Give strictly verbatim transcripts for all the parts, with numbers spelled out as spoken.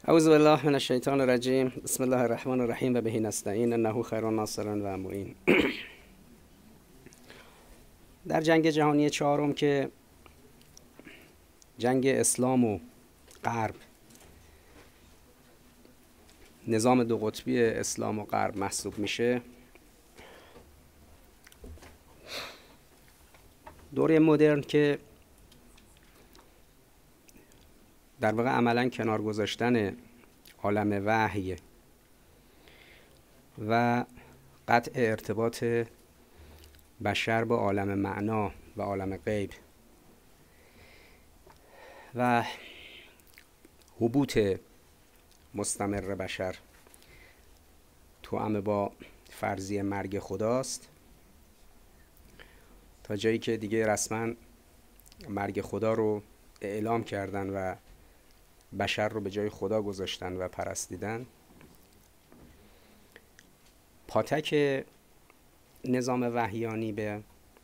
اعوذ بالله من الشیطان الرجیم. بسم الله الرحمن الرحیم و به نستعین انه خیر ناصر و معین. در جنگ جهانی چهارم که جنگ اسلام و غرب، نظام دو قطبی اسلام و غرب محسوب میشه، دوره مدرن که در واقع عملاً کنار گذاشتن عالم وحی و قطع ارتباط بشر با عالم معنا و عالم غیب و هبوط مستمر بشر توأم با فرضیه مرگ خداست، تا جایی که دیگه رسما مرگ خدا رو اعلام کردن و بشر رو به جای خدا گذاشتن و پرستیدن. پاتک نظام وحیانی به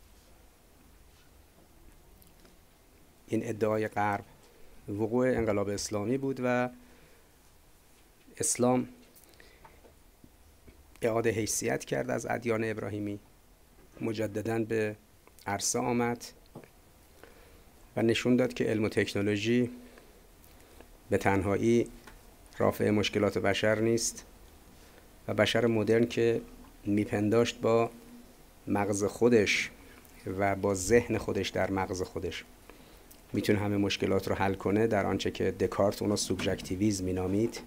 این ادعای غرب وقوع انقلاب اسلامی بود و اسلام اعاده حیثیت کرد از ادیان ابراهیمی، مجدداً به عرصه آمد و نشون داد که علم و تکنولوژی به تنهایی رافع مشکلات بشر نیست و بشر مدرن که میپنداشت با مغز خودش و با ذهن خودش در مغز خودش میتونه همه مشکلات رو حل کنه، در آنچه که دکارت اونو سوبژکتیویسم مینامید.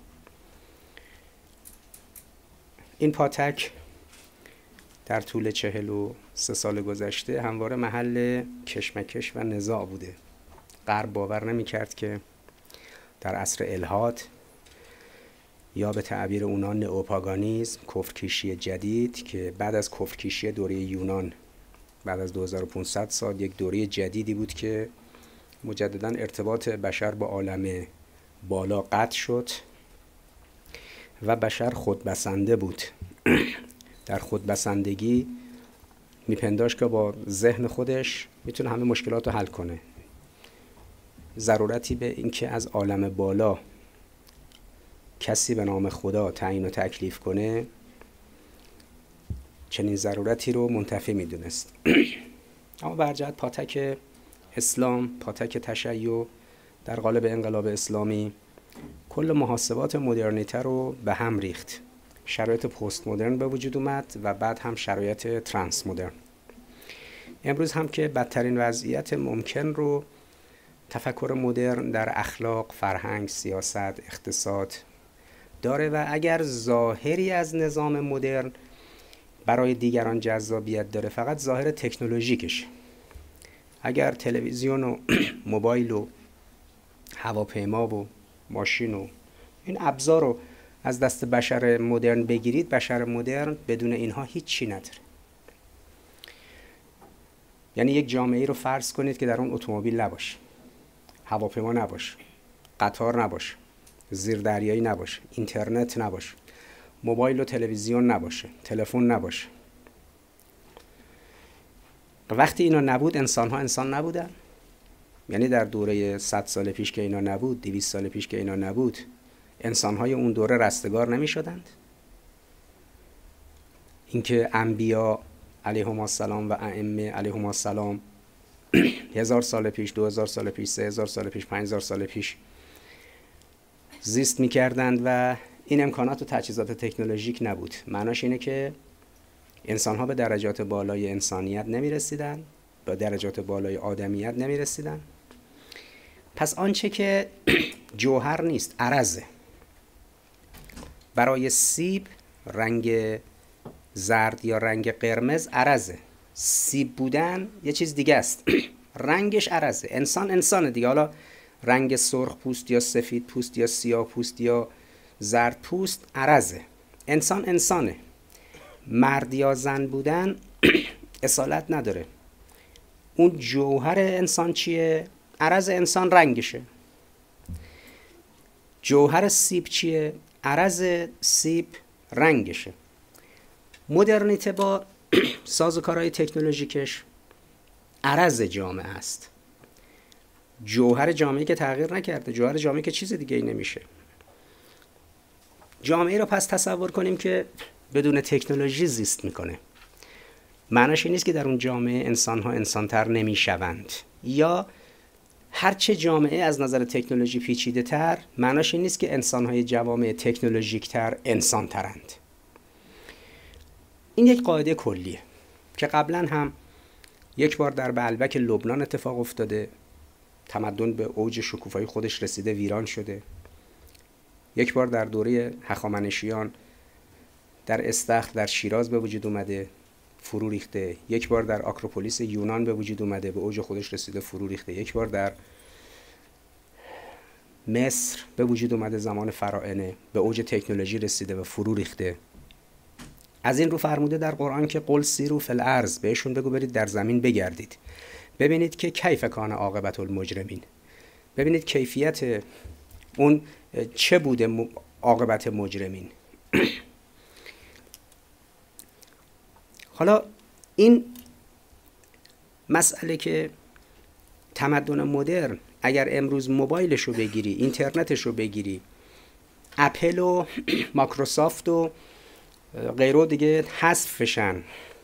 این پاتک در طول چهل و سه سال گذشته همواره محل کشمکش و نزاع بوده. غرب باور نمی‌کرد که در عصر الحاد یا به تعبیر اونا نئوپاگانیسم، کفرکیشی جدید که بعد از کفرکیشی دوره یونان بعد از دو هزار و پانصد سال یک دوره جدیدی بود که مجددا ارتباط بشر با عالم بالا قطع شد و بشر خودبسنده بود. در خودبسندگی میپنداشت که با ذهن خودش میتونه همه مشکلات رو حل کنه. ضرورتی به اینکه از عالم بالا کسی به نام خدا تعیین و تکلیف کنه، چنین ضرورتی رو منتفی میدونست. اما برجهت پاتک اسلام، پاتک تشیع در قالب انقلاب اسلامی کل محاسبات مدرنیته رو به هم ریخت. شرایط پست مدرن به وجود اومد و بعد هم شرایط ترانس مدرن. امروز هم که بدترین وضعیت ممکن رو تفکر مدرن در اخلاق، فرهنگ، سیاست، اقتصاد داره و اگر ظاهری از نظام مدرن برای دیگران جذابیت داره، فقط ظاهر تکنولوژیکش. اگر تلویزیون و موبایل و هواپیما و ماشین و این ابزار رو از دست بشر مدرن بگیرید، بشر مدرن بدون اینها هیچی نداره. یعنی یک جامعه رو فرض کنید که در اون اتومبیل نباشه، هواپیما نباشه، قطار نباشه، زیردریایی نباشه، اینترنت نباشه، موبایل و تلویزیون نباشه، تلفن نباشه. وقتی اینا نبود، انسان ها انسان نبودن. یعنی در دوره صد سال پیش که اینا نبود، دویست سال پیش که اینا نبود، انسان های اون دوره رستگار نمی شدند. اینکه انبیا علیهم السلام و ائمه علیهم السلام هزار سال پیش، دو هزار سال پیش، سه هزار سال پیش، پنج هزار سال پیش زیست می‌کردند و این امکانات و تجهیزات تکنولوژیک نبود. معناش اینه که انسان‌ها به درجات بالای انسانیت نمی‌رسیدن، به درجات بالای آدمیت نمی‌رسیدن. پس آنچه که جوهر نیست، عرضه. برای سیب رنگ زرد یا رنگ قرمز عرضه. سیب بودن یه چیز دیگه است. رنگش عرضه. انسان انسانه دیگه. حالا رنگ سرخ پوست یا سفید پوست یا سیاه پوست یا زرد پوست عرضه. انسان انسانه. مرد یا زن بودن اصالت نداره. اون جوهر انسان چیه؟ عرض انسان رنگشه. جوهر سیب چیه؟ عرض سیب رنگشه. مدرنیته با سازوکارهای تکنولوژیکش عرض جامعه است. جوهر جامعه که تغییر نکرده، جوهر جامعه که چیز دیگه ای نمیشه. جامعه رو پس تصور کنیم که بدون تکنولوژی زیست میکنه. معناش این نیست که در اون جامعه انسان‌ها انسان‌تر نمیشوند، یا هرچه جامعه از نظر تکنولوژی پیچیده تر، معناش این نیست که انسان‌های جوامع تکنولوژیک تر انسان‌ترند. این یک قاعده کلیه که قبلا هم یک بار در بعلبک لبنان اتفاق افتاده، تمدن به اوج شکوفایی خودش رسیده، ویران شده. یک بار در دوره هخامنشیان در استخر در شیراز به وجود اومده، فرو ریخته. یک بار در آکروپولیس یونان به وجود اومده، به اوج خودش رسیده، فرو ریخته. یک بار در مصر به وجود اومده، زمان فراعنه، به اوج تکنولوژی رسیده و فرو ریخته. از این رو فرموده در قرآن که قل سیروا فی الارض، بهشون بگو برید در زمین بگردید، ببینید که کیف کان عاقبت المجرمین، ببینید کیفیت اون چه بوده عاقبت مجرمین. حالا این مسئله که تمدن مدرن اگر امروز موبایلش رو بگیری، اینترنتش رو بگیری، اپل و مایکروسافت و غیره دیگه حذف بشن،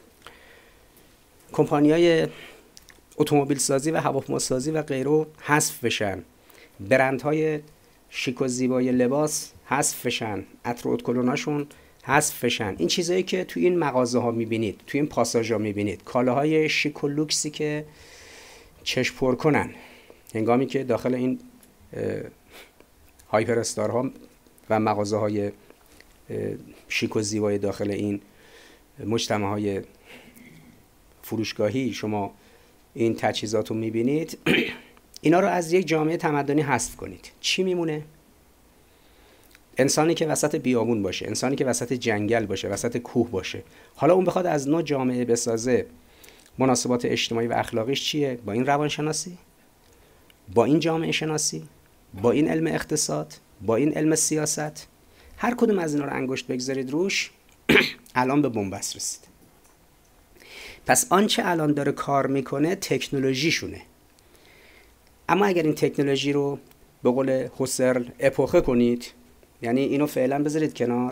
کمپانی‌های اتومبیل سازی و هواپیما سازی و غیره حذف بشن، برندهای شیک و زیبای لباس حذف بشن، عطر و ادکلوناشون حذف بشن، این چیزایی که توی این مغازه ها میبینید، توی این پاساژ ها میبینید، کالاهای شیک و لوکسی که چشم پر کنن، هنگامی که داخل این هایپر استارها و مغازه های شیک و زیبای داخل این مجتمع های فروشگاهی شما این تجهیزات رو میبینید، اینا رو از یک جامعه تمدنی حذف کنید، چی میمونه؟ انسانی که وسط بیابون باشه، انسانی که وسط جنگل باشه، وسط کوه باشه. حالا اون بخواد از نوع جامعه بسازه، مناسبات اجتماعی و اخلاقیش چیه؟ با این روانشناسی، با این جامعه شناسی، با این علم اقتصاد، با این علم سیاست، هر کدوم از اینا رو انگشت بگذارید روش الان به بنبست رسید. پس آنچه الان داره کار میکنه تکنولوژیشونه. اما اگر این تکنولوژی رو به قول هوسرل اپوخه کنید، یعنی اینو فعلا بذارید کنار،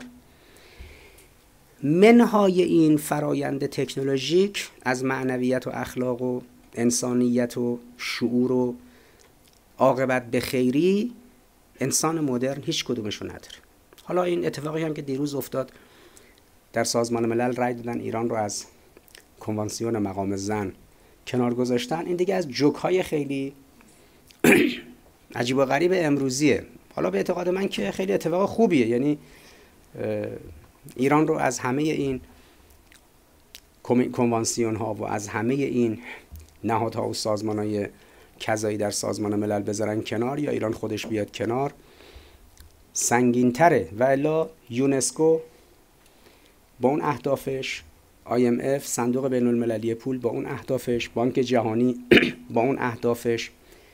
منهای این فرایند تکنولوژیک از معنویت و اخلاق و انسانیت و شعور و عاقبت به خیری انسان مدرن هیچ کدومشو نداره. حالا این اتفاقی هم که دیروز افتاد، در سازمان ملل رای دادن ایران رو از کنوانسیون مقام زن کنار گذاشتن، این دیگه از جوک‌های خیلی عجیب و غریب امروزیه. حالا به اعتقاد من که خیلی اتفاق خوبیه، یعنی ایران رو از همه این کنوانسیون ها و از همه این نهادها و سازمان های کذایی در سازمان ملل بذارن کنار، یا ایران خودش بیاد کنار، سنگین تره. و الا یونسکو با اون اهدافش، آی ام اف صندوق بین المللی پول با اون اهدافش، بانک جهانی با اون اهدافش،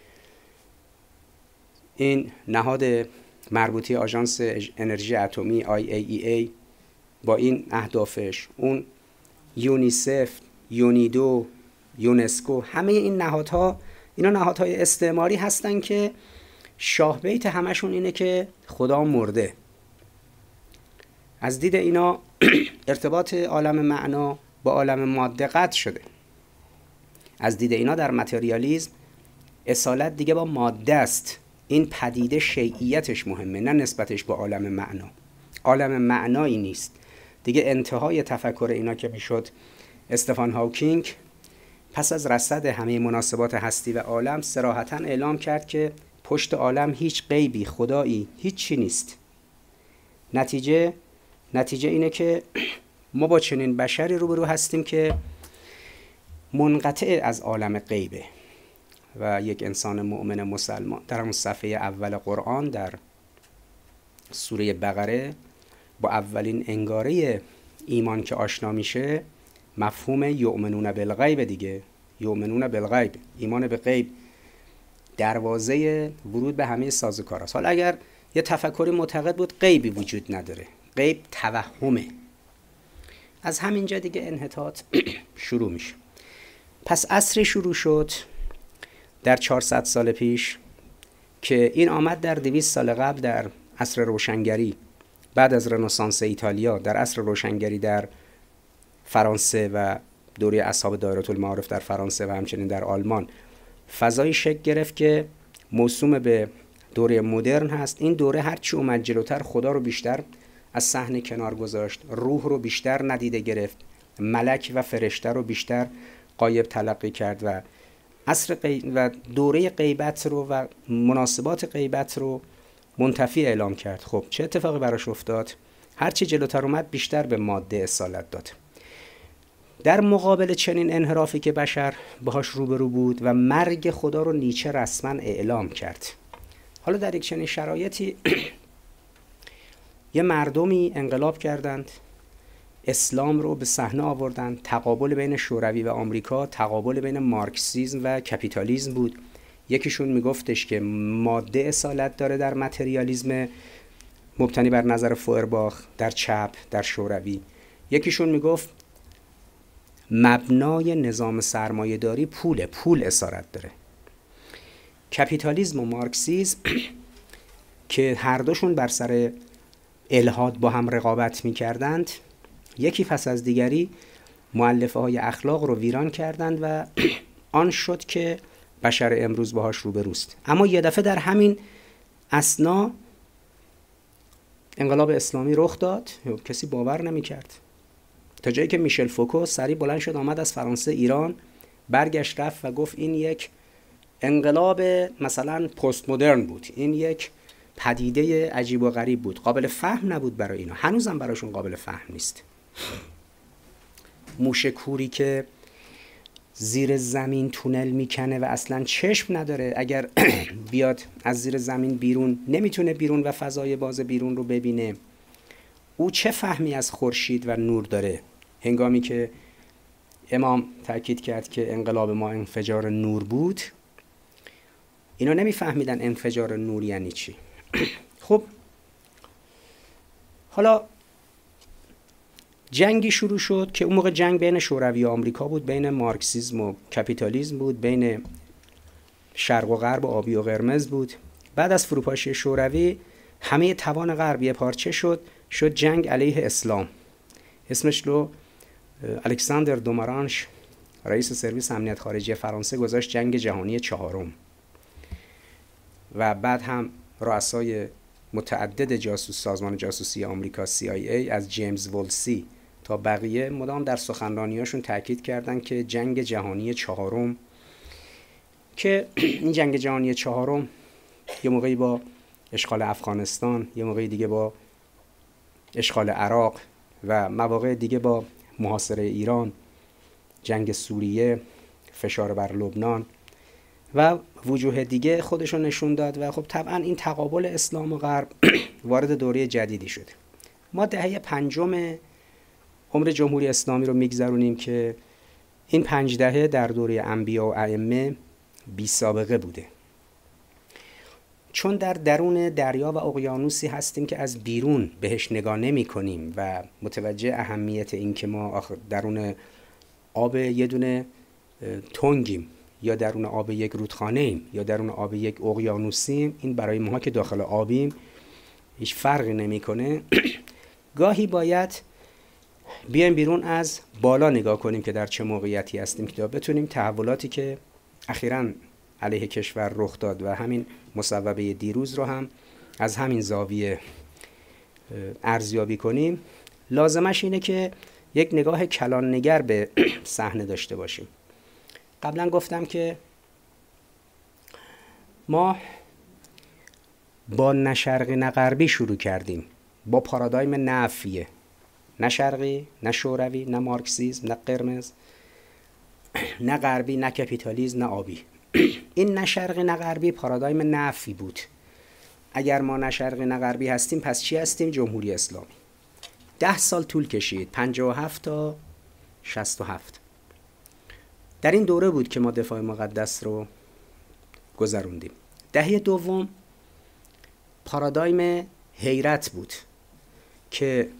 این نهاد مربوطه آژانس انرژی اتمی آی ای ای ای با این اهدافش، اون یونیسف، یونیدو، یونسکو، همه این نهادها اینا نهادهای استعماری هستن که شاه بیت همشون اینه که خدا مرده. از دید اینا ارتباط عالم معنا با عالم ماده قطع شده. از دید اینا در متریالیسم اصالت دیگه با ماده است. این پدیده شیعیتش مهمه، نه نسبتش با عالم معنا. عالم معنایی نیست دیگه. انتهای تفکر اینا که میشد استفان هاوکینگ پس از رصد همه مناسبات هستی و عالم صراحتاً اعلام کرد که پشت عالم هیچ غیبی، خدایی، هیچی نیست. نتیجه نتیجه اینه که ما با چنین بشری روبرو هستیم که منقطع از عالم غیبه. و یک انسان مؤمن مسلمان در همون صفحه اول قرآن در سوره بقره با اولین انگاره ایمان که آشنا میشه، مفهوم یؤمنون بالغیب دیگه. یؤمنون بالغیب، ایمان به غیب دروازه ورود به همه سازوکاراست. حالا اگر یه تفکری معتقد بود غیبی وجود نداره، غیب توهمه، از همینجا دیگه انحطاط شروع میشه. پس عصری شروع شد در چهارصد سال پیش که این آمد در دویست سال قبل در عصر روشنگری بعد از رنسانس ایتالیا در عصر روشنگری در فرانسه و دوره اصحاب دایره المعارف در فرانسه و همچنین در آلمان فضای شکل گرفت که موسوم به دوره مدرن هست. این دوره هرچی اومد جلوتر خدا رو بیشتر از صحنه کنار گذاشت، روح رو بیشتر ندیده گرفت، ملک و فرشته رو بیشتر غایب تلقی کرد و عصر غی... و دوره غیبت رو و مناسبات غیبت رو منتفی اعلام کرد. خب چه اتفاقی براش افتاد؟ هرچی جلوتر اومد بیشتر به ماده اصالت داد. در مقابل چنین انحرافی که بشر باهاش روبرو بود و مرگ خدا رو نیچه رسما اعلام کرد. حالا در یک چنین شرایطی یه مردمی انقلاب کردند، اسلام رو به صحنه آوردند. تقابل بین شوروی و آمریکا، تقابل بین مارکسیسم و کپیتالیسم بود. یکیشون میگفتش که ماده اصالت داره در متریالیسم مبتنی بر نظر فوئرباخ در چپ در شوروی. یکیشون میگفت مبنای نظام سرمایه‌داری پول پول اسارت داره. کپیتالیسم و مارکسیسم که هر دوشون بر سر الحاد با هم رقابت می‌کردند، یکی پس از دیگری مؤلفه های اخلاق رو ویران کردند و آن شد که بشر امروز باهاش روبروست. اما یه دفعه در همین اثنا انقلاب اسلامی رخ داد، کسی باور نمی‌کرد. تا جایی که میشل فوکو سریع بلند شد آمد از فرانسه ایران، برگشت رفت و گفت این یک انقلاب مثلا پست مدرن بود، این یک پدیده عجیب و غریب بود، قابل فهم نبود برای اینا. هنوزم براشون قابل فهم نیست. موشه کوری که زیر زمین تونل میکنه و اصلا چشم نداره، اگر بیاد از زیر زمین بیرون نمیتونه بیرون و فضای باز بیرون رو ببینه. او چه فهمی از خورشید و نور داره؟ هنگامی که امام تاکید کرد که انقلاب ما انفجار نور بود، اینا نمیفهمیدن انفجار نور یعنی چی. خب حالا جنگی شروع شد که اون موقع جنگ بین شوروی و آمریکا بود، بین مارکسیسم و کپیتالیسم بود، بین شرق و غرب و آبی و قرمز بود. بعد از فروپاشی شوروی همه توان غربی پارچه شد، شد جنگ علیه اسلام. اسمش رو الکساندر دومارانش رئیس سرویس امنیت خارجی فرانسه گذاشت جنگ جهانی چهارم. و بعد هم رؤسای متعدد جاسوس سازمان جاسوسی آمریکا سی آی ای از جیمز وولسی تا بقیه مدام در سخنرانیاشون تاکید کردن که جنگ جهانی چهارم، که این جنگ جهانی چهارم یه موقعی با اشغال افغانستان، یه موقعی دیگه با اشغال عراق و مواقع دیگه با محاصره ایران، جنگ سوریه، فشار بر لبنان و وجوه دیگه خودشو نشون داد. و خب طبعا این تقابل اسلام و غرب وارد دوره جدیدی شد. ما دهه پنجم عمر جمهوری اسلامی رو میگذرونیم که این پنج دهه در دوره انبیا و ائمه بی سابقه بوده، چون در درون دریا و اقیانوسی هستیم که از بیرون بهش نگاه نمی کنیم و متوجه اهمیت این که ما درون آب یه دونه تنگیم یا درون آب یک رودخانه ایم یا درون آب یک اقیانوسیم، این برای ما که داخل آبیم هیچ فرقی نمیکنه. گاهی باید بیایم بیرون از بالا نگاه کنیم که در چه موقعیتی هستیم که بتونیم تحولاتی که اخیراً علیه کشور رخ داد و همین مصوبه دیروز رو هم از همین زاویه ارزیابی کنیم. لازمش اینه که یک نگاه کلان نگر به صحنه داشته باشیم. قبلا گفتم که ما با نه شرقی نه غربی شروع کردیم، با پارادایم نفیه، نه شرقی نه شوروی نه مارکسیسم نه قرمز، نه غربی نه کپیتالیسم نه آبی. این نه شرقی نه غربی پارادایم نفی بود. اگر ما نه شرقی نه غربی هستیم پس چی هستیم؟ جمهوری اسلامی. ده سال طول کشید، پنجاه و هفت تا شصت و هفت. در این دوره بود که ما دفاع مقدس رو گذروندیم. دهه دوم پارادایم حیرت بود که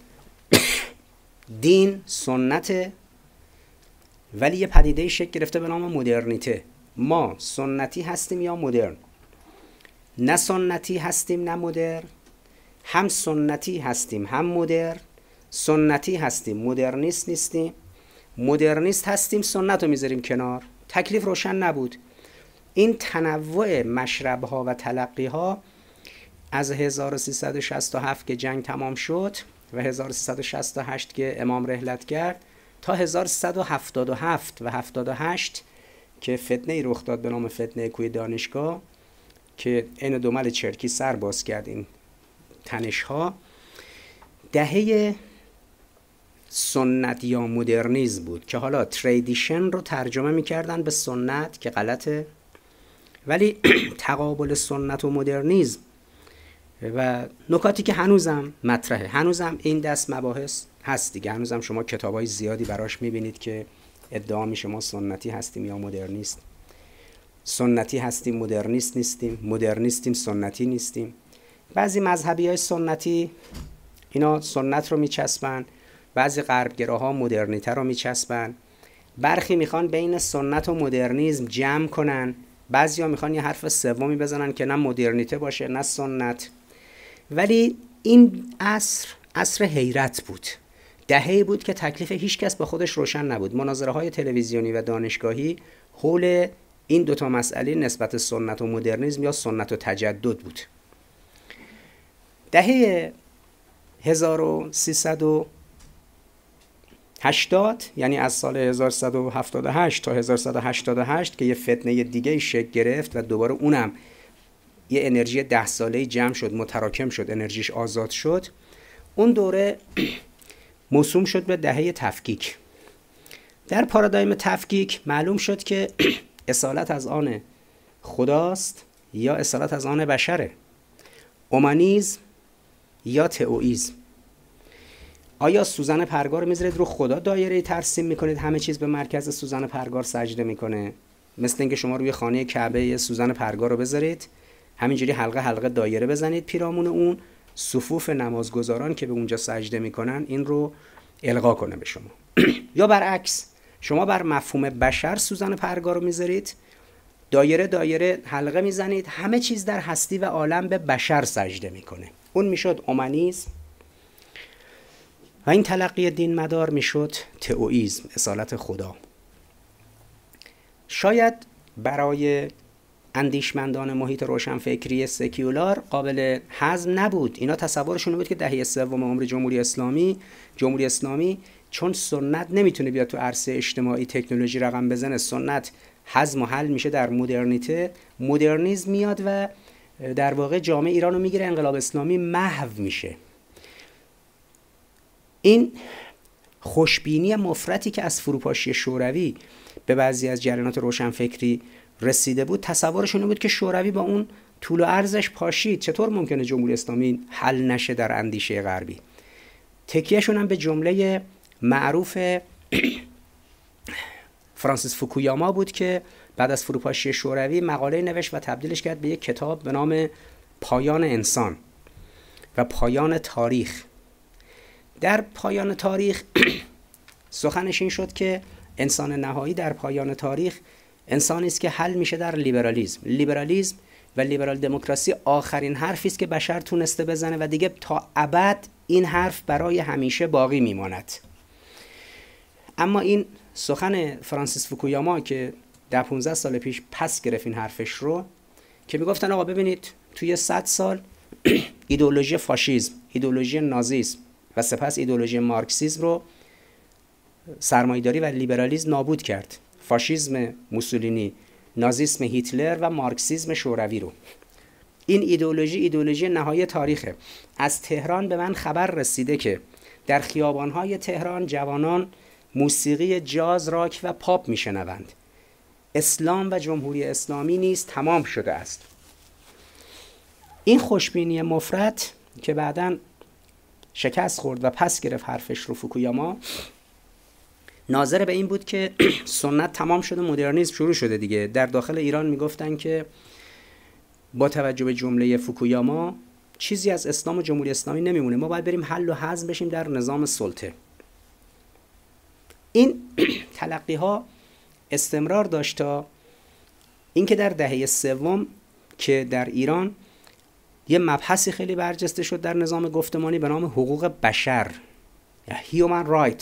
دین سنت، ولی یه پدیده شکل گرفته به نام مدرنیته. ما سنتی هستیم یا مدرن؟ نه سنتی هستیم نه مدرن، هم سنتی هستیم هم مدرن، سنتی هستیم مدرنیست نیستیم، مدرنیست هستیم سنت رو میذاریم کنار. تکلیف روشن نبود. این تنوع مشرب‌ها و تلقی‌ها از هزار و سیصد و شصت و هفت که جنگ تمام شد و هزار و سیصد و شصت و هشت که امام رحلت کرد تا هزار و سیصد و هفتاد و هفت و هفتاد و هشت که فتنه‌ای رخ داد به نام فتنه کوی دانشگاه که این دومل چرکی سر باز کرد این تنش‌ها، دهه سنت یا مدرنیزم بود که حالا تریدیشن رو ترجمه می‌کردن به سنت که غلطه، ولی تقابل سنت و مدرنیزم و نکاتی که هنوزم مطرحه، هنوزم این دست مباحث هست دیگه، هنوزم شما کتابای زیادی براش می‌بینید که ادعا میشه ما سنتی هستیم یا مدرنیست، سنتی هستیم مدرنیست نیستیم، مدرنیستیم سنتی نیستیم. بعضی مذهبی‌های سنتی اینا سنت رو میچسبن، بعضی غربگراها مدرنیته رو میچسبن، برخی میخوان بین سنت و مدرنیسم جمع کنن، بعضیا میخوان یه حرف سومی بزنن که نه مدرنیته باشه نه سنت. ولی این عصر عصر حیرت بود، دهه‌ای بود که تکلیف هیچ کس با خودش روشن نبود. مناظره های تلویزیونی و دانشگاهی حول این دوتا مسئله نسبت سنت و مدرنیسم یا سنت و تجدد بود. دهه هزار و سیصد و هشتاد یعنی از سال هزار و سیصد و هفتاد و هشت تا هزار و سیصد و هشتاد و هشت که یه فتنه دیگه شکل گرفت و دوباره اونم یه انرژی ده ساله‌ای جمع شد، متراکم شد، انرژیش آزاد شد. اون دوره موسوم شد به دهه تفکیک. در پارادایم تفکیک معلوم شد که اصالت از آن خداست یا اصالت از آن بشره، اومانیسم یا تئوئیسم. آیا سوزن پرگار رو میذارید رو خدا دایره ترسیم میکنید همه چیز به مرکز سوزن پرگار سجده میکنه؟ مثل اینکه شما روی خانه کعبه یه سوزن پرگار رو بذارید همینجوری حلقه حلقه دایره بزنید پیرامون اون، صفوف نمازگزاران که به اونجا سجده میکنن این رو القا کنه به شما. یا برعکس شما بر مفهوم بشر سوزن پرگار رو میذارید، دایره دایره حلقه میزنید، همه چیز در هستی و عالم به بشر سجده میکنه. اون میشد اومانیسم و این تلقی دین مدار میشد تئوئیسم، اصالت خدا. شاید برای اندیشمندان محیط روشنفکری سکیولار قابل هضم نبود. اینا تصورشون بود که دهه سوم عمر جمهوری اسلامی جمهوری اسلامی چون سنت نمیتونه بیاد تو عرصه اجتماعی تکنولوژی رقم بزنه، سنت هضم و حل میشه در مدرنیته، مدرنیسم میاد و در واقع جامعه ایران رو میگیره، انقلاب اسلامی محو میشه. این خوشبینی مفرطی که از فروپاشی شوروی به بعضی از جریانات روشنفکری رسیده بود، تصورشون بود که شوروی با اون طول و عرضش پاشید، چطور ممکنه جمهوری اسلامی حل نشه در اندیشه غربی. تکیهشون هم به جمله معروف فرانسیس فوکویاما بود که بعد از فروپاشی شوروی مقاله نوشت و تبدیلش کرد به یک کتاب به نام پایان انسان و پایان تاریخ. در پایان تاریخ سخنش این شد که انسان نهایی در پایان تاریخ انسانی است که حل میشه در لیبرالیسم. لیبرالیسم و لیبرال دموکراسی آخرین حرفی است که بشر تونسته بزنه و دیگه تا ابد این حرف برای همیشه باقی میماند. اما این سخن فرانسیس فوکویاما که ده پانزده سال پیش پس گرفت این حرفش رو، که میگفتن آقا ببینید توی صد سال ایدئولوژی فاشیسم، ایدئولوژی نازیسم و سپس ایدئولوژی مارکسیسم رو سرمایه‌داری و لیبرالیسم نابود کرد. فاشیسم موسولینی، نازیسم هیتلر و مارکسیسم شوروی رو. این ایدئولوژی ایدئولوژی نهایی تاریخه. از تهران به من خبر رسیده که در خیابان‌های تهران جوانان موسیقی جاز، راک و پاپ میشنوند. اسلام و جمهوری اسلامی نیز تمام شده است. این خوشبینی مفرط که بعداً شکست خورد و پس گرفت حرفش رو فوکویاما، ناظر به این بود که سنت تمام شده، مدرنیسم شروع شده دیگه. در داخل ایران میگفتن که با توجه به جمله فوکویاما چیزی از اسلام و جمهوری اسلامی نمیمونه، ما باید بریم حل و هضم بشیم در نظام سلطه. این تلقی ها استمرار داشت تا اینکه در دهه سوم که در ایران یه مبحثی خیلی برجسته شد در نظام گفتمانی به نام حقوق بشر یا Human Rights.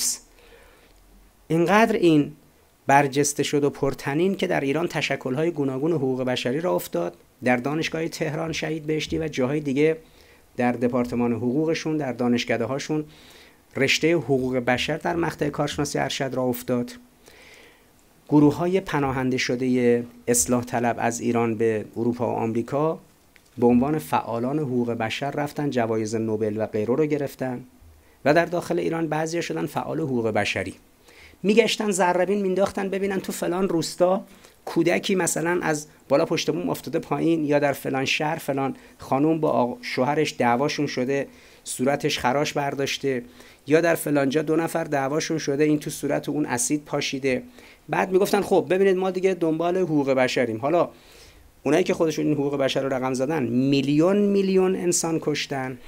اینقدر این برجسته شد و پرتنین که در ایران تشکل‌های گوناگون حقوق بشری را افتاد، در دانشگاه تهران شهید بهشتی و جاهای دیگه در دپارتمان حقوقشون، در دانشکده‌هاشون رشته حقوق بشر در مقطع کارشناسی ارشد را افتاد. گروه‌های پناهنده شده اصلاح طلب از ایران به اروپا و آمریکا به عنوان فعالان حقوق بشر رفتن، جوایز نوبل و غیره رو گرفتن و در داخل ایران بعضیا شدن فعال حقوق بشری. میگشتن ذره‌بین مینداختن ببینن تو فلان روستا کودکی مثلا از بالا پشت بوم افتاده پایین، یا در فلان شهر فلان خانم با شوهرش دعواشون شده صورتش خراش برداشته، یا در فلان جا دو نفر دعواشون شده این تو صورت اون اسید پاشیده. بعد میگفتن خب ببینید ما دیگه دنبال حقوق بشریم. حالا اونایی که خودشون این حقوق بشر رو رقم زدن میلیون میلیون انسان کشتن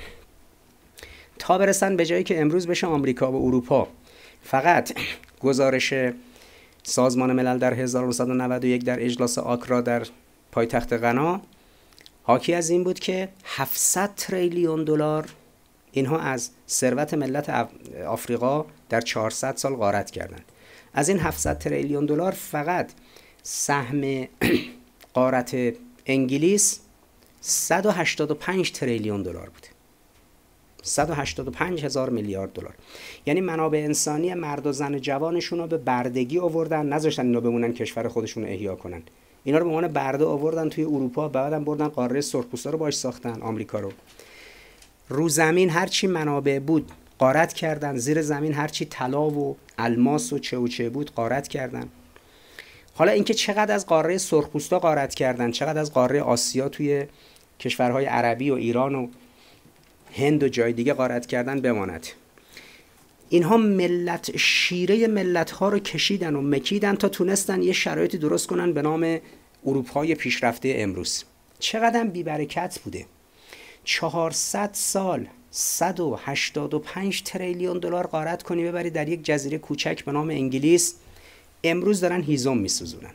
تا برسن به جایی که امروز بشه آمریکا و اروپا. فقط گزارش سازمان ملل در هزار و نهصد و نود و یک در اجلاس آکرا در پایتخت غنا حاکی از این بود که هفتصد تریلیون دلار اینها از ثروت ملت آفریقا در چهارصد سال غارت کردند. از این هفتصد تریلیون دلار فقط سهم غارت انگلیس صد و هشتاد و پنج تریلیون دلار بود. صد و هشتاد و پنج هزار میلیارد دلار. یعنی منابع انسانی مرد و زن جوانشون رو به بردگی آوردن، نذاشتن اینا بمونن کشور خودشون رو احیا کنن. اینا رو به عنوان برده آوردن توی اروپا، بعدم بردن قاره سرخپوستا رو باش ساختن، آمریکا رو. رو زمین هر چی منابع بود غارت کردن، زیر زمین هر چی طلا و الماس و چه و چه بود غارت کردن. حالا اینکه چقدر از قاره سرخپوستا غارت کردن، چقدر از قاره آسیا توی کشورهای عربی و ایران و هند و جای دیگه غارت کردن بماند. اینها ملت شیره ملت ها رو کشیدن و مکیدن تا تونستن یه شرایطی درست کنن به نام اروپای پیشرفته امروز. چقدر بی برکت بوده. چهارصد سال صد و هشتاد و پنج تریلیون دلار غارت کنی ببری در یک جزیره کوچک به نام انگلیس. امروز دارن هیزم میسوزونن.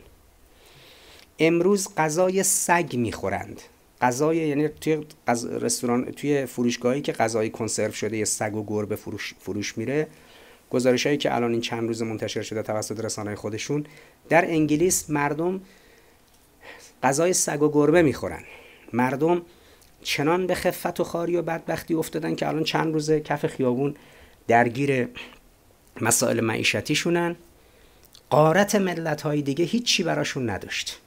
امروز غذای سگ میخورند. غذای یعنی توی غذ... رستوران توی فروشگاهی که غذای کنسرو شده یه سگ و گربه فروش فروش میره، گزارشایی که الان این چند روز منتشر شده توسط رسانه‌های خودشون، در انگلیس مردم غذای سگ و گربه میخورن. مردم چنان به خفت و خاری و بدبختی افتادن که الان چند روزه کف خیابون درگیر مسائل معیشتی شونن. غارت ملت‌های دیگه هیچی براشون نداشت.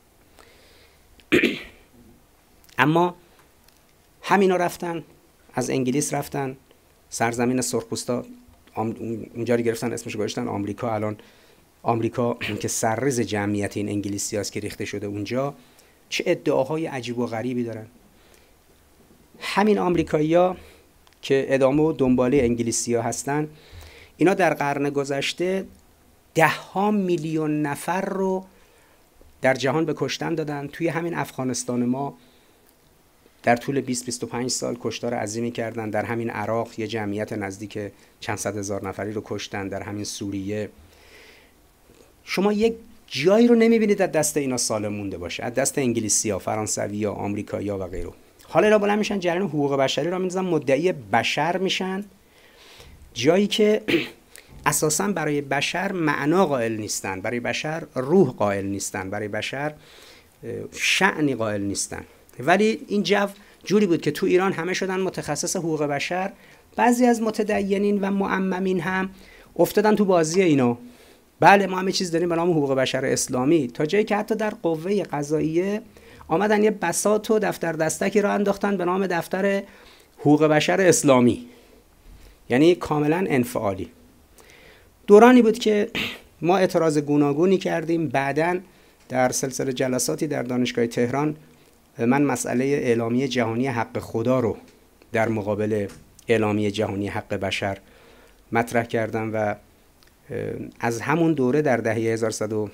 اما همینا رفتن، از انگلیس رفتن سرزمین سرخپوستا، اونجا رو گرفتن اسمش گذاشتن آمریکا. الان آمریکا که سرریز جمعیت این انگلیسی هست که ریخته شده اونجا، چه ادعاهای عجیب و غریبی دارن. همین آمریکایی‌ها که ادامه و دنباله انگلیسی‌ها هستن، اینا در قرن گذشته ده ها میلیون نفر رو در جهان به کشتن دادن. توی همین افغانستان ما در طول بیست بیست و پنج سال کشتار عظیمی کردن. در همین عراق یه جمعیت نزدیک چند صد هزار نفری رو کشتن. در همین سوریه شما یک جایی رو نمیبینید از دست اینا سالم مونده باشه، از دست انگلیسی‌ها، فرانسوی‌ها، آمریکایی‌ها و غیره. حالا اینا بلند میشن جریان حقوق بشری رو میذارن، مدعی بشر میشن، جایی که اساساً برای بشر معنا قائل نیستن، برای بشر روح قائل نیستن، برای بشر شأنی قائل نیستن. ولی این جو جوری بود که تو ایران همه شدن متخصص حقوق بشر. بعضی از متدینین و معممین هم افتادن تو بازی اینا. بله ما همه چیز داریم به نام حقوق بشر اسلامی، تا جایی که حتی در قوه قضاییه آمدن یه بساط و دفتر دستکی را انداختن به نام دفتر حقوق بشر اسلامی، یعنی کاملا انفعالی. دورانی بود که ما اعتراض گوناگونی کردیم. بعداً در سلسله جلساتی در دانشگاه تهران من مسئله اعلامیه جهانی حق خدا رو در مقابل اعلامیه جهانی حق بشر مطرح کردم و از همون دوره در دهه هزار و سیصد و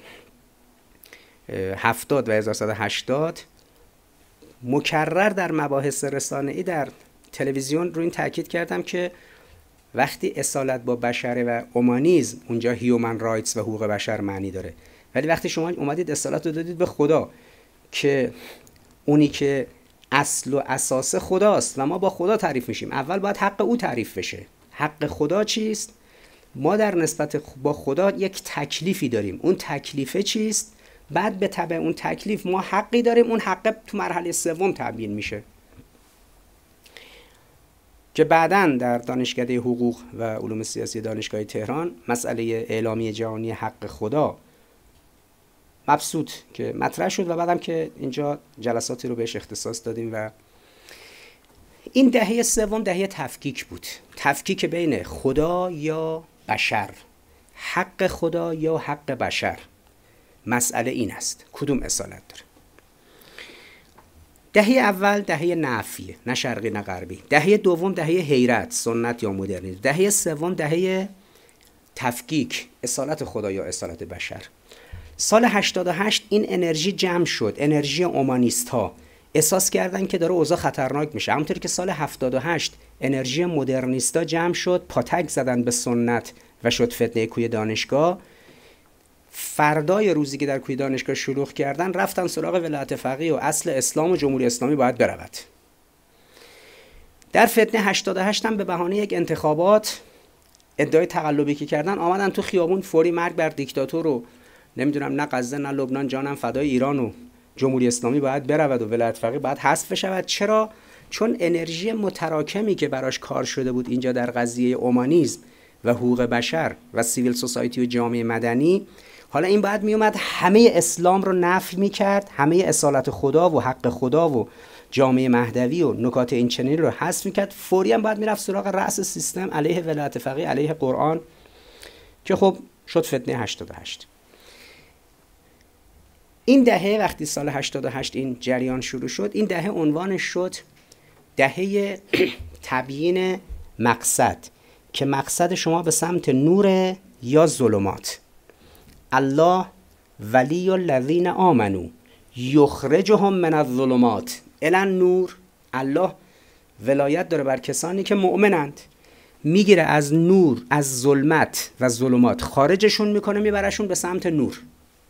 هفتاد و هزار و سیصد و هشتاد مکرر در مباحث رسانه‌ای در تلویزیون رو این تاکید کردم که وقتی اصالت با بشر و اومانیسم، اونجا هیومن رایتس و حقوق بشر معنی داره. ولی وقتی شما اومدید اصالت رو دادید به خدا که اونی که اصل و اساس خداست و ما با خدا تعریف میشیم. اول باید حق او تعریف بشه. حق خدا چیست؟ ما در نسبت با خدا یک تکلیفی داریم. اون تکلیفه چیست؟ بعد به تبع اون تکلیف ما حقی داریم. اون حق تو مرحله سوم تبیین میشه که بعداً در دانشکده حقوق و علوم سیاسی دانشگاه تهران مسئله اعلامیه جهانی حق خدا مبسوط که مطرح شد و بعدم که اینجا جلساتی رو بهش اختصاص دادیم. و این دهه سوم دهه تفکیک بود، تفکیک بین خدا یا بشر، حق خدا یا حق بشر. مسئله این است کدوم اصالت داره. دهه اول دهه نفی، نه شرقی نه غربی. دهه دوم دهه حیرت، سنت یا مدرنیسم. دهه سوم دهه تفکیک، اصالت خدا یا اصالت بشر. سال هشتاد و هشت این انرژی جمع شد، انرژی اومانیست ها احساس کردن که داره اوضاع خطرناک میشه. همونطوری که سال هفتاد و هشت انرژی مدرنیستا جمع شد، پاتک زدن به سنت و شد فتنه کوی دانشگاه. فردای روزی که در کوی دانشگاه شلوغ کردن رفتن سراغ ولایت فقیه و اصل اسلام و جمهوری اسلامی باید برود. در فتنه هشتاد و هشت هم به بهانه یک انتخابات ادعای تقلبی که کردن آمدن تو خیابون فوری مرگ بر دیکتاتور رو نمیدونم نه غزه نه لبنان جانم فدای ایران و جمهوری اسلامی باید برود و ولایت فقیه باید حذف شود. چرا؟ چون انرژی متراکمی که براش کار شده بود اینجا در قضیه اومانیسم و حقوق بشر و سیویل سوسایتی و جامعه مدنی، حالا این باید می اومد همه اسلام رو نفی میکرد، همه اصالت خدا و حق خدا و جامعه مهدوی و نکات این چنینی رو حذف میکرد. فوری هم باید میرفت سراغ رأس سیستم علیه ولایت فقیه، علیه قرآن، که خب شد فتنه هشتاد و هشت. این دهه وقتی سال هشتاد و هشت این جریان شروع شد، این دهه عنوانش شد دهه تبیین مقصد، که مقصد شما به سمت نور یا ظلمات. الله ولی الذین آمنو یخرجهم من الظلمات الی النور. الله ولایت داره بر کسانی که مؤمنند، میگیره از نور، از ظلمت و ظلمات خارجشون میکنه، میبرشون به سمت نور.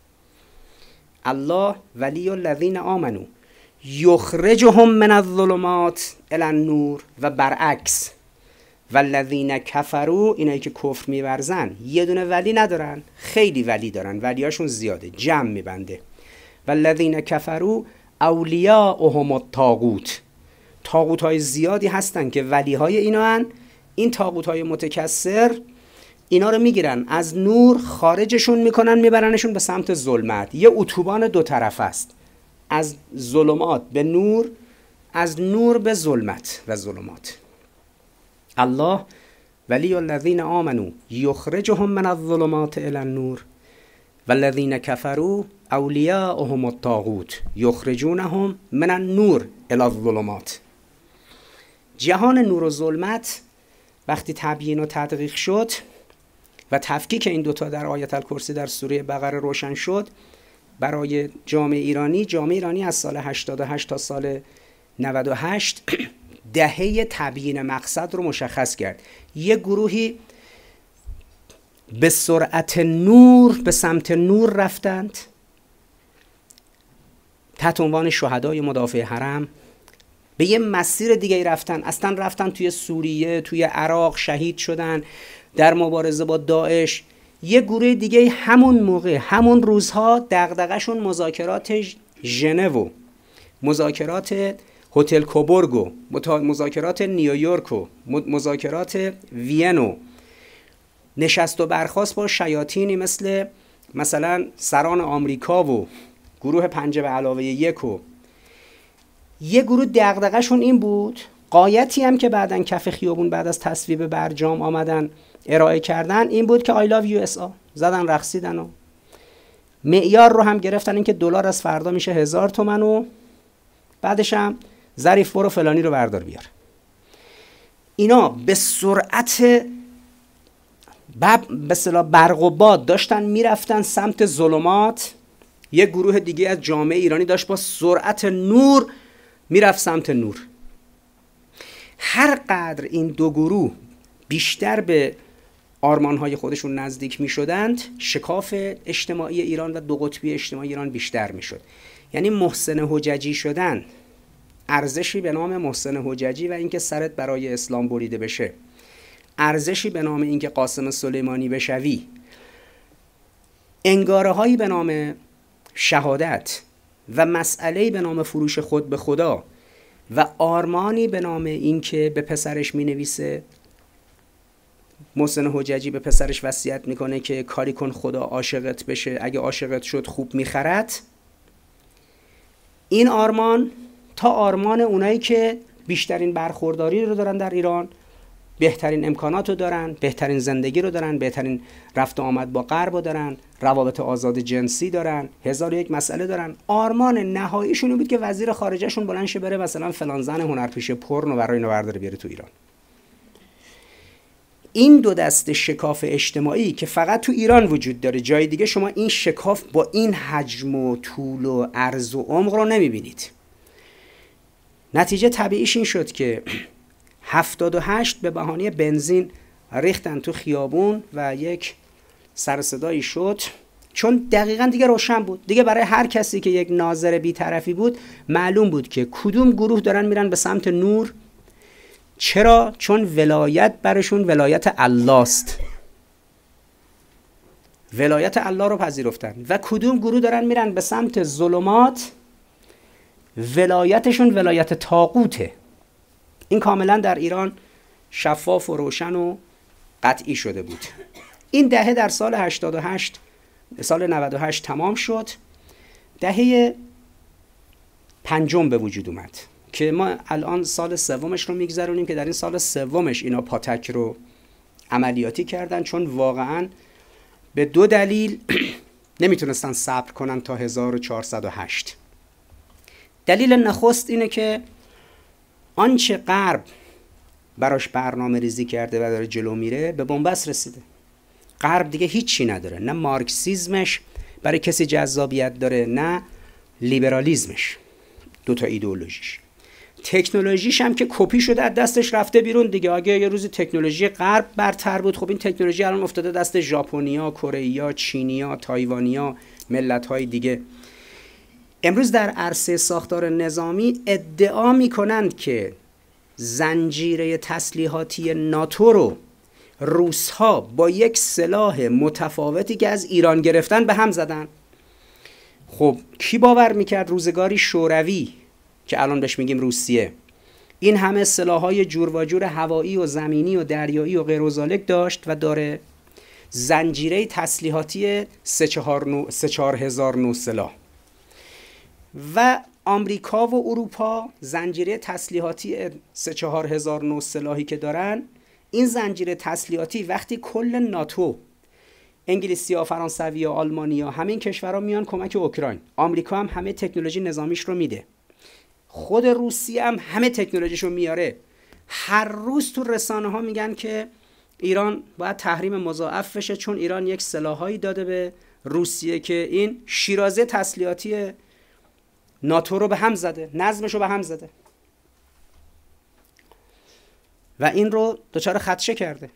الله ولی الذین آمنو یخرجهم من الظلمات الی النور، و برعکس والذین کفروا، اینایی که کفر میورزن یه دونه ولی ندارن، خیلی ولی دارن، ولیاشون زیاده، جمع میبنده. والذین کفروا اولیاءهم الطاغوت، طاغوت های زیادی هستن که ولی های اینا هن. این طاغوت های متکثر اینا رو میگیرن از نور خارجشون میکنن، میبرنشون به سمت ظلمت. یه اتوبان دو طرف است، از ظلمات به نور، از نور به ظلمت و ظلمات. الله ولی الذین آمنو یخرجهم من الظلمات الی النور والذین کفروا اولیاءهم الطاغوت یخرجونهم من النور الی الظلمات. جهان نور و ظلمت وقتی تبیین و تدقیق شد و تفکیک این دوتا در آیت الکرسی در سوره بقره روشن شد برای جامعه ایرانی، جامعه ایرانی از سال هشتاد و هشت تا سال نود و هشت دهه تبیین مقصد رو مشخص کرد. یک گروهی به سرعت نور به سمت نور رفتند تحت عنوان شهدای مدافع حرم، به یه مسیر دیگه رفتن، اصلا رفتن توی سوریه، توی عراق شهید شدن در مبارزه با داعش. یه گروه دیگه همون موقع، همون روزها دغدغه‌شون مذاکرات ژنو، مذاکرات هتل کوبورگو، مذاکرات نیویورک و مذاکرات وین، نشست و برخاست با شیاطینی مثل مثلا سران آمریکا و گروه پنجه به علاوه یک. و یه گروه دغدغه‌شون این بود، قایتی هم که بعدن کف خیابون بعد از تصویب برجام آمدن ارائه کردن این بود که I love یو اس ای زدن رقصیدن و معیار رو هم گرفتن، این که دلار از فردا میشه هزار تومن و بعدش هم ظریف برو فلانی رو بردار بیار. اینا به سرعت به اصطلاح برق و باد داشتن میرفتن سمت ظلمات. یک گروه دیگه از جامعه ایرانی داشت با سرعت نور میرفت سمت نور. هر قدر این دو گروه بیشتر به آرمانهای خودشون نزدیک می شدند، شکاف اجتماعی ایران و دو قطبی اجتماعی ایران بیشتر می شد. یعنی محسن حججی شدن ارزشی به نام محسن حججی و اینکه سرت برای اسلام بریده بشه، ارزشی به نام اینکه قاسم سلیمانی بشوی، انگاره هایی به نام شهادت و مسئله‌ای به نام فروش خود به خدا و آرمانی به نام اینکه به پسرش می‌نویسه، محسن حججی به پسرش وصیت میکنه که کاری کن خدا عاشقت بشه، اگه عاشقت شد خوب میخرت. این آرمان تا آرمان اونایی که بیشترین برخورداری رو دارن در ایران، بهترین امکانات رو دارن، بهترین زندگی رو دارن، بهترین رفت و آمد با غرب رو دارن، روابط آزاد جنسی دارن، هزار و یک مسئله دارن. آرمان نهاییشون بود که وزیر خارجهشون بلند شه بره مثلا فلان زن هنرپیشه پورنو برای اینو برداره بیاره تو ایران. این دو دسته شکاف اجتماعی که فقط تو ایران وجود داره، جای دیگه شما این شکاف با این حجم و طول و عرض و عمق رو نمیبینید. نتیجه طبیعیش این شد که هفتاد و هشت به بهانه بنزین ریختن تو خیابون و یک سر صدایی شد، چون دقیقاً دیگه روشن بود، دیگه برای هر کسی که یک ناظر بی‌طرفی بود معلوم بود که کدوم گروه دارن میرن به سمت نور. چرا؟ چون ولایت برشون ولایت الله است، ولایت الله رو پذیرفتن. و کدوم گروه دارن میرن به سمت ظلمات، ولایتشون ولایت طاغوته. این کاملا در ایران شفاف و روشن و قطعی شده بود. این دهه در سال هشتاد و هشت، سال نود و هشت تمام شد، دهه پنجم به وجود اومد که ما الان سال سومش رو میگذرونیم که در این سال سومش اینا پاتک رو عملیاتی کردن، چون واقعا به دو دلیل نمیتونستن صبر کنن تا هزار و چهارصد و هشت. دلیل نخست اینه که آنچه غرب براش برنامه ریزی کرده و داره جلو میره به بنبست رسیده. غرب دیگه هیچی نداره، نه مارکسیزمش برای کسی جذابیت داره، نه لیبرالیزمش، دوتا ایدئولوژیش. تکنولوژیش هم که کپی شده از دستش رفته بیرون دیگه. اگه یه روزی تکنولوژی غرب برتر بود، خب این تکنولوژی الان افتاده دست ژاپنیا، کره‌ایا، چینیا، تایوانیا، ملت‌های دیگه. امروز در عرصه ساختار نظامی ادعا میکنند که زنجیره تسلیحاتی ناتو رو روس‌ها با یک سلاح متفاوتی که از ایران گرفتن به هم زدن. خب کی باور میکرد روزگاری شوروی که الان بهش میگیم روسیه این همه سلاح‌های جور و جور هوایی و زمینی و دریایی و غیر و ذالک داشت و داره؟ زنجیره تسلیحاتی سه چهار هزار نو سلاح. و آمریکا و اروپا زنجیره تسلیحاتی سه چهار هزار نو سلاحی که دارن، این زنجیره تسلیحاتی وقتی کل ناتو، انگلیسی‌ها، فرانسوی‌ها، آلمانی‌ها، همین کشورها میان کمک اوکراین، آمریکا هم همه تکنولوژی نظامیش رو میده، خود روسیه هم همه تکنولوژیشو میاره. هر روز تو رسانه ها میگن که ایران باید تحریم مضاعف بشه چون ایران یک سلاحایی داده به روسیه که این شیرازه تسلیحاتی ناتو رو به هم زده، نظمش رو به هم زده و این رو دچار خدشه کرده.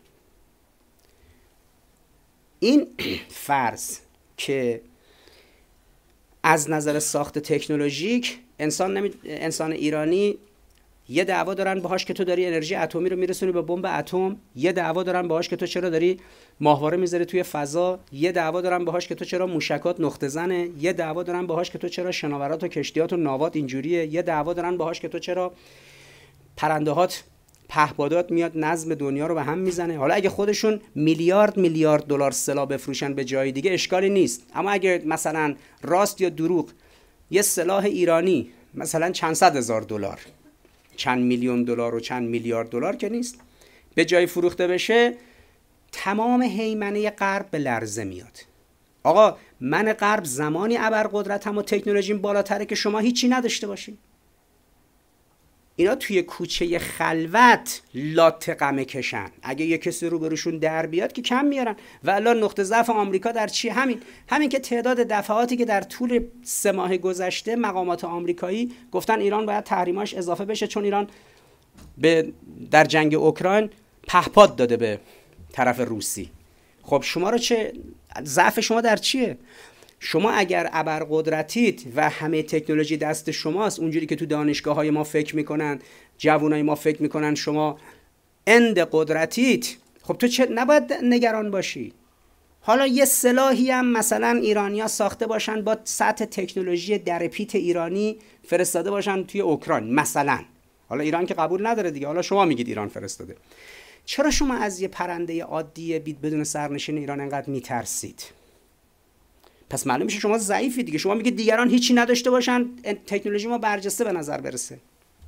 این فرض که از نظر ساخت تکنولوژیک انسان نمی... انسان ایرانی یه دعوا دارن باهاش که تو داری انرژی اتمی رو میرسونی به بمب اتم، یه دعوا دارن باهاش که تو چرا داری ماهواره میذاری توی فضا، یه دعوا دارن باهاش که تو چرا موشکات نقطه زنه، یه دعوا دارن باهاش که تو چرا شناورات و کشتیات و ناوات اینجوریه، یه دعوا دارن باهاش که تو چرا پرنده‌هات پهپادات میاد نظم دنیا رو به هم میزنه. حالا اگه خودشون میلیارد میلیارد دلار سلاح بفروشن به جای دیگه اشکالی نیست، اما اگه مثلا راست یا دروغ یه سلاح ایرانی مثلا چند صد هزار دلار، چند میلیون دلار و چند میلیارد دلار که نیست، به جای فروخته بشه، تمام هیمنه غرب به لرزه میاد. آقا من غرب زمانی ابرقدرتم و تکنولوژیم بالاتره که شما هیچی نداشته باشین. اینا توی کوچه خلوت لاته قمه کشن، اگه یه کسی رو بروشون در بیاد که کم میارن. و الان نقطه ضعف آمریکا در چی؟ همین همین که تعداد دفعاتی که در طول سه ماه گذشته مقامات آمریکایی گفتن ایران باید تحریماش اضافه بشه چون ایران به در جنگ اوکراین پهپاد داده به طرف روسی. خب شما رو چه ضعف شما در چیه؟ شما اگر ابرقدرتید و همه تکنولوژی دست شماست، اونجوری که تو دانشگاه های ما فکر میکنن، جوانای ما فکر میکنن شما اند قدرتید، خب تو چه نباید نگران باشی. حالا یه سلاحی هم مثلا ایرانیا ساخته باشن با سطح تکنولوژی درپیت ایرانی فرستاده باشن توی اوکراین مثلا، حالا ایران که قبول نداره دیگه، حالا شما میگید ایران فرستاده، چرا شما از یه پرنده عادی بدون سرنشین ایران انقدر میترسید؟ پس معلوم میشه شما ضعیفی دیگه. شما میگید دیگران هیچی نداشته باشن تکنولوژی ما برجسته به نظر برسه.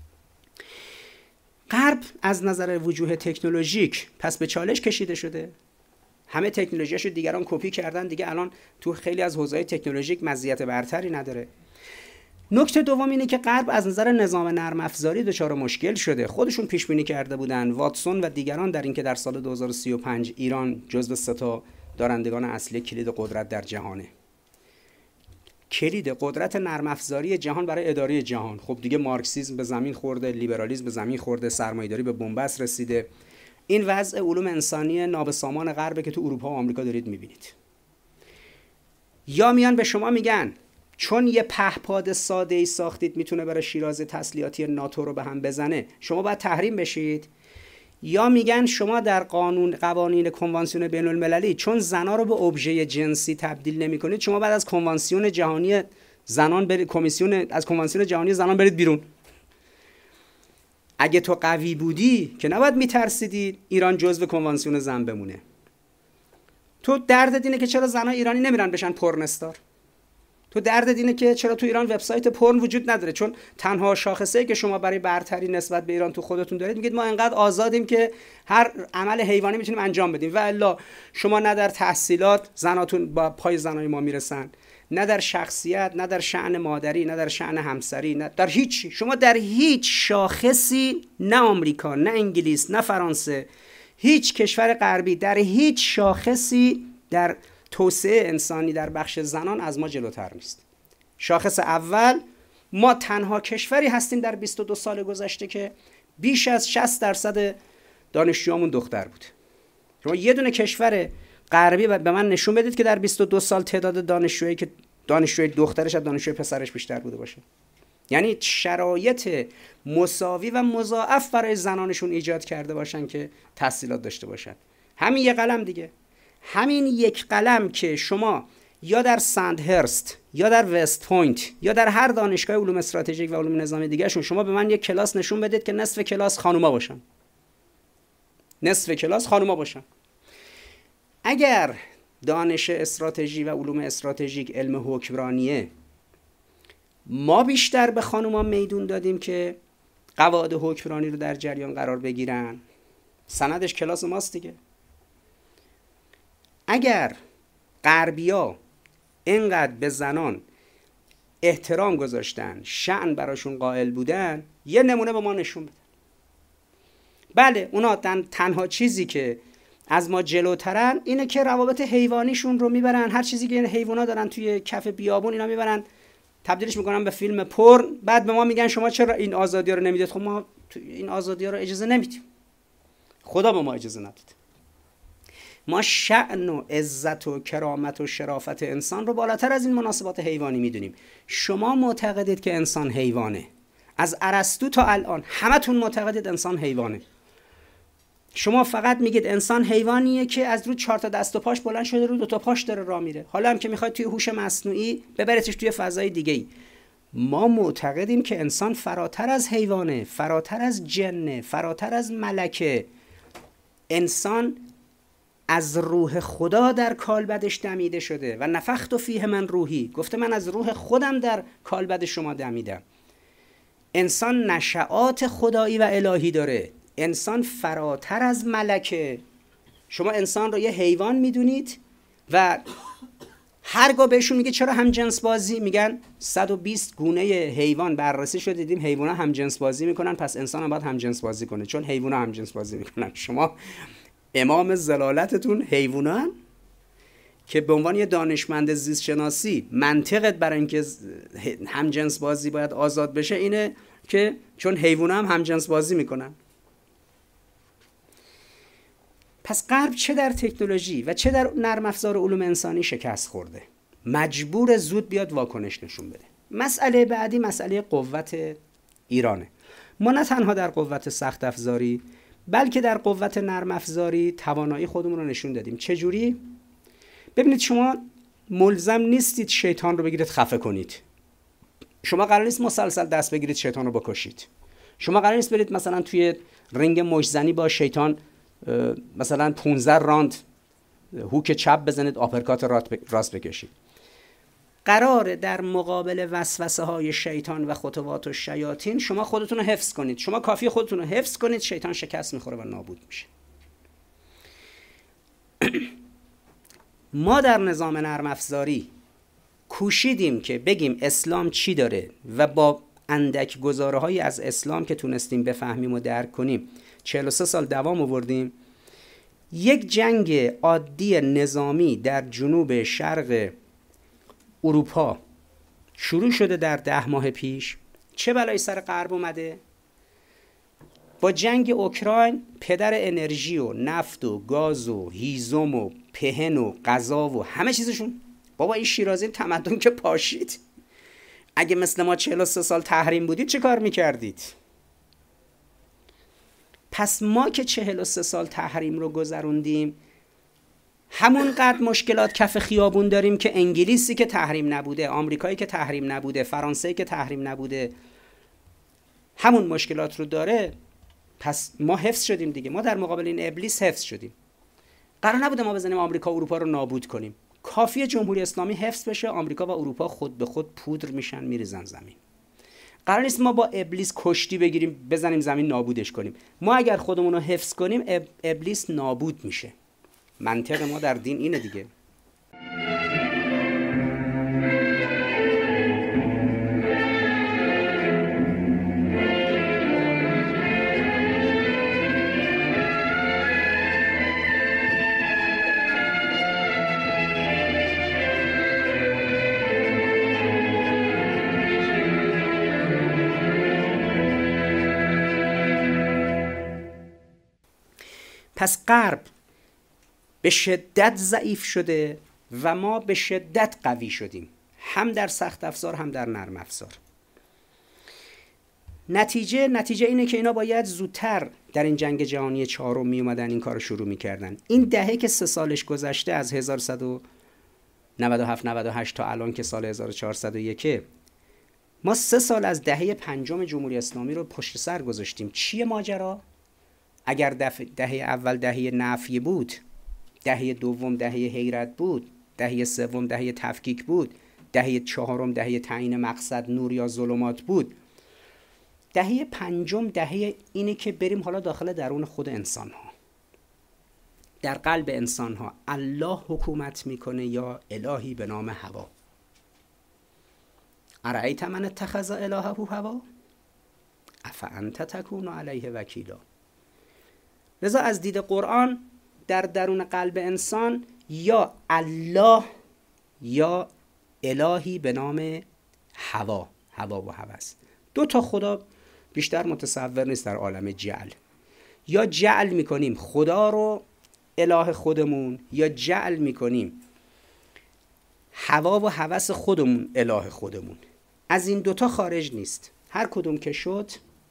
غرب از نظر وجوه تکنولوژیک پس به چالش کشیده شده، همه تکنولوژیاشو دیگران کپی کردن دیگه، الان تو خیلی از حوزه‌های تکنولوژیک مزیت برتری نداره. نکته دوم اینه که غرب از نظر نظام نرم افزاری دچار مشکل شده. خودشون پیش بینی کرده بودن، واتسون و دیگران، در اینکه در سال دو هزار و سی و پنج ایران جزو سه تا دارندگان اصلی کلید قدرت در جهانه. کلید قدرت نرم افزاری جهان برای اداره جهان. خب دیگه مارکسیسم به زمین خورده، لیبرالیسم به زمین خورده، سرمایه‌داری به بنبست رسیده. این وضع علوم انسانی نابسامان غربه که تو اروپا و آمریکا دارید می‌بینید. یا میان به شما میگن چون یه پهپاد ساده‌ای ساختید میتونه برای شیراز تسلیحاتی ناتو رو به هم بزنه، شما باید تحریم بشید. یا میگن شما در قانون قوانین کنوانسیون بین المللی چون زنا رو به ابژه جنسی تبدیل نمی‌کنید، شما بعد از کنوانسیون جهانی زنان برید، کمیسیون از کنوانسیون جهانی زنان برید بیرون. اگه تو قوی بودی که نباید میترسیدی ایران جزو کنوانسیون زن بمونه. تو دردت اینه که چرا زنای ایرانی نمیرن بشن پورنستار. تو دردت اینه که چرا تو ایران وبسایت پورن وجود نداره، چون تنها شاخصه‌ای که شما برای برتری نسبت به ایران تو خودتون دارید میگید ما انقدر آزادیم که هر عمل حیوانی میتونیم انجام بدیم، و الا شما نه در تحصیلات زناتون با پای زنای ما میرسن، نه در شخصیت، نه در شأن مادری، نه در شأن همسری، نه در هیچ. شما در هیچ شاخصی، نه آمریکا، نه انگلیس، نه فرانسه، هیچ کشور غربی در هیچ شاخصی در توسعه انسانی در بخش زنان از ما جلوتر نیست. شاخص اول، ما تنها کشوری هستیم در بیست و دو سال گذشته که بیش از شصت درصد دانشجوامون دختر بود. شما یه دونه کشور غربی به من نشون بدید که در بیست و دو سال تعداد دانشجویی که دانشجوی دخترش از دانشجوی پسرش بیشتر بوده باشه. یعنی شرایط مساوی و مضاعف برای زنانشون ایجاد کرده باشن که تحصیلات داشته باشن. همین یک قلم دیگه، همین یک قلم که شما یا در سندهرست یا در وست پوینت یا در هر دانشگاه علوم استراتژیک و علوم نظامی دیگه شون، شما به من یک کلاس نشون بدید که نصف کلاس خانوما باشن، نصف کلاس خانوما باشن. اگر دانش استراتژی و علوم استراتژیک علم حکمرانیه، ما بیشتر به خانوما میدون دادیم که قواعد حکمرانی رو در جریان قرار بگیرن، سندش کلاس ماست دیگه. اگر غربیا اینقدر به زنان احترام گذاشتن، شأن براشون قائل بودن، یه نمونه به ما نشون بدن. بله اونا تنها چیزی که از ما جلوترن اینه که روابط حیوانیشون رو میبرن، هر چیزی که این حیوانا دارن توی کف بیابون اینا میبرن تبدیلش میکنن به فیلم پورن، بعد به ما میگن شما چرا این آزادی رو نمیدید. خب ما این آزادی رو اجازه نمیدیم، خدا به ما اجازه نداد. ما شأن و عزت و کرامت و شرافت انسان رو بالاتر از این مناسبات حیوانی میدونیم. شما معتقدید که انسان حیوانه، از ارسطو تا الان همتون معتقدید انسان حیوانه. شما فقط میگید انسان حیوانیه که از رو چهار تا دست و پاش بلند شده، رو دو تا پاش داره راه میره. حالا هم که میخواید توی هوش مصنوعی ببرتش توی فضای دیگه‌ای. ما معتقدیم که انسان فراتر از حیوانه، فراتر از جنه، فراتر از ملکه. انسان از روح خدا در کالبدش دمیده شده و نفخت فیه من روحی، گفته من از روح خودم در کالبد شما دمیدم. انسان نشعات خدایی و الهی داره، انسان فراتر از ملکه. شما انسان رو یه حیوان میدونید و هرگاه بهشون میگه چرا هم جنس بازی، میگن صد و بیست گونه حیوان بررسی شده دیدیم حیونا هم جنس بازی میکنن، پس انسان هم باید هم جنس بازی کنه چون حیونا هم جنس بازی میکنن. شما امام زلالتتون حیوانان که به عنوان یه دانشمند زیست شناسی منطقت برای اینکه هم جنس بازی باید آزاد بشه اینه که چون حیونا هم هم جنس بازی میکنن. پس غرب چه در تکنولوژی و چه در نرم افزار علوم انسانی شکست خورده. مجبور زود بیاد واکنش نشون بده. مسئله بعدی مسئله قوت ایرانه. ما نه تنها در قوت سخت افزاری بلکه در قوت نرم افزاری توانایی خودمون رو نشون دادیم. چجوری؟ ببینید شما ملزم نیستید شیطان رو بگیرید خفه کنید. شما قرار نیست مسلسل دست بگیرید شیطان رو بکشید. شما قرار نیست برید مثلا توی رینگ مشت‌زنی با شیطان مثلا پانزده راند هوک چپ بزنید آپرکات راست بکشید. قراره در مقابل وسوسه های شیطان و خطوات و شیاطین شما خودتون رو حفظ کنید. شما کافی خودتون رو حفظ کنید، شیطان شکست میخوره و نابود میشه. ما در نظام نرم افزاری کوشیدیم که بگیم اسلام چی داره و با اندک گزاره های از اسلام که تونستیم بفهمیم و درک کنیم چهل و سه سال دوام آوردیم. یک جنگ عادی نظامی در جنوب شرق اروپا شروع شده در ده ماه پیش. چه بلایی سر غرب اومده؟ با جنگ اوکراین پدر انرژی و نفت و گاز و هیزم و پهن و غذا و همه چیزشون، بابا این شیرازی تمدن که پاشید. اگه مثل ما چهل و سه سال تحریم بودید چه کار میکردید؟ پس ما که چهل و سه سال تحریم رو گذروندیم همونقدر مشکلات کف خیابون داریم که انگلیسی که تحریم نبوده، آمریکایی که تحریم نبوده، فرانسه که تحریم نبوده همون مشکلات رو داره. پس ما حفظ شدیم دیگه. ما در مقابل این ابلیس حفظ شدیم. قرار نبوده ما بزنیم آمریکا و اروپا رو نابود کنیم. کافیه جمهوری اسلامی حفظ بشه، آمریکا و اروپا خود به خود پودر میشن میریزن زمین. قرار نیست ما با ابلیس کشتی بگیریم بزنیم زمین نابودش کنیم. ما اگر خودمون رو حفظ کنیم اب... ابلیس نابود میشه. منطق ما در دین اینه دیگه. پس غرب به شدت ضعیف شده و ما به شدت قوی شدیم، هم در سخت افزار هم در نرم افزار. نتیجه نتیجه اینه که اینا باید زودتر در این جنگ جهانی چهارم می اومدن این کارو شروع میکردن. این دهه که سه سالش گذشته از هزار و سیصد و نود و هفت نود و هشت تا الان که سال هزار و چهارصد و یک، ما سه سال از دهه پنجم جمهوری اسلامی رو پشت سر گذاشتیم. چیه ماجرا؟ اگر دهه اول دهه نفی بود، دهه دوم دهه حیرت بود، دهه سوم دهه تفکیک بود، دهه چهارم دهه تعیین مقصد نور یا ظلمات بود، دهه پنجم دهه اینه که بریم حالا داخل درون خود انسان ها، در قلب انسان ها الله حکومت میکنه یا الهی به نام هوا. ارأیت من اتخذ الهه هوا افانت تکون علیه وکیلا. لذا از دید قرآن در درون قلب انسان یا الله یا الهی به نام هوا، هوا و هوس. دو تا خدا بیشتر متصور نیست در عالم جعل. یا جعل میکنیم خدا رو اله خودمون، یا جعل میکنیم هوا و هوس خودمون اله خودمون. از این دوتا خارج نیست. هر کدوم که شد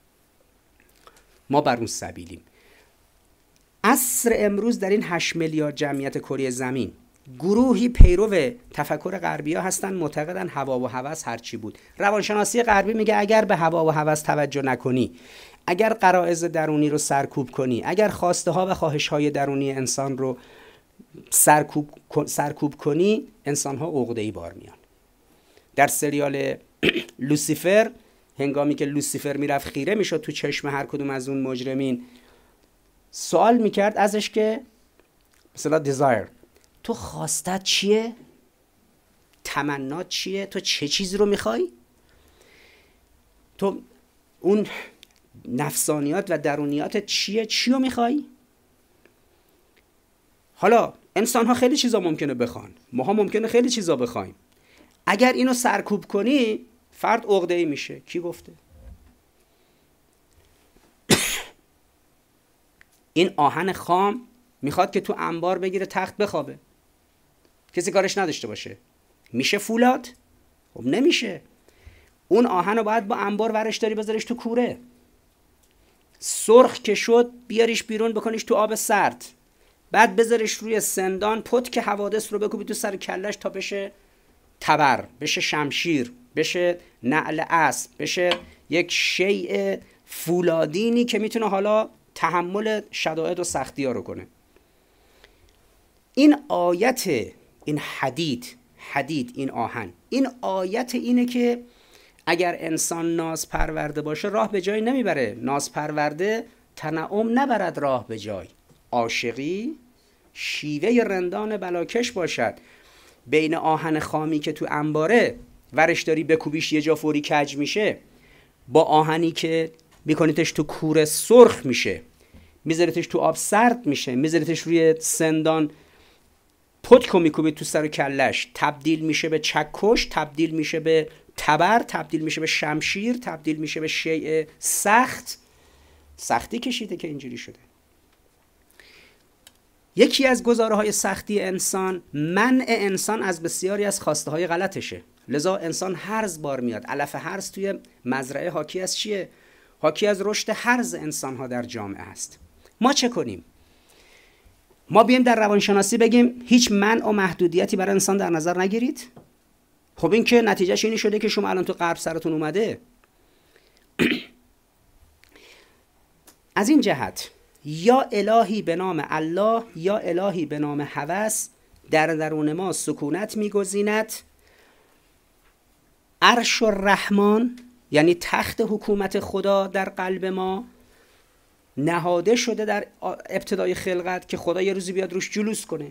ما بر اون سبیلیم. عصر امروز در این هشت میلیارد جمعیت کره زمین گروهی پیرو تفکر غربی ها هستن، معتقدن هوا و هوس هرچی بود. روانشناسی غربی میگه اگر به هوا و هوس توجه نکنی، اگر غرایز درونی رو سرکوب کنی، اگر خواسته ها و خواهش های درونی انسان رو سرکوب سرکوب کنی، انسان ها عقده‌ای بار میان. در سریال لوسیفر هنگامی که لوسیفر میرفت خیره میشد تو چشم هر کدوم از اون مجرمین، سوال میکرد ازش که مثلا دیزایر، تو خواستت چیه؟ تمنات چیه؟ تو چه چیزی رو میخوای؟ تو اون نفسانیات و درونیات چیه؟ چی رو میخوای؟ حالا انسان ها خیلی چیزا ممکنه بخوان، ما ها ممکنه خیلی چیزا بخوایم. اگر اینو سرکوب کنی فرد عقده‌ای میشه. کی گفته؟ این آهن خام میخواد که تو انبار بگیره تخت بخوابه، کسی کارش نداشته باشه. میشه فولاد؟ خب نمیشه. اون آهن رو باید با انبار ورش داری بذاریش تو کوره. سرخ که شد بیاریش بیرون بکنیش تو آب سرد، بعد بذاریش روی سندان، پت که حوادث رو بکوبی تو سر کلش تا بشه تبر، بشه شمشیر، بشه نعل اسب، بشه یک شیء فولادینی که میتونه حالا تحمل شدائد و سختی ها رو کنه. این آیت، این حدید، حدید این آهن، این آیت اینه که اگر انسان ناز پرورده باشه راه به جای نمیبره. ناز پرورده تنعم نبرد راه به جای. عاشقی شیوه رندان بلاکش باشد. بین آهن خامی که تو انباره ورش داری بکوبیش یه جا فوری کج میشه، با آهنی که میکنیتش تو کوره سرخ میشه، میذاریتش تو آب سرد میشه، میذاریتش روی سندان پتکو میکوبید تو سر و کلش، تبدیل میشه به چکش، تبدیل میشه به تبر، تبدیل میشه به شمشیر، تبدیل میشه به شیء سخت. سختی کشیده که اینجوری شده. یکی از گزارهای سختی انسان منع انسان از بسیاری از خواسته های غلطشه. لذا انسان هرز بار میاد. علف هرز توی مزرعه حاکی از چیه؟ حاکی از رشد هرز انسان ها در جامعه است. ما چه کنیم؟ ما بیایم در روانشناسی بگیم هیچ منع و محدودیتی برای انسان در نظر نگیرید؟ خب این که نتیجهش اینی شده که شما الان تو غرب سرتون اومده. از این جهت یا الهی به نام الله یا الهی به نام هوس در درون ما سکونت میگزیند. عرش الرحمن یعنی تخت حکومت خدا در قلب ما نهاده شده در ابتدای خلقت که خدا یه روزی بیاد روش جلوس کنه.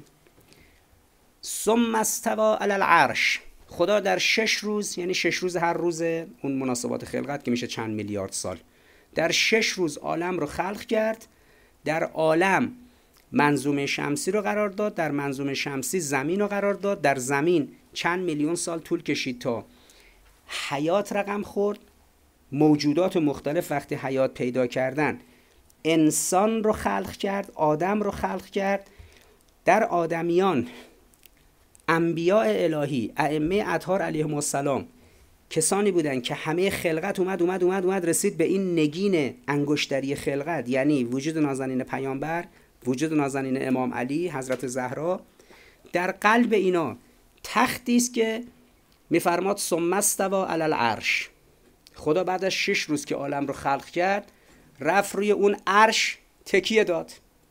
ثم استوى علی العرش، خدا در شش روز، یعنی شش روز هر روز اون مناسبات خلقت که میشه چند میلیارد سال، در شش روز عالم رو خلق کرد. در عالم منظومه شمسی رو قرار داد، در منظومه شمسی زمین رو قرار داد، در زمین چند میلیون سال طول کشید تا حیات رقم خورد. موجودات مختلف وقتی حیات پیدا کردن انسان رو خلق کرد، آدم رو خلق کرد. در آدمیان انبیاء الهی، ائمه اطهار علیهم السلام کسانی بودن که همه خلقت اومد اومد اومد اومد رسید به این نگین انگشتری خلقت، یعنی وجود نازنین پیامبر، وجود نازنین امام علی، حضرت زهرا. در قلب اینا تختی است که میفرماد ثم استوى علی العرش. خدا بعد از شش روز که عالم رو خلق کرد رفت روی اون عرش تکیه داد.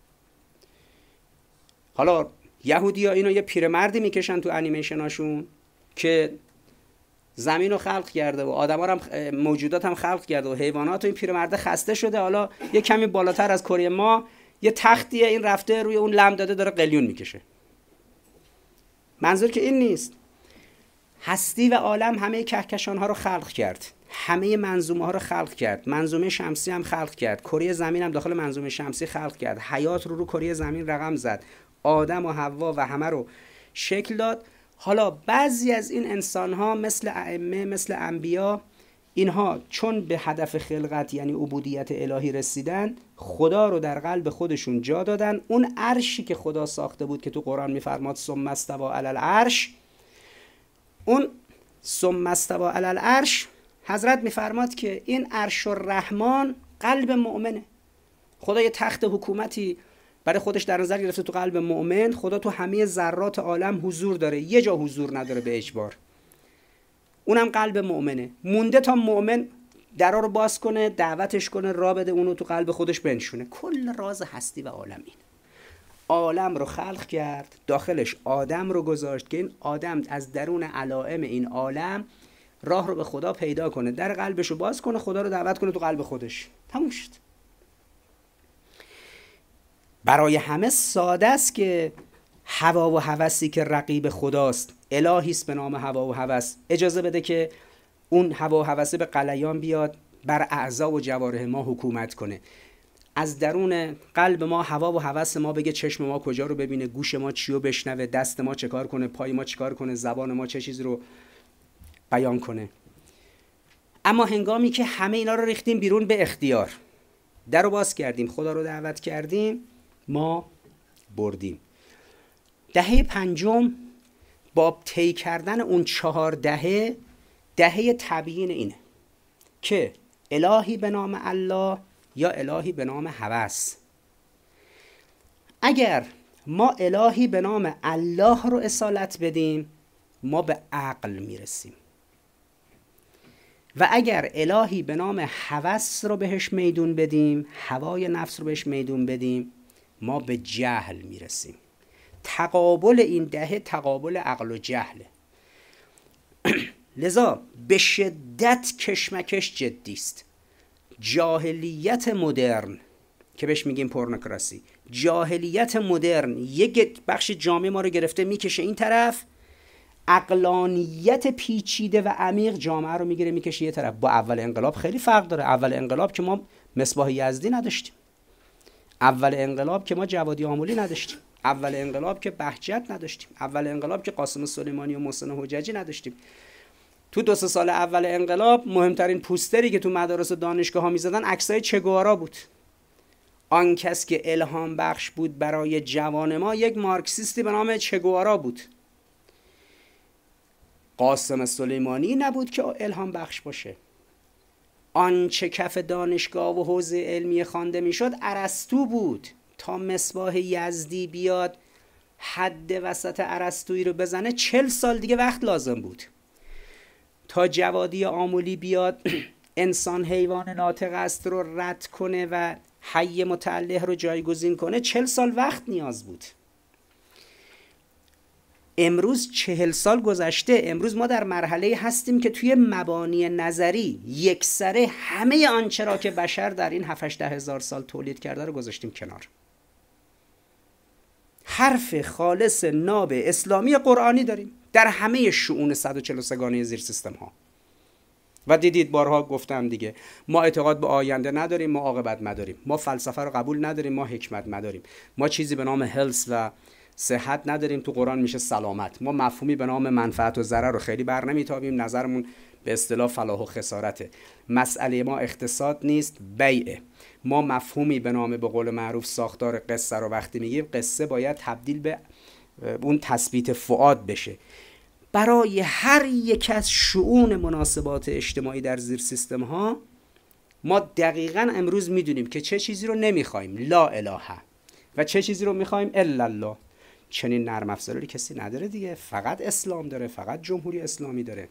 حالا یهودی‌ها اینو یه پیرمردی میکشن تو انیمیشناشون که زمین رو خلق کرده و آدم‌ها هم موجودات هم خلق کرده و حیوانات و این پیرمرده خسته شده، حالا یه کمی بالاتر از کره ما یه تختیه این رفته روی اون لم داده داره قلیون میکشه. منظور که این نیست. هستی و عالم همه کهکشان ها رو خلق کرد، همه منظومه ها رو خلق کرد، منظومه شمسی هم خلق کرد، کره زمین هم داخل منظومه شمسی خلق کرد، حیات رو رو کره زمین رقم زد، آدم و حوا و همه رو شکل داد. حالا بعضی از این انسان ها مثل ائمه، مثل انبیا، اینها چون به هدف خلقت یعنی عبودیت الهی رسیدن، خدا رو در قلب خودشون جا دادن. اون عرشی که خدا ساخته بود که تو قرآن میفرماد ثم استوى علی العرش، اون ثم استوى علی العرش حضرت میفرماد که این عرش الرحمن قلب مؤمنه. خدا یه تخت حکومتی برای خودش در نظر گرفته تو قلب مؤمن. خدا تو همه ذرات عالم حضور داره، یه جا حضور نداره به اجبار، اونم قلب مؤمنه. مونده تا مؤمن درا رو باز کنه، دعوتش کنه، راه بده، اونو تو قلب خودش بنشونه. کل راز هستی و عالم این. عالم رو خلق کرد، داخلش آدم رو گذاشت که این آدم از درون علائم این عالم راه رو به خدا پیدا کنه، در قلبش رو باز کنه، خدا رو دعوت کنه تو قلب خودش. تموم شد. برای همه ساده است که هوا و هوسی که رقیب خداست، الهی است به نام هوا و هوس، اجازه بده که اون هوا و هوس به غلیان بیاد، بر اعضا و جوارح ما حکومت کنه. از درون قلب ما هوا و هوس ما بگه چشم ما کجا رو ببینه، گوش ما چی رو بشنوه، دست ما چه کار کنه، پای ما چه کار کنه، زبان ما چه چیز رو بیان کنه. اما هنگامی که همه اینا رو ریختیم بیرون به اختیار، در رو باز کردیم، خدا رو دعوت کردیم، ما بردیم. دهه پنجم با طی کردن اون چهار دهه، دهه تبیین اینه که الهی به نام الله یا الهی به نام هوس. اگر ما الهی به نام الله رو اصالت بدیم ما به عقل میرسیم و اگر الهی به نام هوس رو بهش میدون بدیم، هوای نفس رو بهش میدون بدیم، ما به جهل میرسیم. تقابل این دهه تقابل عقل و جهله. لذا به شدت کشمکش جدی است. جاهلیت مدرن که بهش میگیم پورنوکراسی، جاهلیت مدرن یک بخش جامعه ما رو گرفته میکشه این طرف، عقلانیت پیچیده و عمیق جامعه رو میگیره میکشه یه طرف. با اول انقلاب خیلی فرق داره. اول انقلاب که ما مصباح یزدی نداشتیم، اول انقلاب که ما جوادی آملی نداشتیم، اول انقلاب که بهجت نداشتیم، اول انقلاب که قاسم سلیمانی و محسن حججی نداشتیم. تو دو سه سال اول انقلاب مهمترین پوستری که تو مدارس و دانشگاه ها میزدن عکسای چه گوارا بود. آن کس که الهام بخش بود برای جوان ما یک مارکسیستی به نام چه گوارا بود. قاسم سلیمانی نبود که الهام بخش باشه. آنچه کف دانشگاه و حوزه علمی خوانده میشد ارسطو بود. تا مصباح یزدی بیاد حد وسط ارسطویی رو بزنه چل سال دیگه وقت لازم بود. تا جوادی آملی بیاد انسان حیوان ناطق است رو رد کنه و حی متعله رو جایگزین کنه چل سال وقت نیاز بود. امروز چهل سال گذشته. امروز ما در مرحله هستیم که توی مبانی نظری یکسره همه آنچه را که بشر در این هفت هشت هزار سال تولید کرده رو گذاشتیم کنار. حرف خالص ناب اسلامی قرآنی داریم در همه شؤون صد و چهل و سه گانه زیر سیستم ها. و دیدید بارها گفتم دیگه، ما اعتقاد به آینده نداریم، ما عاقبت نداریم، ما فلسفه رو قبول نداریم، ما حکمت نداریم، ما چیزی به نام هلس و صحت نداریم، تو قرآن میشه سلامت، ما مفهومی به نام منفعت و ضرر رو خیلی بر نمیتابیم، نظرمون به اصطلاح فلاح و خسارته. مسئله ما اقتصاد نیست، بیعه. ما مفهومی به نام به قول معروف ساختار قصه رو وقتی میگیم قصه باید تبدیل به اون تثبیت فؤاد بشه. برای هر یک از شؤون مناسبات اجتماعی در زیر سیستم ها ما دقیقاً امروز میدونیم که چه چیزی رو نمیخوایم، لا اله، و چه چیزی رو میخوایم، الا الله. چنین نرم افزاری کسی نداره دیگه، فقط اسلام داره، فقط جمهوری اسلامی داره.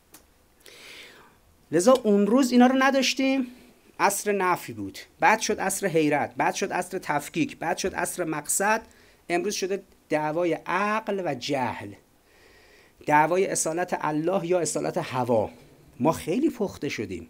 لذا اون روز اینا رو نداشتیم، عصر نفی بود، بعد شد عصر حیرت، بعد شد عصر تفکیک، بعد شد عصر مقصد، امروز شده دعوای عقل و جهل، دعوای اصالت الله یا اصالت هوا. ما خیلی پخته شدیم،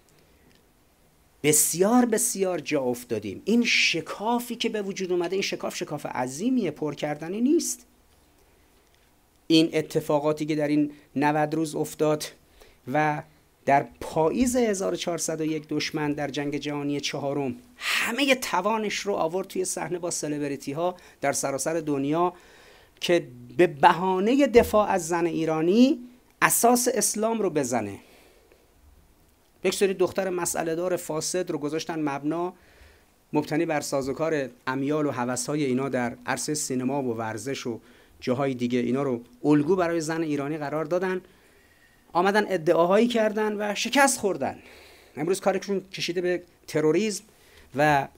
بسیار بسیار جا افتادیم. این شکافی که به وجود اومده، این شکاف شکاف عظیمیه، پر کردنی نیست. این اتفاقاتی که در این نود روز افتاد و در پاییز هزار و چهارصد و یک دشمن در جنگ جهانی چهارم همه توانش رو آورد توی صحنه با سلبریتی ها در سراسر دنیا که به بهانه دفاع از زن ایرانی اساس اسلام رو بزنه. یک سری دختر مسئله دار فاسد رو گذاشتن مبنا، مبتنی بر سازوکار امیال و هوس‌های اینا در عرصه سینما و ورزش و جاهای دیگه، اینا رو الگو برای زن ایرانی قرار دادن، آمدن ادعاهایی کردن و شکست خوردن. امروز کارشون کشیده به تروریسم و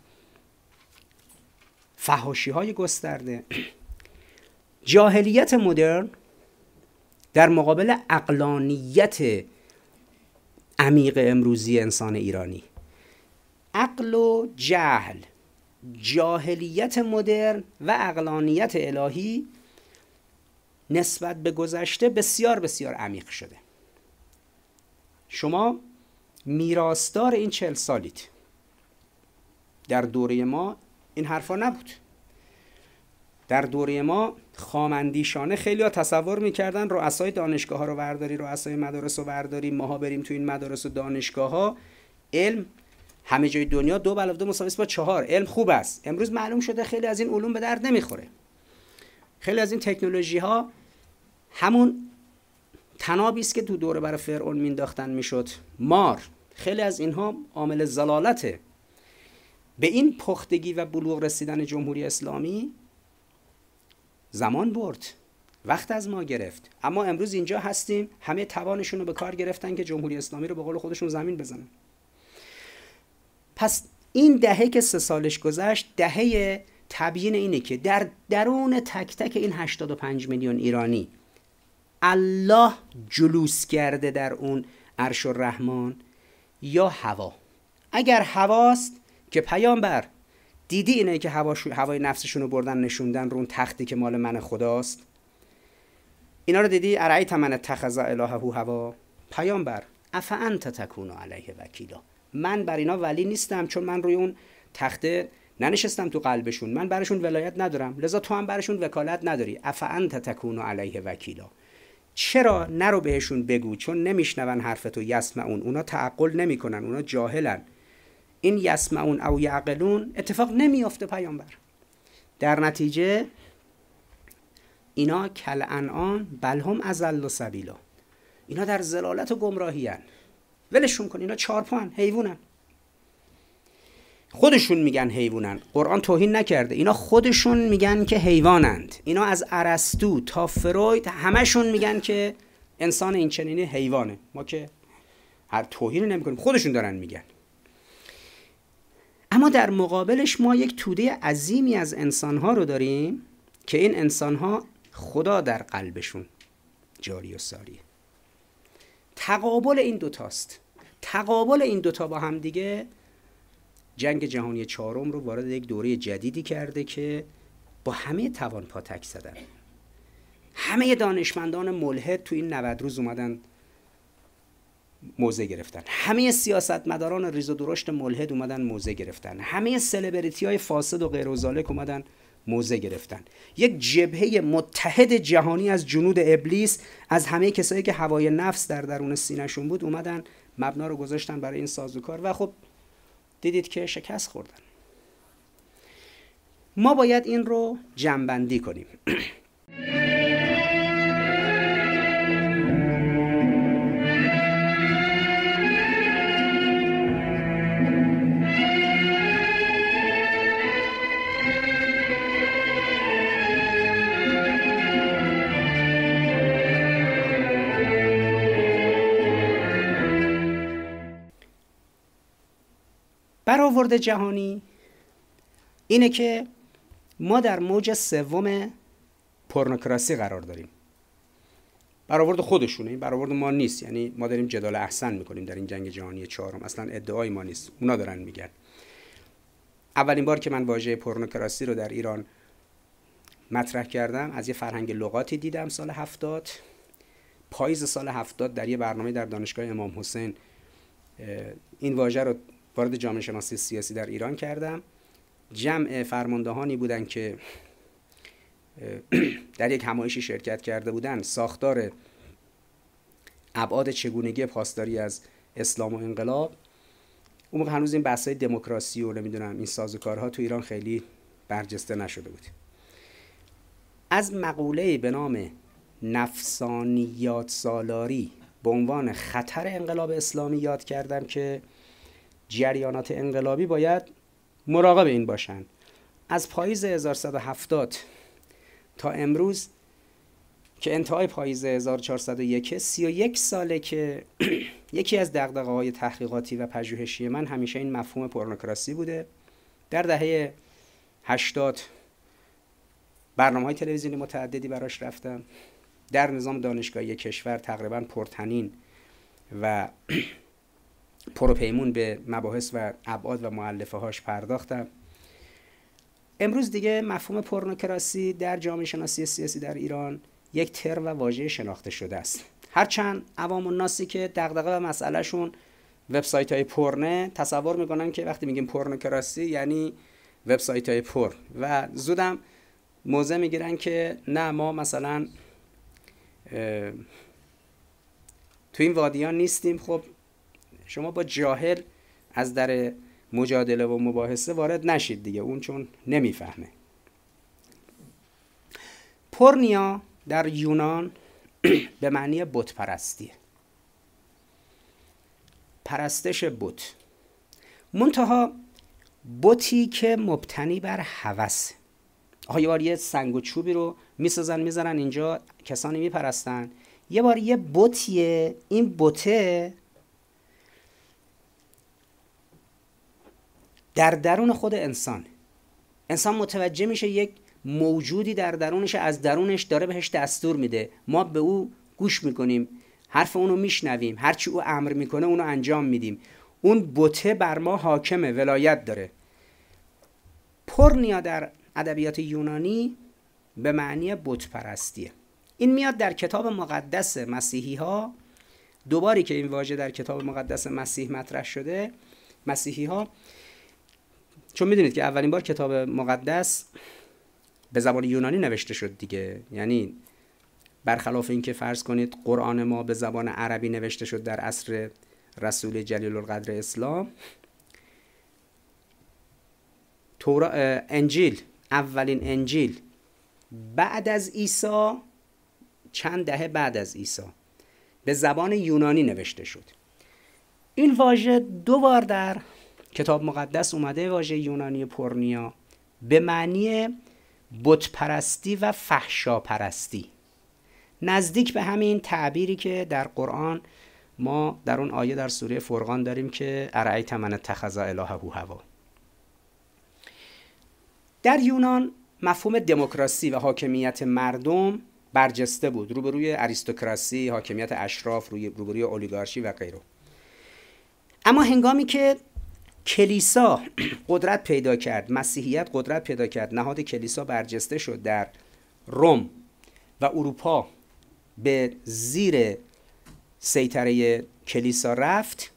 فحاشی‌های گسترده. جاهلیت مدرن در مقابل عقلانیت عمیق امروزی انسان ایرانی. عقل و جهل، جاهلیت مدرن و عقلانیت الهی نسبت به گذشته بسیار بسیار عمیق شده. شما میراثدار این چهل سالید. در دوره ما این حرفا نبود. در دوره ما خامندیشانه خیلی ها تصور میکردن رؤسای دانشگاه ها رو برداری، رؤسای مدارس رو برداری، ماها بریم تو این مدارس و دانشگاه ها، علم همه جای دنیا دو علاوه دو مساوی با چهار، علم خوب است. امروز معلوم شده خیلی از این علوم به درد نمیخوره. خیلی از این تکنولوژی ها همون تنابی است که تو دوره برای فرعون مینداختن میشد مار. خیلی از اینها عامل ضلالته. به این پختگی و بلوغ رسیدن جمهوری اسلامی زمان برد. وقت از ما گرفت. اما امروز اینجا هستیم، همه توانشون رو به کار گرفتن که جمهوری اسلامی رو به قول خودشون زمین بزنن. پس این دهه که سه سالش گذشت دهه تبیین اینه که در درون تک تک این هشتاد و پنج میلیون ایرانی الله جلوس کرده در اون عرش الرحمن یا هوا. اگر هواست که پیامبر دیدی اینه که هوا هوای نفسشون رو بردن نشوندن رو اون تختی که مال من خداست، اینا رو دیدی؟ ارایت من اتخذ الهه هوا، پیامبر افانت تکون علیه وکیلا، من بر اینا ولی نیستم چون من روی اون تخته ننشستم تو قلبشون، من برشون ولایت ندارم، لذا تو هم برشون وکالت نداری. افانت تکون علیه وکیلا، چرا نرو بهشون بگو؟ چون نمیشنون حرفتو. یسمعون، اونا تعقل نمیکنن، اونا جاهلن. این یسمعون او یعقلون اتفاق نمیافته پیامبر. در نتیجه اینا کل انعام بل هم اضل سبیلا، اینا در ضلالت و گمراهی ان. ولشون کن، اینا چارپان حیوانن. خودشون میگن حیوانن، قرآن توهین نکرده، اینا خودشون میگن که حیوانند. اینا از ارسطو تا فروید همشون میگن که انسان این چنینی حیوانه. ما که هر توهین نمیکنیم، خودشون دارن میگن. اما در مقابلش ما یک توده عظیمی از انسانها رو داریم که این انسانها خدا در قلبشون جاری و ساریه. تقابل این دوتاست. تقابل این دوتا با هم دیگه جنگ جهانی چهارم رو وارد یک دوره جدیدی کرده که با همه توان پاتک زدن. همه دانشمندان ملحد تو این نود روز اومدن موضع گرفتن. همه سیاستمداران ریز و درشت ملحد اومدن موضع گرفتن. همه سلبریتی های فاسد و غیر و ذالک اومدن موضع گرفتن. یک جبهه متحد جهانی از جنود ابلیس، از همه کسایی که هوای نفس در درون سینه‌شون بود، اومدن مبنا رو گذاشتن برای این سازوکار و خب دیدید که شکست خوردن. ما باید این رو جمع‌بندی کنیم. برآورد جهانی اینه که ما در موج سوم پورنوکراسی قرار داریم. برآورد خودشونه، این برآورد ما نیست. یعنی ما داریم جدال احسن میکنیم در این جنگ جهانی چهارم، اصلا ادعای ما نیست، اونا دارن میگن. اولین بار که من واژه پورنوکراسی رو در ایران مطرح کردم از یه فرهنگ لغاتی دیدم سال هفتاد. پاییز سال هفتاد در یه برنامه در دانشگاه امام حسین این واژه رو وارد جامعه شناسی سیاسی در ایران کردم. جمع فرماندهانی بودن که در یک همایشی شرکت کرده بودن، ساختار ابعاد چگونگی پاسداری از اسلام و انقلاب. اون موقع هنوز این بحث‌های دموکراسی و نمیدونم این سازوکارها تو ایران خیلی برجسته نشده بود. از مقوله‌ای به نام نفسانیات سالاری به عنوان خطر انقلاب اسلامی یاد کردم که جریانات انقلابی باید مراقب این باشن. از پاییز هزار و سیصد و هفتاد تا امروز که انتهای پاییز هزار و چهارصد و یک، سی و یک ساله که یکی از دغدغه‌های تحقیقاتی و پژوهشی من همیشه این مفهوم پورنوکراسی بوده. در دهه هشتاد برنامه‌های تلویزیونی متعددی براش رفتم. در نظام دانشگاهی کشور تقریبا پرتنین و پروپیمون به مباحث و ابعاد و مؤلفه هاش پرداختم. امروز دیگه مفهوم پورنوکراسی در جامعه شناسی سیاسی در ایران یک ترم و واژه شناخته شده است. هرچند عوام الناسی که دغدغه و مسئلهشون وبسایت های پورنه تصور میکنن که وقتی میگیم پورنوکراسی یعنی وبسایت های پورن و زودم موضع میگیرن که نه، ما مثلا تو این وادیان نیستیم. خب شما با جاهل از در مجادله و مباحثه وارد نشید دیگه، اون چون نمیفهمه. پورنیا در یونان به معنی بت پرستیه، پرستش بت، منتها بتی که مبتنی بر هوس. آها یه بار یه سنگ و چوبی رو میسازن میذارن اینجا، کسانی میپرستن. یه بار یه بتیه، این بته در درون خود انسان، انسان متوجه میشه یک موجودی در درونش، از درونش داره بهش دستور میده، ما به او گوش میکنیم، حرف اونو میشنویم، هرچی او امر میکنه اونو انجام میدیم. اون بته بر ما حاکمه، ولایت داره. پورنیا در ادبیات یونانی به معنی بت پرستیه. این میاد در کتاب مقدس مسیحی ها، دوباری که این واژه در کتاب مقدس مسیح مطرح شده. مسیحی ها چون میدونید که اولین بار کتاب مقدس به زبان یونانی نوشته شد دیگه، یعنی برخلاف این که فرض کنید قرآن ما به زبان عربی نوشته شد در عصر رسول جلیل القدر اسلام، تورا انجیل، اولین انجیل بعد از عیسی، چند دهه بعد از عیسی به زبان یونانی نوشته شد. این واژه دو بار در کتاب مقدس اومده، واژه یونانی پورنیا، به معنی بت پرستی و فحشا پرستی، نزدیک به همین تعبیری که در قرآن ما در اون آیه در سوره فرقان داریم که ارأیت من اتخذ الهه هوا. در یونان مفهوم دموکراسی و حاکمیت مردم برجسته بود، روبروی اریستوکراسی، حاکمیت اشراف، روبروی اولیگارشی و غیره. اما هنگامی که کلیسا قدرت پیدا کرد، مسیحیت قدرت پیدا کرد، نهاد کلیسا برجسته شد در روم و اروپا به زیر سیطره کلیسا رفت،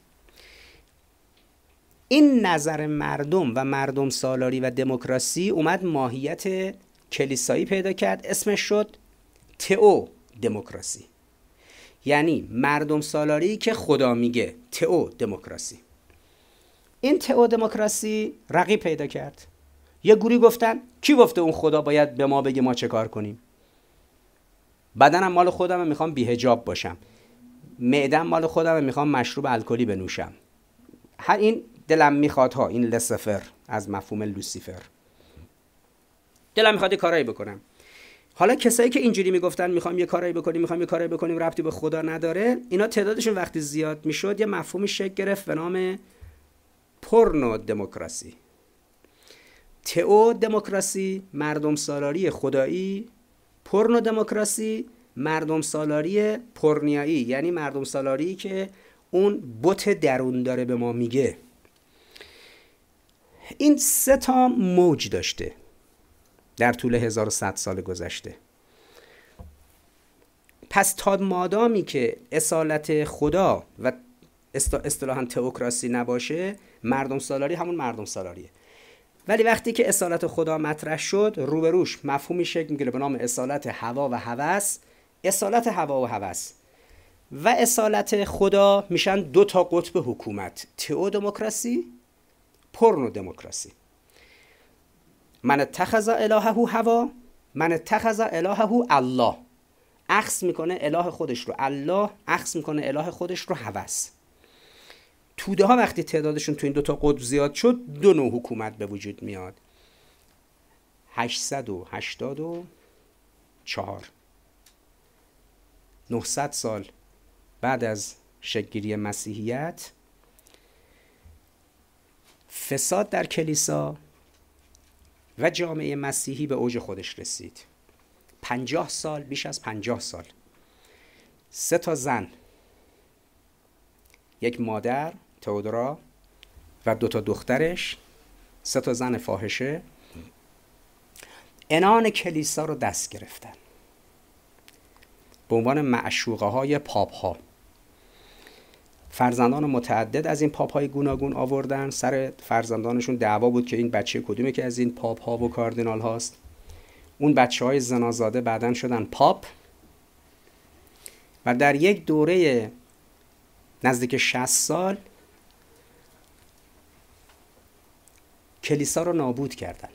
این نظر مردم و مردم سالاری و دموکراسی اومد ماهیت کلیسایی پیدا کرد، اسمش شد تئو دموکراسی، یعنی مردم سالاری که خدا میگه، تئو دموکراسی. این تئو دموکراسی رقیب پیدا کرد. یه گوری گفتن کی گفته اون خدا باید به ما بگه ما چه کار کنیم؟ بدنم مال خودمه میخوام بی‌حجاب باشم، معدم مال خودمه میخوام مشروب الکلی بنوشم، هر این دلم میخواد ها، این لسفر از مفهوم لوسیفر، دلم میخواد یه کارایی بکنم. حالا کسایی که اینجوری میگفتن میخوام یه کارایی بکنیم، میخوام یه کارایی بکنیم، ربطی به خدا نداره، اینا تعدادشون وقتی زیاد میشد یه مفهومی شکل گرفت به نام پورنو دموکراسی. تئو دموکراسی مردم سالاری خدایی، پورنو دموکراسی مردم سالاری پورنیایی، یعنی مردم سالاری که اون بت درون داره به ما میگه. این سه تا موج داشته در طول هزار و صد سال گذشته. پس تا مادامی که اصالت خدا و اصطلاحاً تئوکراسی نباشه، مردم سالاری همون مردم سالاریه. ولی وقتی که اصالت خدا مطرح شد، روبروش مفهومی شکل میگیره به نام اصالت هوا و هوس. اصالت هوا و هوس و اصالت خدا میشن دو تا قطب حکومت، تئو دموکراسی، پورنو دموکراسی. من اتخذ الهه هوا، من اتخذ الهه الله، اخذ میکنه اله خودش رو، الله اخذ میکنه اله خودش رو هوس. توده ها وقتی تعدادشون تو این دو تا قطب زیاد شد، دو نوع حکومت به وجود میاد. هشتصد و هشتاد و چهار، نهصد سال بعد از شکل‌گیری مسیحیت، فساد در کلیسا و جامعه مسیحی به اوج خودش رسید. پنجاه سال، بیش از پنجاه سال، سه تا زن، یک مادر تئودورا و دو تا دخترش، سه تا زن فاحشه، عنان کلیسا رو دست گرفتن به عنوان معشوقه های پاپ ها. فرزندان متعدد از این پاپ های گوناگون آوردن، سر فرزندانشون دعوا بود که این بچه کدومه که از این پاپ ها و کاردینال هاست. اون بچه های زنازاده بعدن شدن پاپ و در یک دوره نزدیک شصت سال کلیسا رو نابود کردن.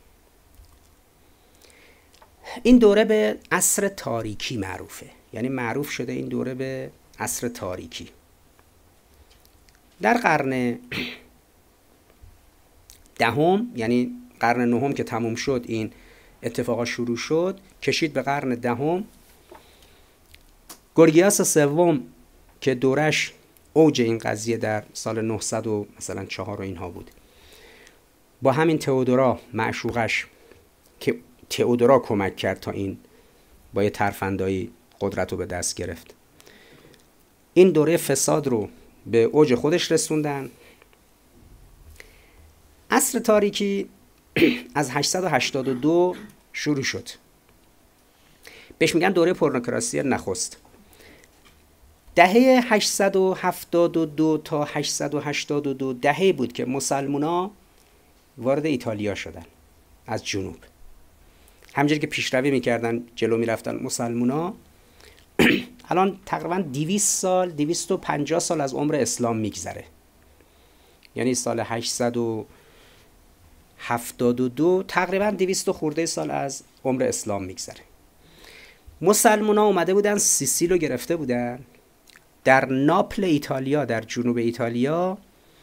این دوره به عصر تاریکی معروفه، یعنی معروف شده این دوره به عصر تاریکی. در قرن دهم، یعنی قرن نهم که تموم شد این اتفاقا شروع شد کشید به قرن دهم. گورگیاس سوم که دورش اوج این قضیه در سال نهصد و مثلا چهار و اینها بود، با همین تئودورا معشوقش که تئودورا کمک کرد تا این با یه ترفندایی قدرت رو به دست گرفت، این دوره فساد رو به اوج خودش رسوندن. عصر تاریکی از هشتصد و هشتاد و دو شروع شد، بهش میگن دوره پورنوکراسی نخست. دهه هشتصد و هفتاد و دو تا هشتصد و هشتاد و دو دهه بود که مسلمونا وارد ایتالیا شدن از جنوب. همونجوری که پیشروی میکردن جلو میرفتن مسلمونا، الان تقریبا دویست سال دویست و پنجاه سال از عمر اسلام میگذره، یعنی سال هشتصد و هفتاد و دو تقریبا دویست خورده سال از عمر اسلام میگذره. مسلمونا اومده بودن سیسیل رو گرفته بودن، در ناپل ایتالیا، در جنوب ایتالیا،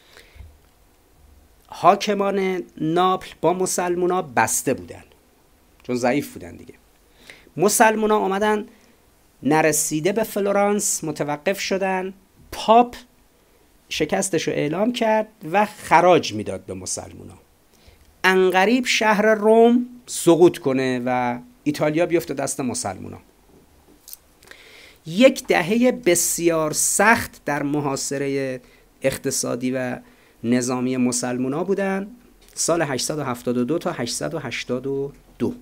حاکمان ناپل با مسلمونا بسته بودن چون ضعیف بودن دیگه. مسلمونا اومدن نرسیده به فلورانس متوقف شدن، پاپ شکستش رو اعلام کرد و خراج میداد به مسلمونا. عنقریب شهر روم سقوط کنه و ایتالیا بیفته دست مسلمونا. یک دهه بسیار سخت در محاصره اقتصادی و نظامی مسلمونا بودن، سال هشتصد و هفتاد و دو تا هشتصد و هشتاد و دو.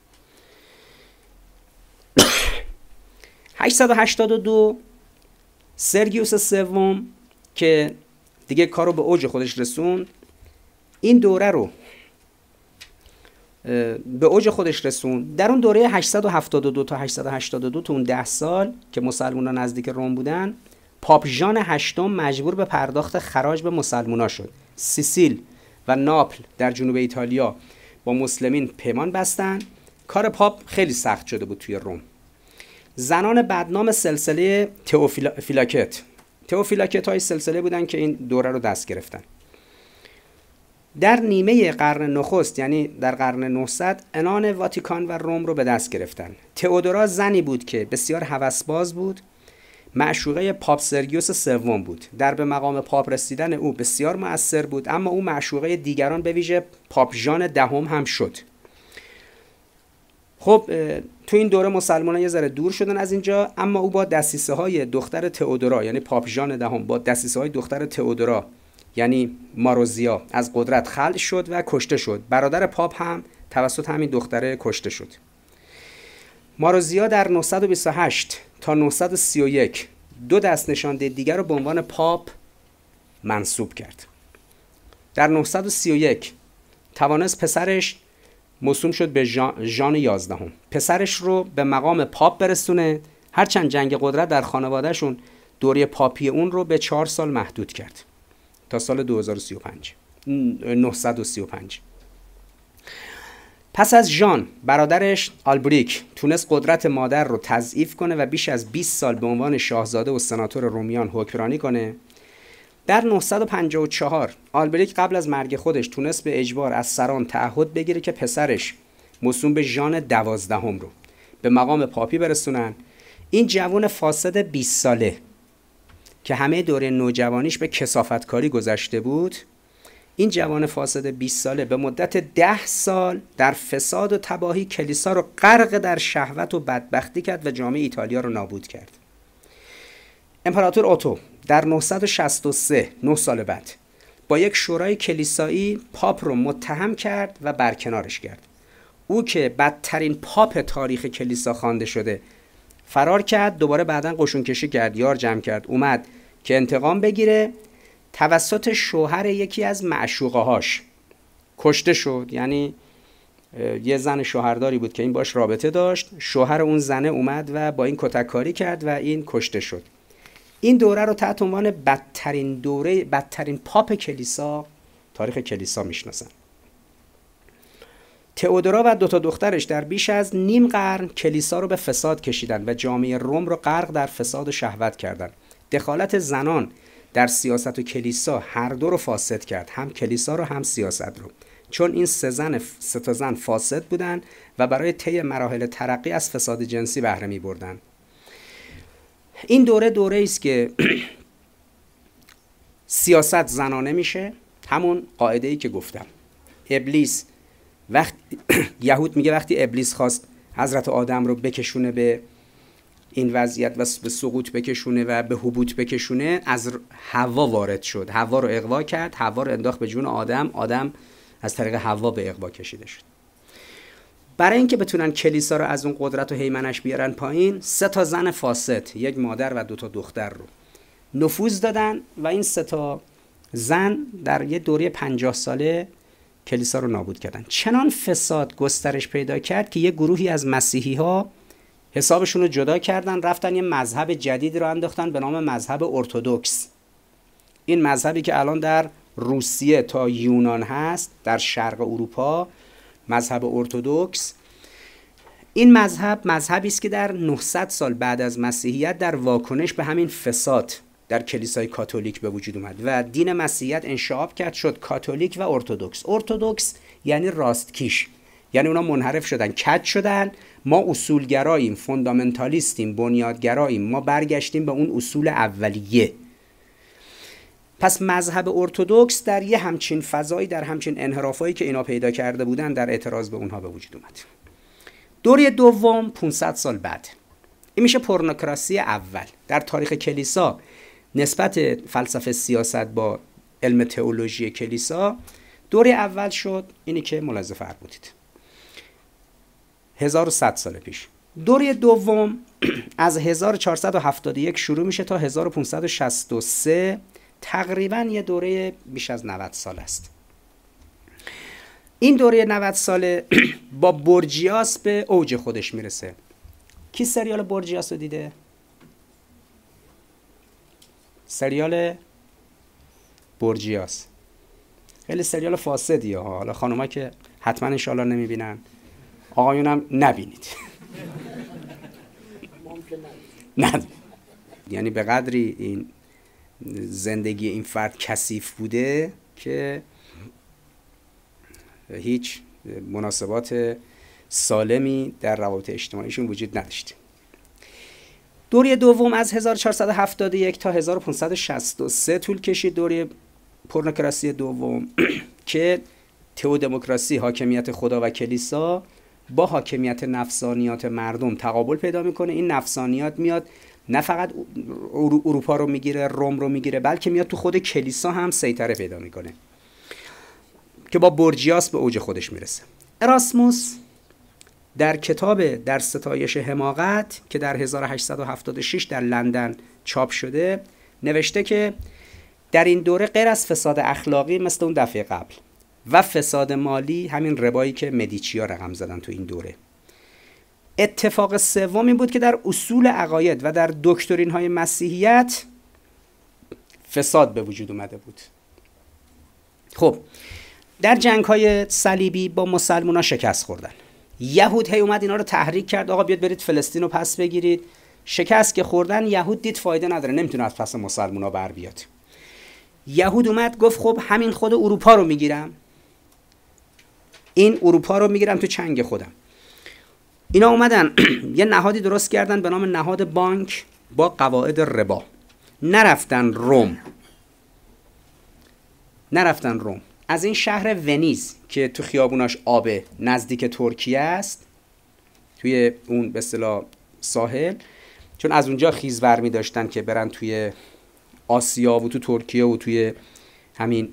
هشتصد و هشتاد و دو سرگیوس سوم که دیگه کارو به اوج خودش رسوند، این دوره رو به اوج خودش رسوند. در اون دوره هشتصد و هفتاد و دو تا هشتصد و هشتاد و دو، تو اون ده سال که مسلمونا نزدیک روم بودن، پاپ ژان هشتم مجبور به پرداخت خراج به مسلمونا شد. سیسیل و ناپل در جنوب ایتالیا با مسلمین پیمان بستن. کار پاپ خیلی سخت شده بود توی روم. زنان بدنام سلسله تئوفیلاکت تئوفیلاکت های سلسله بودن که این دوره رو دست گرفتن. در نیمه قرن نخست، یعنی در قرن نهصد، عنان واتیکان و روم رو به دست گرفتن. تئودورا زنی بود که بسیار هوسباز بود، معشوقه پاپ سرگیوس سوم بود. در به مقام پاپ رسیدن او بسیار مؤثر بود، اما او معشوقه دیگران به ویژه پاپ ژان دهم هم شد. خب تو این دوره مسلمانان یه ذره دور شدن از اینجا، اما او با دسیسه های دختر تئودورا، یعنی پاپ ژان دهم، با دسیسه های دختر تئودورا یعنی ماروزیا از قدرت خلع شد و کشته شد. برادر پاپ هم توسط همین دختره کشته شد. ماروزیا در نهصد و بیست و هشت تا نهصد و سی و یک دو دست نشانده دیگر رو به عنوان پاپ منصوب کرد. در نهصد و سی و یک توانست پسرش موسوم شد به ژان یازدهم، پسرش رو به مقام پاپ برسونه، هرچند جنگ قدرت در خانوادهشون دوره پاپی اون رو به چهار سال محدود کرد تا سال دو هزار و سی و پنج نهصد و سی و پنج. پس از ژان، برادرش آلبریک تونست قدرت مادر رو تضعیف کنه و بیش از بیست سال به عنوان شاهزاده و سناتور رومیان حکمرانی کنه. در نهصد و پنجاه و چهار آلبریک قبل از مرگ خودش تونست به اجبار از سران تعهد بگیره که پسرش موسوم به ژان دوازدهم رو به مقام پاپی برسونن. این جوان فاسد بیست ساله که همه دوره نوجوانیش به کثافتکاری گذشته بود، این جوان فاسد بیست ساله به مدت ده سال در فساد و تباهی کلیسا رو غرق در شهوت و بدبختی کرد و جامعه ایتالیا رو نابود کرد. امپراتور اوتو در نهصد و شصت و سه، نه سال بعد، با یک شورای کلیسایی پاپ رو متهم کرد و برکنارش کرد. او که بدترین پاپ تاریخ کلیسا خوانده شده فرار کرد، دوباره بعداً قشون کشی کرد، یار جمع کرد، اومد که انتقام بگیره. توسط شوهر یکی از معشوقه‌هاش کشته شد. یعنی یه زن شوهرداری بود که این باش رابطه داشت، شوهر اون زنه اومد و با این کتککاری کرد و این کشته شد. این دوره رو تحت عنوان بدترین دوره، بدترین پاپ کلیسا، تاریخ کلیسا میشناسن. تئودورا و دو تا دخترش در بیش از نیم قرن کلیسا رو به فساد کشیدن و جامعه روم رو غرق در فساد و شهوت کردن. دخالت زنان در سیاست و کلیسا هر دو رو فاسد کرد، هم کلیسا رو هم سیاست رو. چون این سه زن سه تا زن فاسد بودن و برای طی مراحل ترقی از فساد جنسی بهره می بردن. این دوره دوره است که سیاست زنانه میشه، همون قاعده ای که گفتم. ابلیس وقت یهود میگه وقتی ابلیس خواست حضرت آدم رو بکشونه به این وضعیت و به سقوط بکشونه و به هبوط بکشونه، از حوا وارد شد، حوا رو اغوا کرد، حوا رو انداخت به جون آدم، آدم از طریق حوا به اغوا کشیده شد. برای اینکه بتونن کلیسا رو از اون قدرت و هیمنش بیارن پایین، سه تا زن فاسد، یک مادر و دو تا دختر رو نفوذ دادن و این سه تا زن در یه دوره پنجاه ساله کلیسا رو نابود کردن. چنان فساد گسترش پیدا کرد که یه گروهی از مسیحی ها حسابشون رو جدا کردن، رفتن یه مذهب جدید رو انداختن به نام مذهب ارتدوکس. این مذهبی که الان در روسیه تا یونان هست، در شرق اروپا، مذهب ارتدوکس. این مذهب مذهبی است که در نهصد سال بعد از مسیحیت در واکنش به همین فساد در کلیسای کاتولیک به وجود اومد و دین مسیحیت انشعاب کرد، شد کاتولیک و ارتدوکس. ارتدوکس یعنی راستکیش، یعنی اونا منحرف شدن، کج شدن. ما اصولگراییم، فوندامنتالیستیم، بنیادگراییم، ما برگشتیم به اون اصول اولیه. پس مذهب ارتدوکس در یه همچین فضایی، در همچین انحرافایی که اینا پیدا کرده بودن، در اعتراض به اونها به وجود اومد. دوره دوم پانصد سال بعد، این میشه پورنوکراسی اول در تاریخ کلیسا. نسبت فلسفه سیاست با علم تئولوژی کلیسا، دوره اول شد اینی که ملاحظه فرمودید، هزار و صد سال پیش. دوره دوم از هزار و چهارصد و هفتاد و یک شروع میشه تا هزار و پانصد و شصت و سه، تقریبا یه دوره بیش از نود سال است. این دوره نود ساله با بورجیاس به اوج خودش میرسه. کی سریال بورجیاس رو دیده؟ سریال بورجیاس خیلی سریال فاسدیه ها. حالا خانوما که حتما انشالله نمیبینن، آقایونم نبینید. نه، یعنی به قدری این زندگی این فرد کثیف بوده که هیچ مناسبات سالمی در روابط اجتماعیشون وجود نداشت. دوره دوم از هزار و چهارصد و هفتاد و یک تا هزار و پانصد و شصت و سه طول کشید، دوره پورنوکراسی دوم که تئودموکراسی، حاکمیت خدا و کلیسا با حاکمیت نفسانیات مردم تقابل پیدا میکنه. این نفسانیات میاد نه فقط اروپا رو میگیره، روم رو میگیره، بلکه میاد تو خود کلیسا هم سیطره پیدا میکنه که با بورجیاس به اوج خودش میرسه. اراسموس در کتاب در ستایش حماقت که در هزار و هشتصد و هفتاد و شش در لندن چاپ شده نوشته که در این دوره غیر از فساد اخلاقی مثل اون دفعه قبل و فساد مالی، همین ربایی که مدیچیا رقم زدن تو این دوره، اتفاق سوم این بود که در اصول عقاید و در دکترین های مسیحیت فساد به وجود اومده بود. خب در جنگ های صلیبی با مسلمان ها شکست خوردن. یهود هی اومد اینا رو تحریک کرد، آقا بیاد برید فلسطین رو پس بگیرید. شکست که خوردن، یهود دید فایده نداره، نمیتونه از پس مسلمان ها بر بیاد. یهود اومد گفت خب همین خود اروپا رو میگیرم، این اروپا رو میگیرم تو چنگ خودم. اینا اومدن یه نهادی درست کردن به نام نهاد بانک با قواعد ربا. نرفتن روم، نرفتن روم از این شهر ونیز که تو خیابوناش آبه، نزدیک ترکیه است، توی اون به اصطلاح ساحل، چون از اونجا خیز برمی داشتن که برن توی آسیا و تو ترکیه و توی همین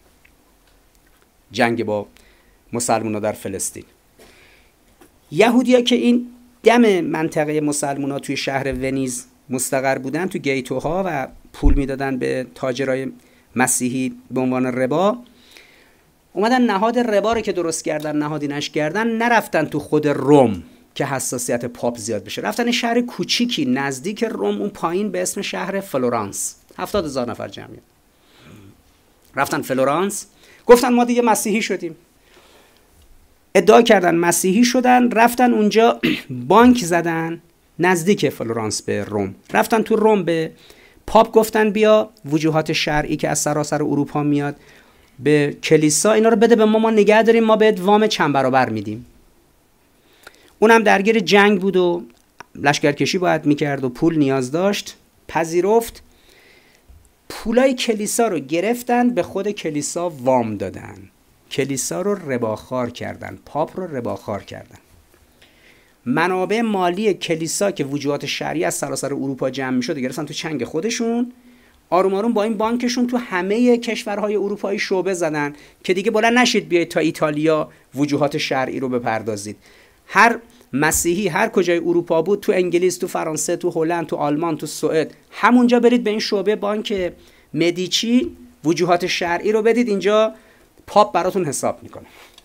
جنگ با مسلمونا در فلسطین. یهودیا که این دم منطقه مسلمونا توی شهر ونیز مستقر بودن، تو گیتوها و پول میدادن به تاجرای مسیحی به عنوان ربا، اومدن نهاد ربا رو که درست کردن، نهادینش کردن، نرفتن تو خود روم که حساسیت پاپ زیاد بشه، رفتن شهر کوچیکی نزدیک روم اون پایین به اسم شهر فلورانس، هفتاد هزار نفر جمعیت. رفتن فلورانس، گفتن ما دیگه مسیحی شدیم، ادعا کردن مسیحی شدن، رفتن اونجا بانک زدن نزدیک فلورانس به روم. رفتن تو روم به پاپ گفتن بیا وجوهات شرعی که از سراسر اروپا میاد به کلیسا اینا رو بده به ما، ما نگه داریم، ما بهت وام چند برابر میدیم. اونم درگیر جنگ بود و لشکرکشی باید میکرد و پول نیاز داشت، پذیرفت. پولای کلیسا رو گرفتن به خود کلیسا وام دادن، کلیسا رو رباخوار کردن، پاپ رو رباخوار کردن. منابع مالی کلیسا که وجوهات شرعی از سراسر اروپا جمع میشد گرفتن تو چنگ خودشون. آروم آروم با این بانکشون تو همه کشورهای اروپایی شعبه زدن که دیگه بلند نشید بیاید تا ایتالیا وجوهات شرعی رو بپردازید. هر مسیحی هر کجای اروپا بود، تو انگلیس، تو فرانسه، تو هلند، تو آلمان، تو سوئد، همونجا برید به این شعبه بانک مدیچی وجوهات شرعی رو بدید، اینجا پاپ براتون حساب میکنه.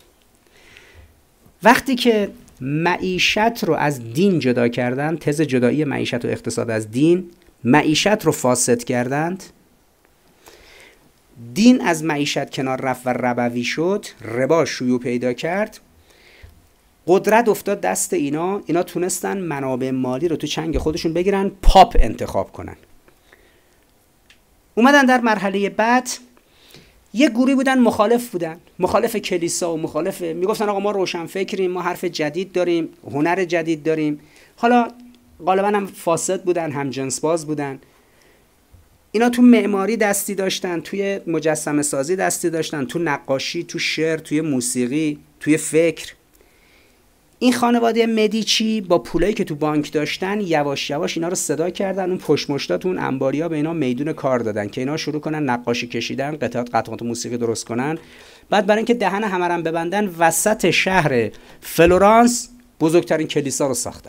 وقتی که معیشت رو از دین جدا کردن، تز جدایی معیشت و اقتصاد از دین، معیشت رو فاسد کردند، دین از معیشت کنار رفت و ربوی شد، ربا شیوع پیدا کرد، قدرت افتاد دست اینا، اینا تونستن منابع مالی رو تو چنگ خودشون بگیرن، پاپ انتخاب کنن. اومدن در مرحله بعد یه گروهی بودن مخالف بودن، مخالف کلیسا و مخالف، میگفتن آقا ما روشن فکریم، ما حرف جدید داریم، هنر جدید داریم. حالا غالبا هم فاسد بودن، هم جنس باز بودن. اینا تو معماری دستی داشتن، توی مجسمه سازی دستی داشتن، تو نقاشی، تو شعر، توی موسیقی، توی فکر. این خانواده مدیچی با پولایی که تو بانک داشتن یواش یواش اینا رو صدا کردن، اون پشتمشتا اون انباریا به اینا میدون کار دادن که اینا شروع کنن نقاشی کشیدن، قطعات قطعات موسیقی درست کنن. بعد برای اینکه دهن همه رو ببندن، وسط شهر فلورانس بزرگترین کلیسا رو ساختن.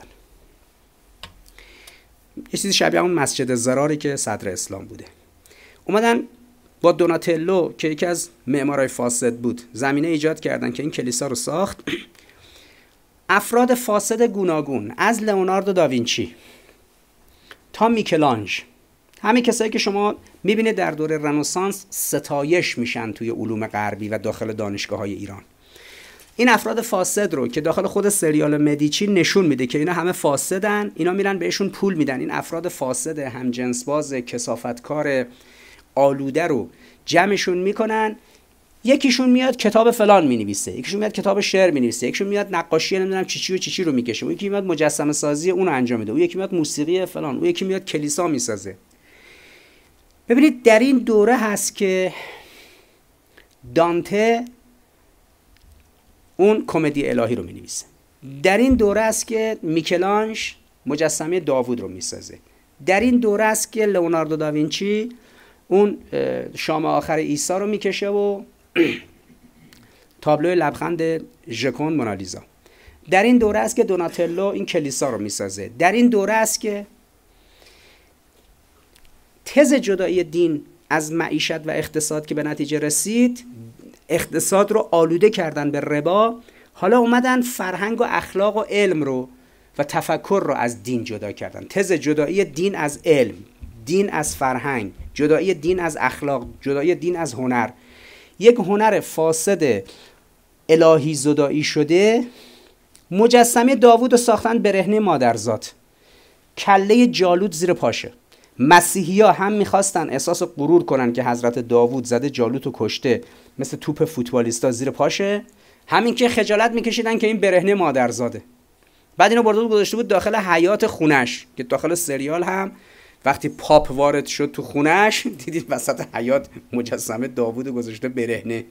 یه چیزی شبیه اون مسجد زراری که صدر اسلام بوده. اومدن با دوناتلو که یکی از معمارای فاسد بود زمینه ایجاد کردن که این کلیسا رو ساخت. افراد فاسد گوناگون از لئوناردو داوینچی تا میکلانژ، همین کسایی که شما میبینید در دوره رنسانس ستایش میشن توی علوم غربی و داخل دانشگاه‌های ایران، این افراد فاسد رو که داخل خود سریال مدیچی نشون میده که اینا همه فاسدن، اینا میرن بهشون پول میدن. این افراد فاسد همجنسباز کثافتکار آلوده رو جمعشون میکنن، یکیشون میاد کتاب فلان مینویسه، یکیشون میاد کتاب شعر مینویسه، یکیشون میاد نقاشی نمیدونم چی چی و چی چی رو میکشه، اون یکی میاد مجسمه سازی اون رو انجام میده، اون یکی میاد موسیقی فلان، اون یکی میاد کلیسا میسازه. ببینید در این دوره هست که دانته اون کمدی الهی رو مینویسه، در این دوره است که میکلانژ مجسمه داوود رو میسازه، در این دوره است که لئوناردو داوینچی اون شام آخر عیسی رو میکشه و تابلوی لبخند ژکون مونالیزا، در این دوره است که دوناتلو این کلیسا رو میسازه، در این دوره است که تز جدایی دین از معیشت و اقتصاد که به نتیجه رسید، اقتصاد رو آلوده کردن به ربا، حالا اومدن فرهنگ و اخلاق و علم رو و تفکر رو از دین جدا کردن. تز جدایی دین از علم، دین از فرهنگ، جدایی دین از اخلاق، جدایی دین از هنر. یک هنر فاسد الهی زدایی شده. مجسمه داوود رو ساختن برهنه مادرزاد، کله جالوت زیر پاشه. مسیحی ها هم میخواستن احساس غرور کنن که حضرت داوود زده جالوت رو کشته، مثل توپ فوتبالیستا زیر پاشه، همین که خجالت میکشیدن که این برهنه مادرزاده. بعد اینو برده بود گذاشته بود داخل حیاط خونش، که داخل سریال هم وقتی پاپ وارد شد تو خونش دیدید وسط حیاط مجسمه داوود گذاشته برهنه.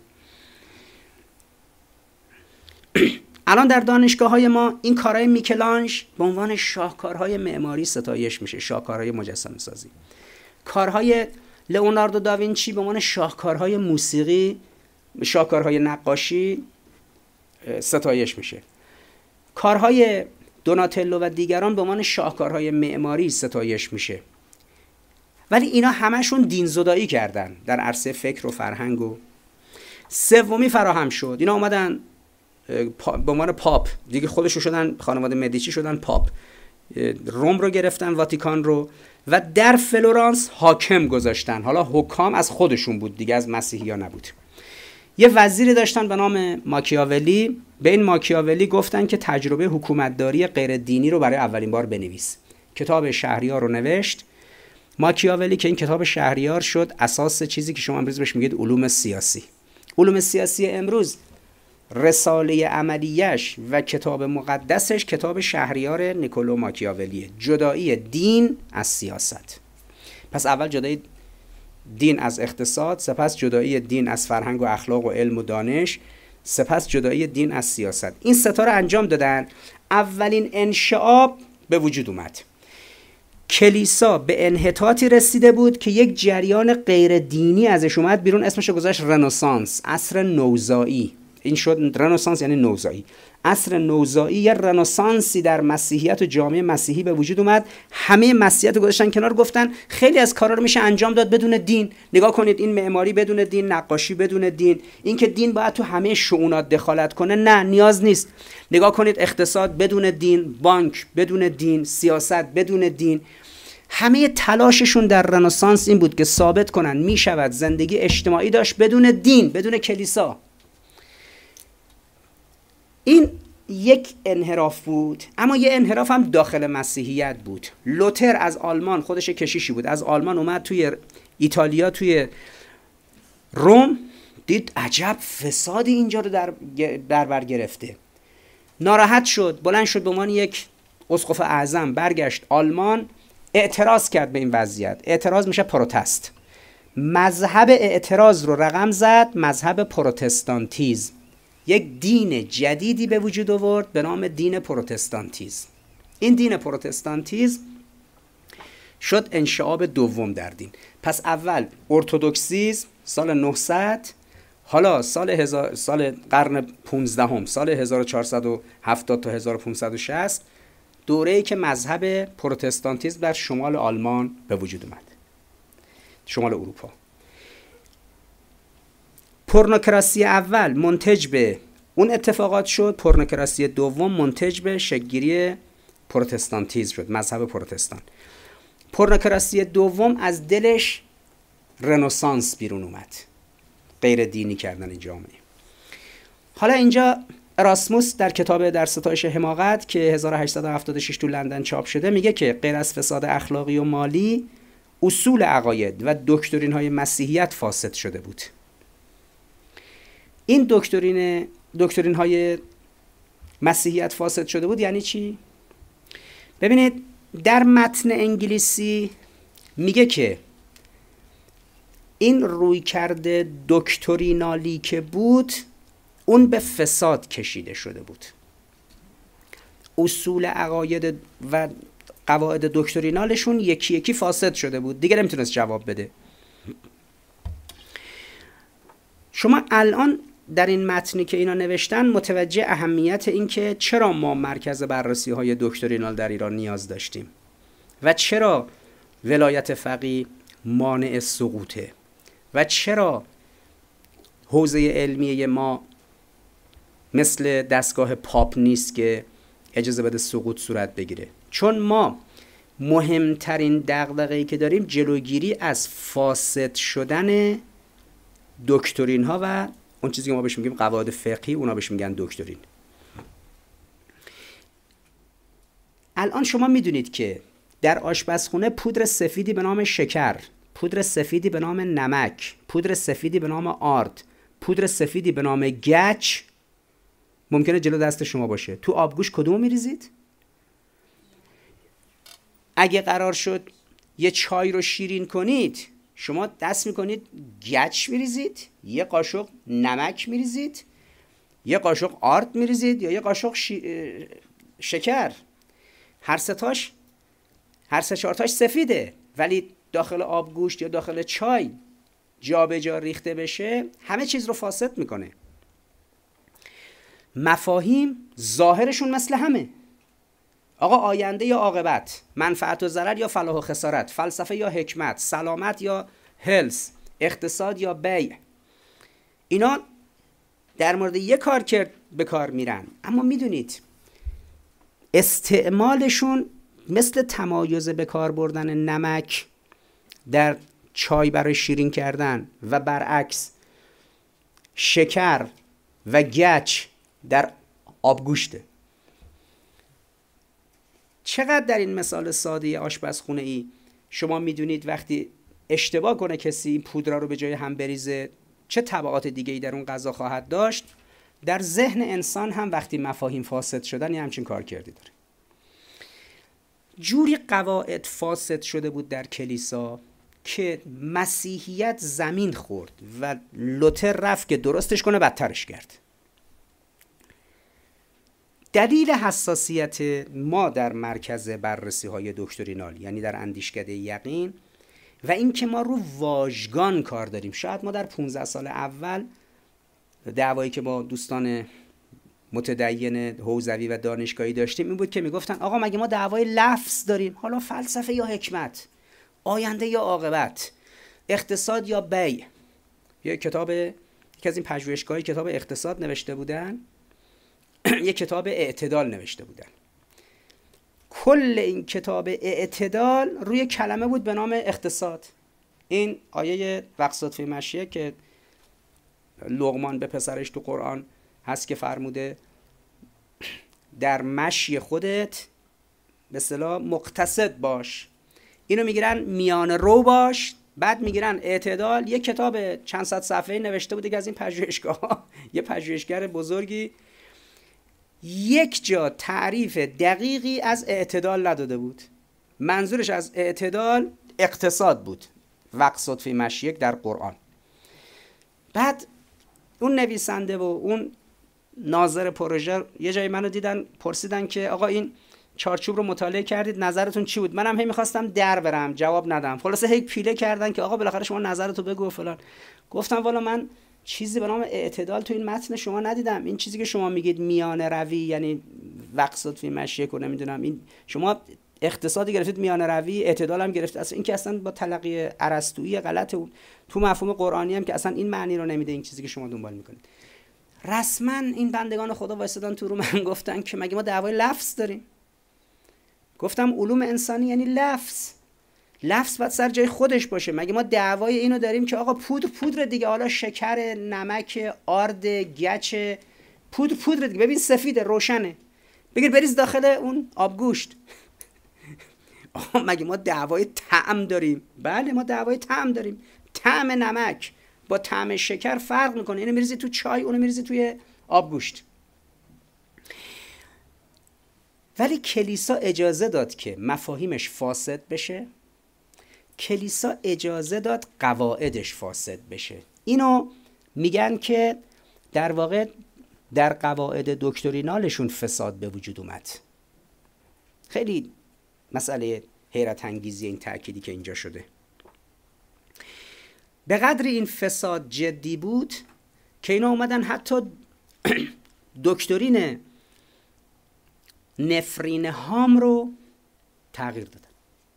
الان در دانشگاه‌های ما این کارهای میکلانژ به عنوان شاهکارهای معماری ستایش میشه، شاهکارهای مجسمه سازی. کارهای لئوناردو داوینچی به عنوان شاهکارهای موسیقی، شاهکارهای نقاشی ستایش میشه. کارهای دوناتلو و دیگران به عنوان شاهکارهای معماری ستایش میشه. ولی اینا همشون دین زدایی کردن در عرصه فکر و فرهنگ. و سومی فراهم شد، اینا اومدن به عنوان پاپ دیگه، خودشو شدن خانواده مدیچی شدن پاپ، روم رو گرفتن، واتیکان رو، و در فلورانس حاکم گذاشتن. حالا حکام از خودشون بود دیگه، از مسیحی ها نبود. یه وزیری داشتن به نام ماکیاولی، به این ماکیاولی گفتن که تجربه حکومتداری غیر دینی رو برای اولین بار بنویس. کتاب شهریار رو نوشت ماکیاولی که این کتاب شهریار شد اساس چیزی که شما امروز بهش میگید علوم سیاسی. علوم سیاسی امروز رساله عملیش و کتاب مقدسش کتاب شهریار نیکولو ماکیاولیه، جدایی دین از سیاست. پس اول جدایی دین از اقتصاد، سپس جدایی دین از فرهنگ و اخلاق و علم و دانش، سپس جدایی دین از سیاست. این سه تا رو انجام دادن. اولین انشعاب به وجود اومد. کلیسا به انحطاطی رسیده بود که یک جریان غیر دینی ازش اومد بیرون، اسمش رو گذاشت رنسانس، عصر نوزایی. این شد رنسانس، یعنی نوزایی. عصر نوزایی یه رنسانسی در مسیحیت و جامعه مسیحی به وجود اومد. همه مسیحیت رو گذاشتن کنار، گفتن خیلی از کارا رو میشه انجام داد بدون دین. نگاه کنید این معماری بدون دین، نقاشی بدون دین، این که دین باید تو همه شؤونات دخالت کنه، نه نیاز نیست. نگاه کنید اقتصاد بدون دین، بانک بدون دین، سیاست بدون دین. همه تلاششون در رنسانس این بود که ثابت کنن میشود زندگی اجتماعی داشت بدون دین، بدون کلیسا. این یک انحراف بود، اما یه انحراف هم داخل مسیحیت بود. لوتر از آلمان، خودش کشیشی بود، از آلمان اومد توی ایتالیا، توی روم، دید عجب فسادی اینجا رو در, در بر گرفته. ناراحت شد، بلند شد به عنوان یک اسقف اعظم برگشت آلمان، اعتراض کرد به این وضعیت. اعتراض میشه پروتست. مذهب اعتراض رو رقم زد، مذهب پروتستانتیزم. یک دین جدیدی به وجود آورد به نام دین پروتستانتیزم. این دین پروتستانتیزم شد انشعاب دوم در دین. پس اول ارتدوکسیسم سال نهصد، حالا سال هزار سال قرن پانزدهم، سال هزار و چهارصد و هفتاد تا هزار و پانصد و شصت، دوره‌ای که مذهب پروتستانتیزم در شمال آلمان به وجود اومد، شمال اروپا. پورنوکراسی اول منتج به اون اتفاقات شد، پورنوکراسی دوم منتج به شکل‌گیری پروتستانتیزم شد، مذهب پروتستان. پورنوکراسی دوم از دلش رنسانس بیرون اومد، غیر دینی کردن این جامعه. حالا اینجا اراسموس در کتاب در ستایش حماقت که هزار و هشتصد و هفتاد و شش تو لندن چاپ شده میگه که غیر از فساد اخلاقی و مالی، اصول عقاید و دکترین های مسیحیت فاسد شده بود. این دکترین دکترین های مسیحیت فاسد شده بود یعنی چی؟ ببینید در متن انگلیسی میگه که این رویکرد دکترینالی که بود اون به فساد کشیده شده بود. اصول عقاید و قواعد دکترینالشون یکی یکی فاسد شده بود، دیگه نمیتونست جواب بده. شما الان در این متنی که اینا نوشتن متوجه اهمیت این که چرا ما مرکز بررسی های دکترینال در ایران نیاز داشتیم و چرا ولایت فقیه مانع سقوطه و چرا حوزه علمیه ما مثل دستگاه پاپ نیست که اجازه بده سقوط صورت بگیره. چون ما مهمترین دغدغه‌ای که داریم جلوگیری از فاسد شدن دکترین ها و اون چیزی که ما بهش میگیم قواعد فقهی، اونا بهش میگن دکترین. الان شما میدونید که در آشپزخونه پودر سفیدی به نام شکر، پودر سفیدی به نام نمک، پودر سفیدی به نام آرد، پودر سفیدی به نام گچ ممکنه جلو دست شما باشه. تو آبگوش کدومو میریزید؟ اگه قرار شد یه چای رو شیرین کنید، شما دست میکنید گچ میریزید، یه قاشق نمک میریزید، یه قاشق آرد میریزید یا یه قاشق ش... شکر. هر ستاش هر سه چهارتاش سفیده، ولی داخل آبگوشت یا داخل چای جا به جا ریخته بشه همه چیز رو فاسد میکنه. مفاهیم ظاهرشون مثل همه. آقا آینده یا عاقبت، منفعت و ضرر یا فلاح و خسارت، فلسفه یا حکمت، سلامت یا هلس، اقتصاد یا بیع، اینا در مورد یک کار کرد به کار میرن، اما میدونید استعمالشون مثل تمایز به کار بردن نمک در چای برای شیرین کردن و برعکس شکر و گچ در آبگوشته. چقدر در این مثال ساده آشپزخونه ای شما میدونید وقتی اشتباه کنه کسی این پودرا رو به جای هم بریزه چه تبعات دیگه‌ای در اون غذا خواهد داشت، در ذهن انسان هم وقتی مفاهیم فاسد شدن یه همچین کار کردی داره. جوری قواعد فاسد شده بود در کلیسا که مسیحیت زمین خورد و لوتر رفت که درستش کنه بدترش کرد. دلیل حساسیت ما در مرکز بررسی های دکترینال، یعنی در اندیشکده یقین، و این که ما رو واژگان کار داریم. شاید ما در پانزده سال اول دعوایی که با دوستان متدین حوزوی و دانشگاهی داشتیم این بود که میگفتن آقا مگه ما دعوای لفظ داریم؟ حالا فلسفه یا حکمت، آینده یا عاقبت، اقتصاد یا بیع. یه کتاب یکی از این پژوهشگاهی کتاب اقتصاد نوشته بودن، یه کتاب اعتدال نوشته بودن. کل این کتاب اعتدال روی کلمه بود به نام اقتصاد. این آیه وقصد فی مشیه که لقمان به پسرش تو قرآن هست که فرموده در مشی خودت به اصطلاح مقتصد باش، اینو میگیرن میان رو باش، بعد میگیرن اعتدال. یه کتاب چند صد صفحه‌ای نوشته بود که از این پژوهشگاه، یه پژوهشگر بزرگی یک جا تعریف دقیقی از اعتدال نداده بود. منظورش از اعتدال اقتصاد بود، وقصد فی مشیک در قرآن. بعد اون نویسنده و اون ناظر پروژه یه جایی منو دیدن پرسیدن که آقا این چارچوب رو مطالعه کردید نظرتون چی بود؟ منم هی می‌خواستم در برم جواب ندم. خلاصه هی پیله کردن که آقا بالاخره شما نظرتو بگو فلان. گفتم والا من چیزی به نام اعتدال تو این متن شما ندیدم. این چیزی که شما میگید میانه روی، یعنی وقصد فی مشیک و نمیدونم، این شما اقتصادی گرفتید میانه روی، اعتدال هم گرفتید. اصلا این که اصلا با تلقی ارسطویی غلطه، تو مفهوم قرآنی هم که اصلا این معنی رو نمیده این چیزی که شما دنبال میکنید. رسما این بندگان خدا وایسادن تو رو من گفتن که مگه ما دعوای لفظ داریم؟ گفتم علوم انسانی یعنی لفظ. لفظ باید سر جای خودش باشه. مگه ما دعوای اینو داریم که آقا پودر پودر دیگه، حالا شکر، نمک، آرد، گچ، پودر پودر دیگه، ببین سفیده روشنه، بگیر بریز داخل اون آبگوشت. آقا مگه ما دعوای طعم داریم؟ بله ما دعوای طعم داریم. طعم نمک با طعم شکر فرق میکنه. اینو میریزی تو چای، اونو میریزی توی آبگوشت. ولی کلیسا اجازه داد که مفاهیمش فاسد بشه، کلیسا اجازه داد قواعدش فاسد بشه. اینو میگن که در واقع در قواعد دکترینالشون فساد به وجود اومد. خیلی مسئله حیرت انگیزی این تأکیدی که اینجا شده. به قدر این فساد جدی بود که اینا اومدن حتی دکترین نفرین هام رو تغییر دادن.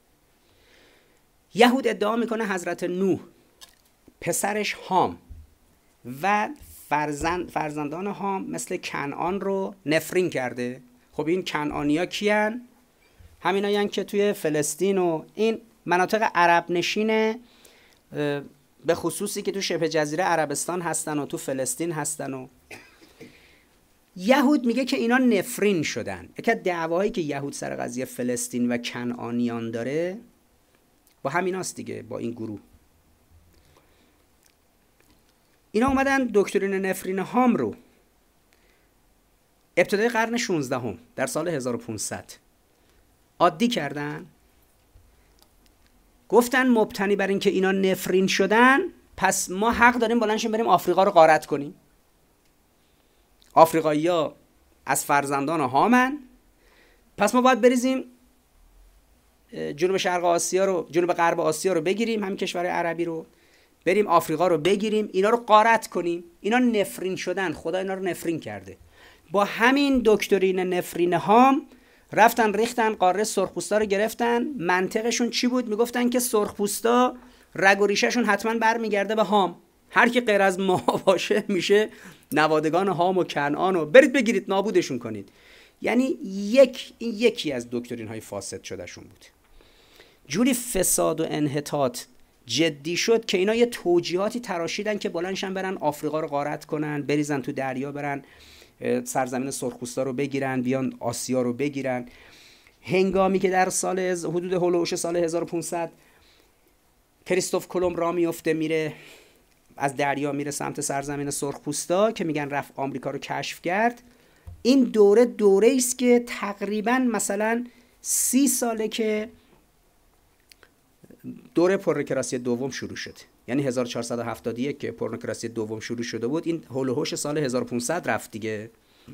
یهود ادعا میکنه حضرت نوح پسرش هام و فرزند فرزندان هام مثل کنعان رو نفرین کرده. خب این کنعانیا کیان؟ همینایان که توی فلسطین و این مناطق عرب نشین به خصوصی که تو شبه جزیره عربستان هستن و تو فلسطین هستن. و یهود میگه که اینا نفرین شدن. یکی از دعواهایی که یهود سر قضیه فلسطین و کنعانیان داره با همیناست دیگه، با این گروه. اینا اومدن دکترین نفرین هام رو ابتدای قرن شانزدهم در سال هزار و پانصد عادی کردن. گفتن مبتنی بر این که اینا نفرین شدن پس ما حق داریم بلندشیم بریم آفریقا رو غارت کنیم. آفریقایی‌ها از فرزندان هامن، پس ما باید بریزیم جنوب شرق آسیا رو، جنوب غرب آسیا رو بگیریم، همین کشورهای عربی رو، بریم آفریقا رو بگیریم، اینا رو غارت کنیم. اینا نفرین شدن، خدا اینا رو نفرین کرده. با همین دکترین نفرین هام رفتن ریختن قاره سرخپوستا رو گرفتن. منطقشون چی بود؟ میگفتن که سرخپوستا رگ و ریشه‌شون حتما برمیگرده به هام. هر کی غیر از ما باشه میشه نوادگان هام و کنعان و برید بگیرید نابودشون کنید. یعنی یک این یکی از دکترین های فاسد شدهشون بود. جوری فساد و انحطاط جدی شد که اینا یه توجیهاتی تراشیدن که بلندشن برن آفریقا رو غارت کنن، بریزن تو دریا، برن سرزمین سرخپوستا رو بگیرن، بیان آسیا رو بگیرن. هنگامی که در سال حدود هولوش سال هزار و پانصد کریستوف کلمب راه میفته میره از دریا میره سمت سرزمین سرخپوستا که میگن رفت آمریکا رو کشف کرد. این دوره دوره است که تقریبا مثلا سی ساله که دوره پرنکراسی دوم شروع شد. یعنی هزار و چهارصد و هفتاد و یک که پرنکراسی دوم شروع شده بود، این هول و هوش سال هزار و پانصد رفت دیگه.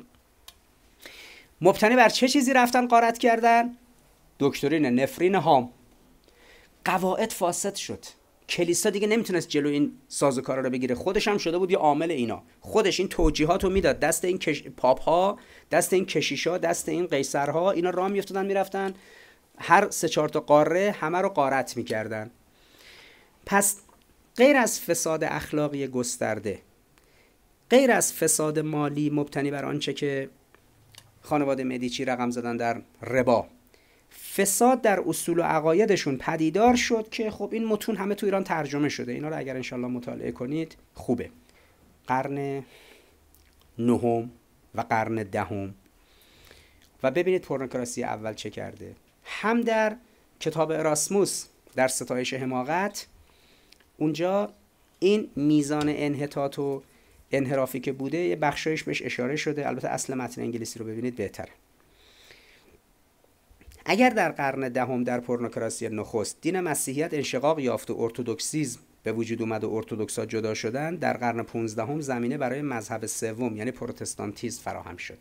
مبتنی بر چه چیزی رفتن غارت کردن؟ دکترین نفرین هام. قواعد فاسد شد، کلیسا دیگه نمیتونست جلو این سازوکارا رو بگیره، خودش هم شده بود یه عامل اینا، خودش این توجیهات رو میداد دست این کش... پاپ ها، دست این کشیشا، دست این قیصرها، اینا راه میافتادن میرفتن هر سه چهار تا قاره همه رو غارت میکردن. پس غیر از فساد اخلاقی گسترده، غیر از فساد مالی مبتنی بر آنچه که خانواده مدیچی رقم زدن در ربا، فساد در اصول و عقایدشون پدیدار شد که خب این متون همه تو ایران ترجمه شده. اینا رو اگر انشالله مطالعه کنید خوبه. قرن نهم و قرن دهم و ببینید پرنکراسی اول چه کرده. هم در کتاب اراسموس در ستایش حماقت، اونجا این میزان انحطاط و انحرافی که بوده یه بخشایش بهش اشاره شده. البته اصل متن انگلیسی رو ببینید بهتره. اگر در قرن دهم در پرنکراسی نخست دین مسیحیت انشقاق یافت و ارتدوکسیسم به وجود اومد و ارتدوکسا جدا شدن، در قرن پانزدهم زمینه برای مذهب سوم یعنی پروتستانتیسم فراهم شد.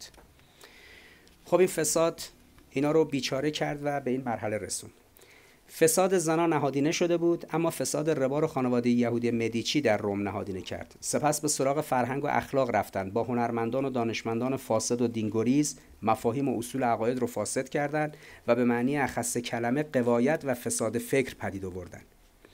خب این فساد اینا رو بیچاره کرد و به این مرحله رسوند. فساد زنا نهادینه شده بود، اما فساد ربا رو خانواده یهودی مدیچی در روم نهادینه کرد. سپس به سراغ فرهنگ و اخلاق رفتن، با هنرمندان و دانشمندان فاسد و دینگریز مفاهیم و اصول عقاید رو فاسد کردند و به معنی اخص کلمه قوایت و فساد فکر پدید آوردند.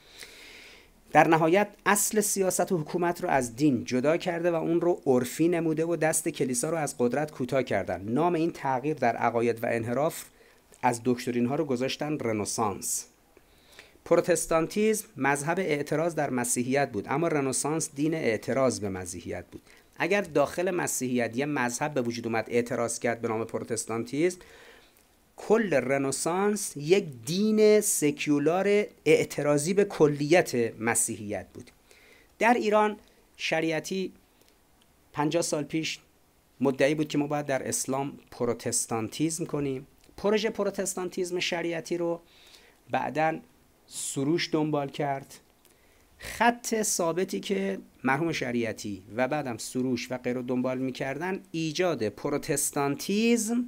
در نهایت اصل سیاست و حکومت رو از دین جدا کرده و اون رو عرفی نموده و دست کلیسا رو از قدرت کوتاه کردن. نام این تغییر در عقاید و انحراف از دکترین ها رو گذاشتن رنسانس. پروتستانتیسم مذهب اعتراض در مسیحیت بود، اما رنسانس دین اعتراض به مسیحیت بود. اگر داخل مسیحیت یه مذهب به وجود اومد اعتراض کرد به نام پروتستانتیسم، کل رنسانس یک دین سکولار اعتراضی به کلیت مسیحیت بود. در ایران شریعتی پنجاه سال پیش مدعی بود که ما باید در اسلام پروتستانتیسم کنیم. پروژه پروتستانتیسم شریعتی رو بعداً سروش دنبال کرد. خط ثابتی که مرحوم شریعتی و بعدم سروش و غیره دنبال می‌کردن ایجاد پروتستانتیسم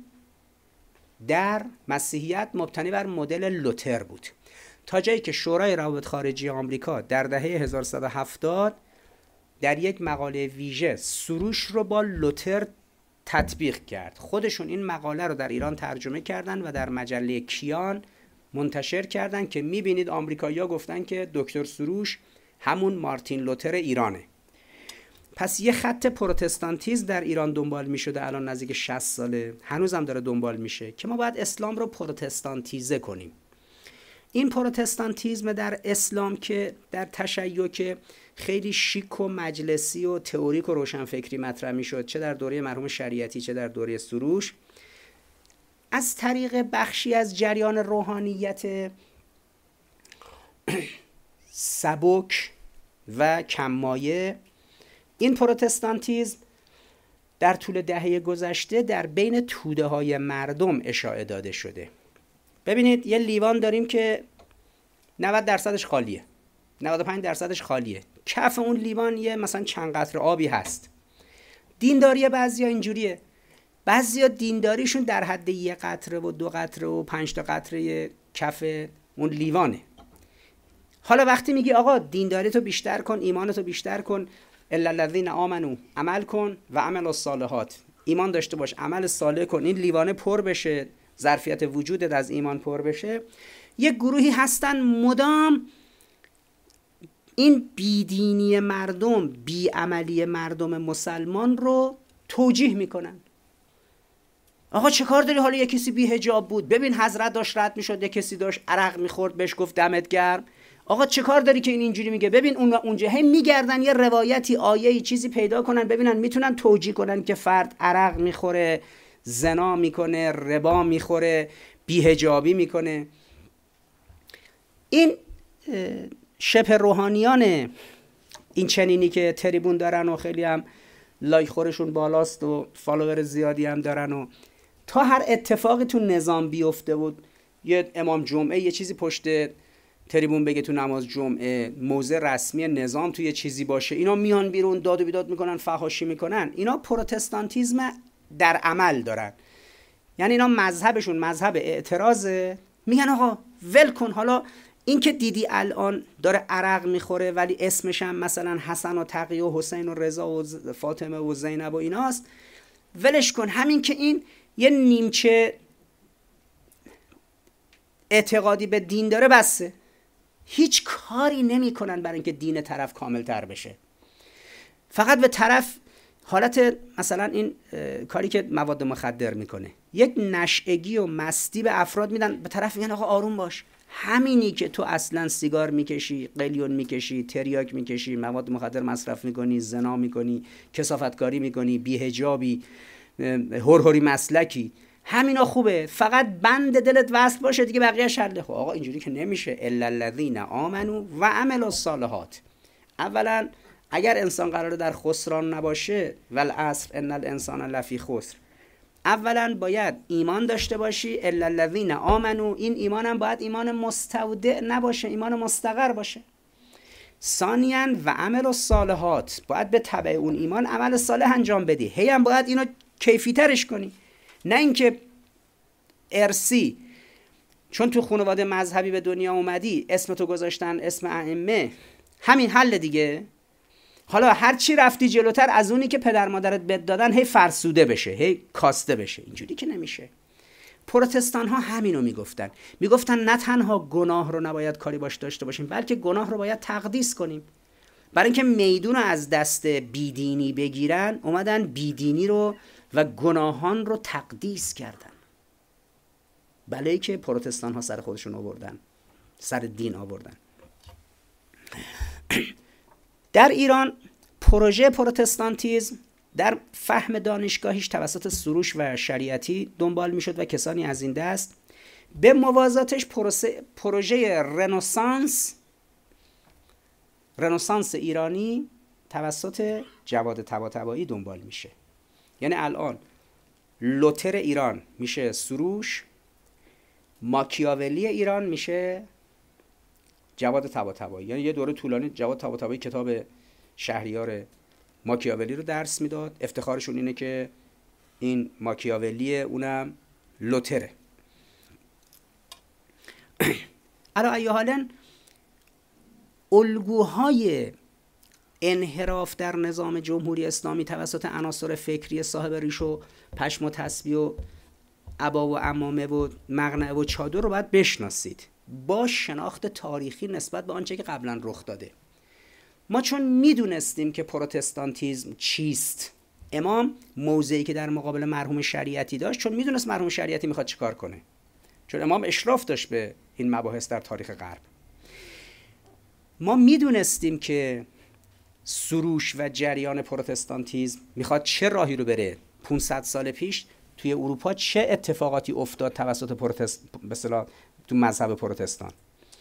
در مسیحیت مبتنی بر مدل لوتر بود، تا جایی که شورای روابط خارجی آمریکا در دهه هزار و سیصد و هفتاد در یک مقاله ویژه سروش رو با لوتر تطبیق کرد. خودشون این مقاله رو در ایران ترجمه کردن و در مجله کیان منتشر کردن که میبینید آمریکایی‌ها گفتن که دکتر سروش همون مارتین لوتر ایرانه. پس یه خط پروتستانتیسم در ایران دنبال میشده الان نزدیک شصت ساله، هنوزم داره دنبال میشه که ما باید اسلام رو پروتستانتیزه کنیم. این پروتستانتیسم در اسلام که در تشیع که خیلی شیک و مجلسی و تئوریک و روشنفکری مطرح میشد، چه در دوره مرحوم شریعتی چه در دوره سروش، از طریق بخشی از جریان روحانیت سبک و کم‌مایه، این پروتستانتیسم در طول دهه گذشته در بین توده های مردم اشاعه داده شده. ببینید یه لیوان داریم که نود درصدش خالیه، نود و پنج درصدش خالیه، کف اون لیوان یه مثلا چند قطره آبی هست. دینداری بعضیا اینجوریه، بعضیا دینداریشون در حد یک قطره و دو قطره و پنج تا قطره کف اون لیوانه. حالا وقتی میگی آقا دینداریتو بیشتر کن، ایمانتو بیشتر کن، الا الذین آمنو، عمل کن و عمل الصالحات، ایمان داشته باش، عمل صالح کن، این لیوانه پر بشه، ظرفیت وجودت از ایمان پر بشه. یک گروهی هستن مدام این بیدینی مردم، بیعملی مردم مسلمان رو توجیه میکنن. آقا چه کار داری؟ حالا یه کسی بی حجاب بود، ببین حضرت داشت رد میشد، یه کسی داشت عرق میخورد بهش گفت دمت گرم. آقا چه کار داری که این اینجوری میگه؟ ببین اون اونجا هم میگردن یه روایتی، آیه‌ای، چیزی پیدا کنن ببینن میتونن توجیه کنن که فرد عرق میخوره، زنا میکنه، ربا میخوره، بی‌حجابی میکنه. این شبه روحانیان این چنینی که تریبون دارن و خیلی هم لایک خورشون بالاست و فالوور زیادی هم دارن و تا هر اتفاقی تو نظام بیفته بود، یه امام جمعه یه چیزی پشت تریبون بگه تو نماز جمعه، موضع رسمی نظام تو یه چیزی باشه، اینا میان بیرون داد و بیداد میکنن، فحاشی میکنن. اینا پروتستانتیزم در عمل دارن، یعنی اینا مذهبشون مذهب اعتراضه. میگن آقا ول کن، حالا این که دیدی الان داره عرق میخوره ولی اسمش هم مثلا حسن و تقی و حسین و رضا و فاطمه و زینب و ایناست، ولش کن. همین که این یه نیمچه اعتقادی به دین داره بسه. هیچ کاری نمی کنن برای اینکه دین طرف کامل تر بشه، فقط به طرف حالت مثلا این کاری که مواد مخدر میکنه، یک نشئگی و مستی به افراد میدن، به طرف میگن آقا آروم باش، همینی که تو اصلا سیگار میکشی، قلیون میکشی، تریاک میکشی، مواد مخدر مصرف میکنی، زنا میکنی، کثافتکاری میکنی، بی‌حجابی، هرهری مسلکی، همینا خوبه، فقط بند دلت وصل باشه دیگه بقیه‌اش حله. خب آقا اینجوری که نمیشه. الا الذین آمنوا و عملوا الصالحات. اولا اگر انسان قراره در خسران نباشه، والعصر ان الانسان لفی خسر، اولا باید ایمان داشته باشی. الا الذین آمنوا، این ایمان هم باید ایمان مستودع نباشه، ایمان مستقر باشه. ثانیاً و عمل الصالحات، باید به تبع اون ایمان عمل صالح انجام بدی، هی هم باید اینو کیفی ترش کنی، نه اینکه ارسی چون تو خانواده مذهبی به دنیا اومدی اسم تو گذاشتن اسم ائمه، همین حل دیگه. حالا هر چی رفتی جلوتر از اونی که پدر مادرت بد دادن هی فرسوده بشه، هی کاسته بشه. اینجوری که نمیشه. پروتستان ها همینو میگفتن، میگفتن نه تنها گناه رو نباید کاری باش داشته باشیم، بلکه گناه رو باید تقدیس کنیم. برای اینکه میدون رو از دست بیدینی بگیرن، اومدن بیدینی رو و گناهان رو تقدیس کردن. بلایی که پروتستان ها سر خودشون آوردن، سر دین آوردن. در ایران پروژه پروتستانتیزم در فهم دانشگاهیش توسط سروش و شریعتی دنبال میشد و کسانی از این دست. به موازاتش پروژه رنسانس رنسانس ایرانی توسط جواد طباطبایی دنبال میشه. یعنی الان لوتر ایران میشه سروش، ماکیاولی ایران میشه جواد طباطبایی. یعنی یه دوره طولانی جواد طباطبایی کتاب شهریار ماکیاولی رو درس میداد. افتخارشون اینه که این ماکیاولی اونم لوتره. علا ای حالن الگوهای انحراف در نظام جمهوری اسلامی توسط عناصر فکری صاحب ریش و پشم و تسبیح و عبا و عمامه و مقنعه و چادر رو باید بشناسید با شناخت تاریخی نسبت به آنچه که قبلا رخ داده. ما چون میدونستیم که پروتستانتیزم چیست، امام موضعی که در مقابل مرحوم شریعتی داشت، چون میدونست مرحوم شریعتی میخواد چیکار کنه، چون امام اشراف داشت به این مباحث در تاریخ غرب، ما میدونستیم که سروش و جریان پروتستانتیزم میخواد چه راهی رو بره. پانصد سال پیش توی اروپا چه اتفاقاتی افتاد توسط پروتست به اصطلاح تو مذهب پروتستان.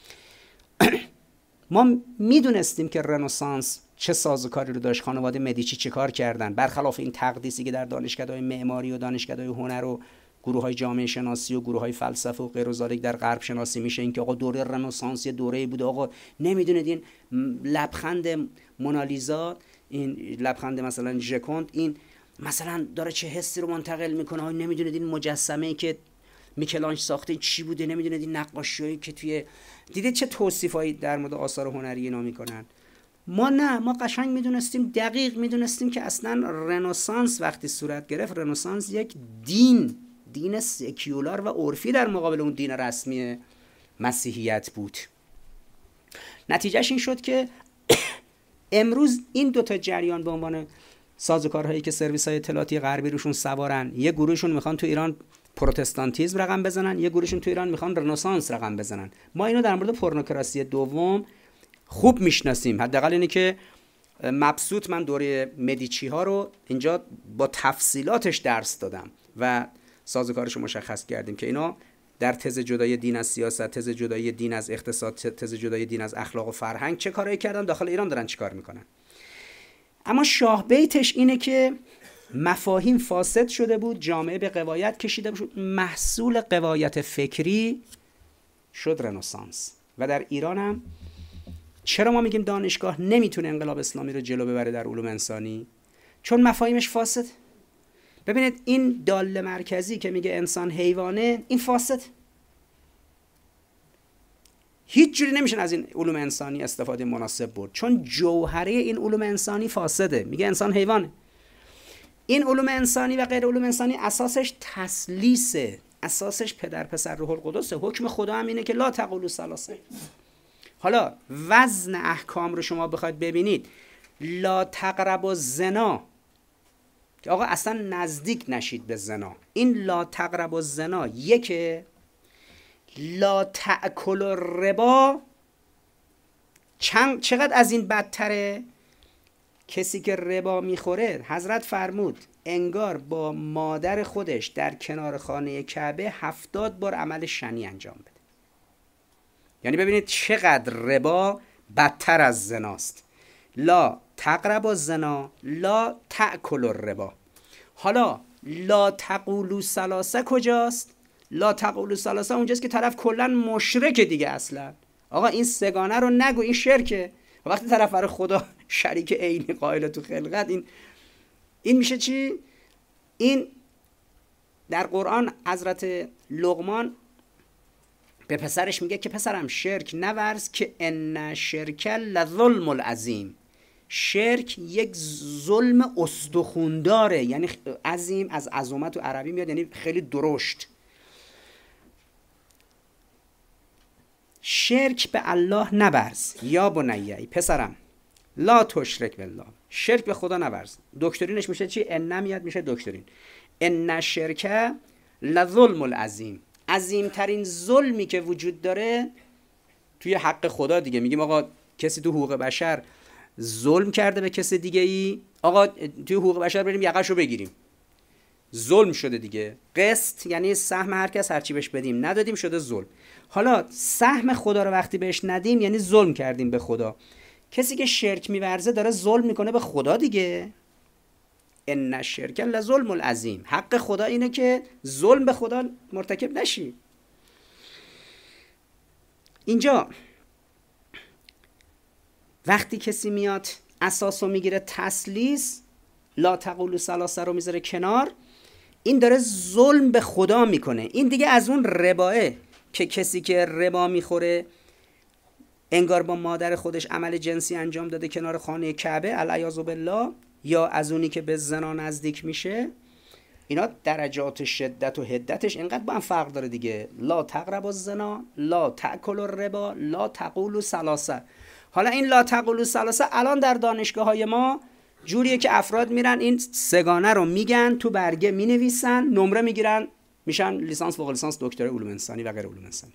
ما میدونستیم که رنسانس چه سازوکاری رو داشت، خانواده مدیچی چه کار کردن، برخلاف این تقدیسی که در دانشکده‌های معماری و دانشکده‌های هنر و گروه‌های جامعه شناسی و گروه‌های فلسفه و غیر و ذالک در غرب شناسی میشه، این که آقا دوره رنسانس یه دوره‌ای بوده. آقا نمیدونید این لبخند مونالیزا، این لبخند مثلا ژکوند، این مثلا داره چه حسی رو منتقل میکنه. ها نمیدونید این مجسمه‌ای که میکلانج ساخته چی بوده، نمیدونید این نقاشیایی که توی دیدید چه توصیفایی در مورد آثار هنری اینا میکنن. ما نه، ما قشنگ میدونستیم، دقیق میدونستیم که اصلا رنسانس وقتی صورت گرفت، رنسانس یک دین دین سکیولار و عرفی در مقابل اون دین رسمی مسیحیت بود. نتیجهش این شد که امروز این دوتا جریان به عنوان سازوکارهایی که سرویس‌های اطلاعاتی غربی روشون سوارن، یه گروهشون میخوان تو ایران پروتستانتیزم رقم بزنن، یه گروهشون تو ایران میخوان رنسانس رقم بزنن. ما اینو در مورد پورنوکراسی دوم خوب میشناسیم. حداقل اینه که مبسوط من دوره مدیچی ها رو اینجا با تفصیلاتش درس دادم و سازوکارش رو مشخص کردیم که اینا در تز جدای دین از سیاست، تز جدای دین از اقتصاد، تز جدای دین از اخلاق و فرهنگ چه کارایی کردن، داخل ایران دارن چیکار میکنن. اما شاه بیتش اینه که مفاهیم فاسد شده بود، جامعه به غوایت کشیده شد، محصول غوایت فکری شد رنسانس. و در ایران هم چرا ما میگیم دانشگاه نمیتونه انقلاب اسلامی رو جلو ببره در علوم انسانی؟ چون مفاهیمش فاسد. ببینید این داله مرکزی که میگه انسان حیوانه، این فاسد. هیچ جوری نمیشن از این علوم انسانی استفاده مناسب برد، چون جوهره این علوم انسانی فاسده. میگه انسان حیوانه. این علوم انسانی و غیر علوم انسانی اساسش تسلیسه، اساسش پدر پسر روح القدسه. حکم خدا هم اینه که لا تقولوا ثلاثه. حالا وزن احکام رو شما بخواید ببینید، لا تقربوا الزنا، که آقا اصلا نزدیک نشید به زنا. این لا تقربوا الزنا یکه. لا تأکلوا الربا چند چقدر از این بدتره؟ کسی که ربا میخوره، حضرت فرمود انگار با مادر خودش در کنار خانه کعبه هفتاد بار عمل شنی انجام بده. یعنی ببینید چقدر ربا بدتر از زناست. لا تقربوا الزنا لا تأکلوا الربا. حالا لا تقولوا ثلاثه کجاست؟ لا تقولوا ثلاثه اونجاست که طرف کلا مشرک دیگه. اصلا آقا این سگانه رو نگو، این شرکه. وقتی طرف برای خدا شریک عینی قائل تو خلقت، این این میشه چی؟ این در قرآن حضرت لقمان به پسرش میگه که پسرم شرک نورز که ان شرک لظلم العظیم. شرک یک ظلم استخونداره، یعنی عظیم از عظمت و عربی میاد، یعنی خیلی درشت. شرک به الله نورز یا بنیه، پسرم لا تشرک بالله، شرک به خدا نورز. دکترینش میشه چی؟ ان میاد میشه دکترین. ان شرک لظلم العظیم، عظیم ترین ظلمی که وجود داره توی حق خدا دیگه. میگیم آقا کسی تو حقوق بشر ظلم کرده به کسی دیگه ای، آقا توی حقوق بشر بریم یقه‌شو بگیریم، ظلم شده دیگه. قسط یعنی سهم هر کس هر چی بهش بدیم، ندادیم شده ظلم. حالا سهم خدا رو وقتی بهش ندیم یعنی ظلم کردیم به خدا. کسی که شرک میورزه داره ظلم میکنه به خدا دیگه. ان الشرک لظلم العظیم. حق خدا اینه که ظلم به خدا مرتکب نشی. اینجا وقتی کسی میاد اساسو میگیره تسلیس، لا تقولوا ثلاثه رو میذاره کنار، این داره ظلم به خدا میکنه. این دیگه از اون رباه که کسی که ربا میخوره انگار با مادر خودش عمل جنسی انجام داده کنار خانه کعبه العیاذ بالله، یا از اونی که به زنا نزدیک میشه. اینا درجات شدت و حدتش اینقدر با هم فرق داره دیگه. لا تقربوا الزنا لا تأکلوا الربا لا تقولوا ثلاثه. حالا این لا تقولوا ثلاثه الان در دانشگاه های ما جوریه که افراد میرن این سگانه رو میگن، تو برگه مینویسن، نمره میگیرن، میشن لیسانس، فوق لیسانس، دکترا علوم انسانی و غیر علوم انسانی.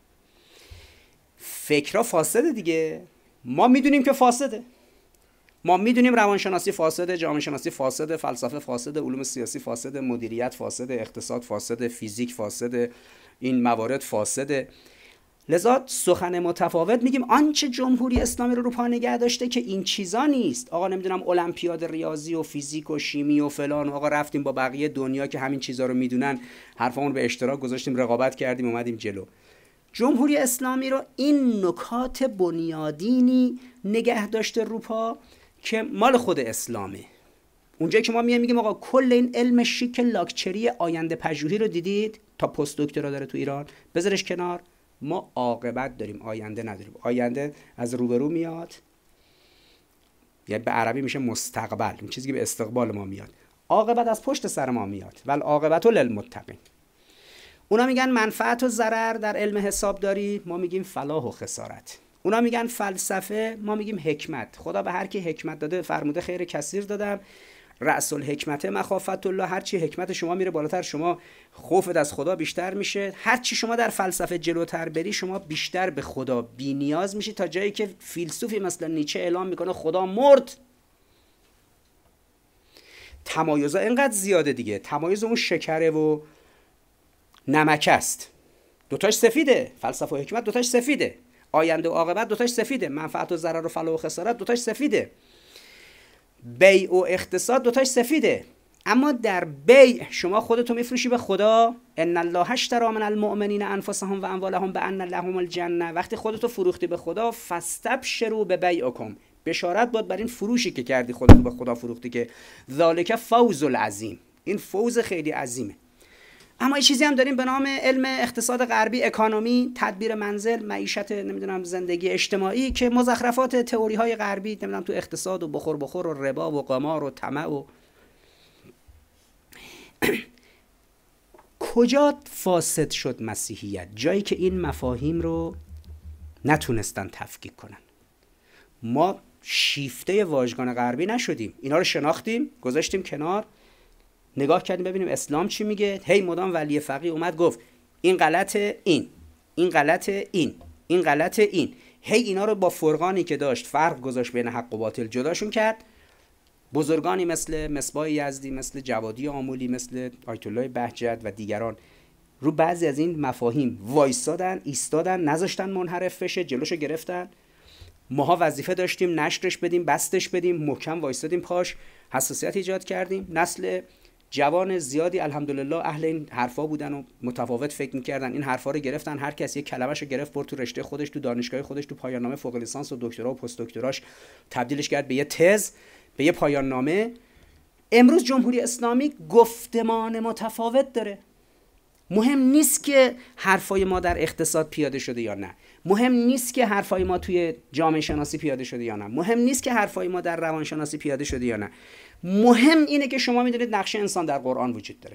فکرها فاسده دیگه. ما میدونیم که فاسده. ما میدونیم روانشناسی فاسده، جامعه شناسی فاسده، فلسفه فاسده، علوم سیاسی فاسده، مدیریت فاسده، اقتصاد فاسده، فیزیک فاسده، این موارد فاسده. لذا سخن متفاوت میگیم آنچه جمهوری اسلامی رو رو پا نگه داشته که این چیزا نیست. آقا نمیدونم المپیاد ریاضی و فیزیک و شیمی و فلان، آقا رفتیم با بقیه دنیا که همین چیزا رو میدونن حرفمون به اشتراک گذاشتیم، رقابت کردیم، اومدیم جلو. جمهوری اسلامی رو این نکات بنیادینی نگه داشته رو پا که مال خود اسلامه. اونجایی که ما میایم میگیم آقا کل این علم شیک لاکچری آینده پژوهی رو دیدید تا پست دکترا داره تو ایران، بذارش کنار. ما عاقبت داریم، آینده نداریم. آینده از روبرو میاد، یعنی به عربی میشه مستقبل، این چیزی که به استقبال ما میاد. عاقبت از پشت سر ما میاد. ول عاقبت للمتقین. اونا میگن منفعت و ضرر در علم حسابداری، ما میگیم فلاح و خسارت. اونا میگن فلسفه، ما میگیم حکمت. خدا به هر کی حکمت داده فرموده خیر کثیر دادم. رأس الحکمت مخافت الله. هر چی حکمت شما میره بالاتر، شما خوفت از خدا بیشتر میشه. هر چی شما در فلسفه جلوتر بری، شما بیشتر به خدا بی‌نیاز میشی، تا جایی که فیلسوفی مثلا نیچه اعلام میکنه خدا مرد. تمایزا اینقدر زیاده دیگه. تمایز اون شکره و نمک است. دوتاش سفیده. فلسفه و حکمت دوتاش سفیده. آینده و عاقبت دوتاش سفیده. منفعت و ضرر و فلاح و خسارت دوتاش سفیده. بیع و اقتصاد دوتاش سفیده، اما در بیع شما خودتو میفروشی به خدا. ان الله اشتری من المؤمنین انفسهم و اموالهم بان لهم الجنه. وقتی خودتو فروختی به خدا، فاستبشروا ببیعکم، بشارت باد بر این فروشی که کردی، خودتو به خدا فروختی، که ذالک فوز العظیم، این فوز خیلی عظیمه. اما یه چیزی هم داریم به نام علم اقتصاد غربی، اکانومی، تدبیر منزل، معیشت، نمیدونم زندگی اجتماعی، که مزخرفات تئوری های غربی، نمیدونم تو اقتصاد و بخور بخور و ربا و قمار و طمع و کجا فاسد شد مسیحیت؟ جایی که این مفاهیم رو نتونستن تفکیک کنن. ما شیفته واژگان غربی نشدیم، اینا رو شناختیم، گذاشتیم کنار، نگاه کردیم ببینیم اسلام چی میگه. هی مدام ولی فقیه اومد گفت این غلط، این این غلط، این این غلط، این هی اینا رو با فرقانی که داشت فرق گذاشت بین حق و باطل، جداشون کرد. بزرگانی مثل مصباح یزدی، مثل جوادی آمولی، مثل آیت الله بهجت و دیگران رو بعضی از این مفاهیم وایسادن، ایستادن، نذاشتن منحرف بشه، جلوشو گرفتن. ماها وظیفه داشتیم نشرش بدیم، بستش بدیم، محکم وایسادیم پاش، حساسیت ایجاد کردیم. نسل جوان زیادی الحمدلله اهل این حرفا بودن و متفاوت فکر می‌کردن، این حرفا رو گرفتن، هر کسی یک کلمه‌شو گرفت برد تو رشته خودش، تو دانشگاه خودش، تو پایان نامه فوق لیسانس و دکترا و پست دکتراش تبدیلش کرد به یه تز، به یه پایان نامه. امروز جمهوری اسلامی گفتمان متفاوت داره. مهم نیست که حرفای ما در اقتصاد پیاده شده یا نه، مهم نیست که حرفای ما توی جامعه شناسی پیاده شده یا نه، مهم نیست که حرفای ما در روانشناسی پیاده شده یا نه. مهم اینه که شما میدونید نقش انسان در قرآن وجود داره.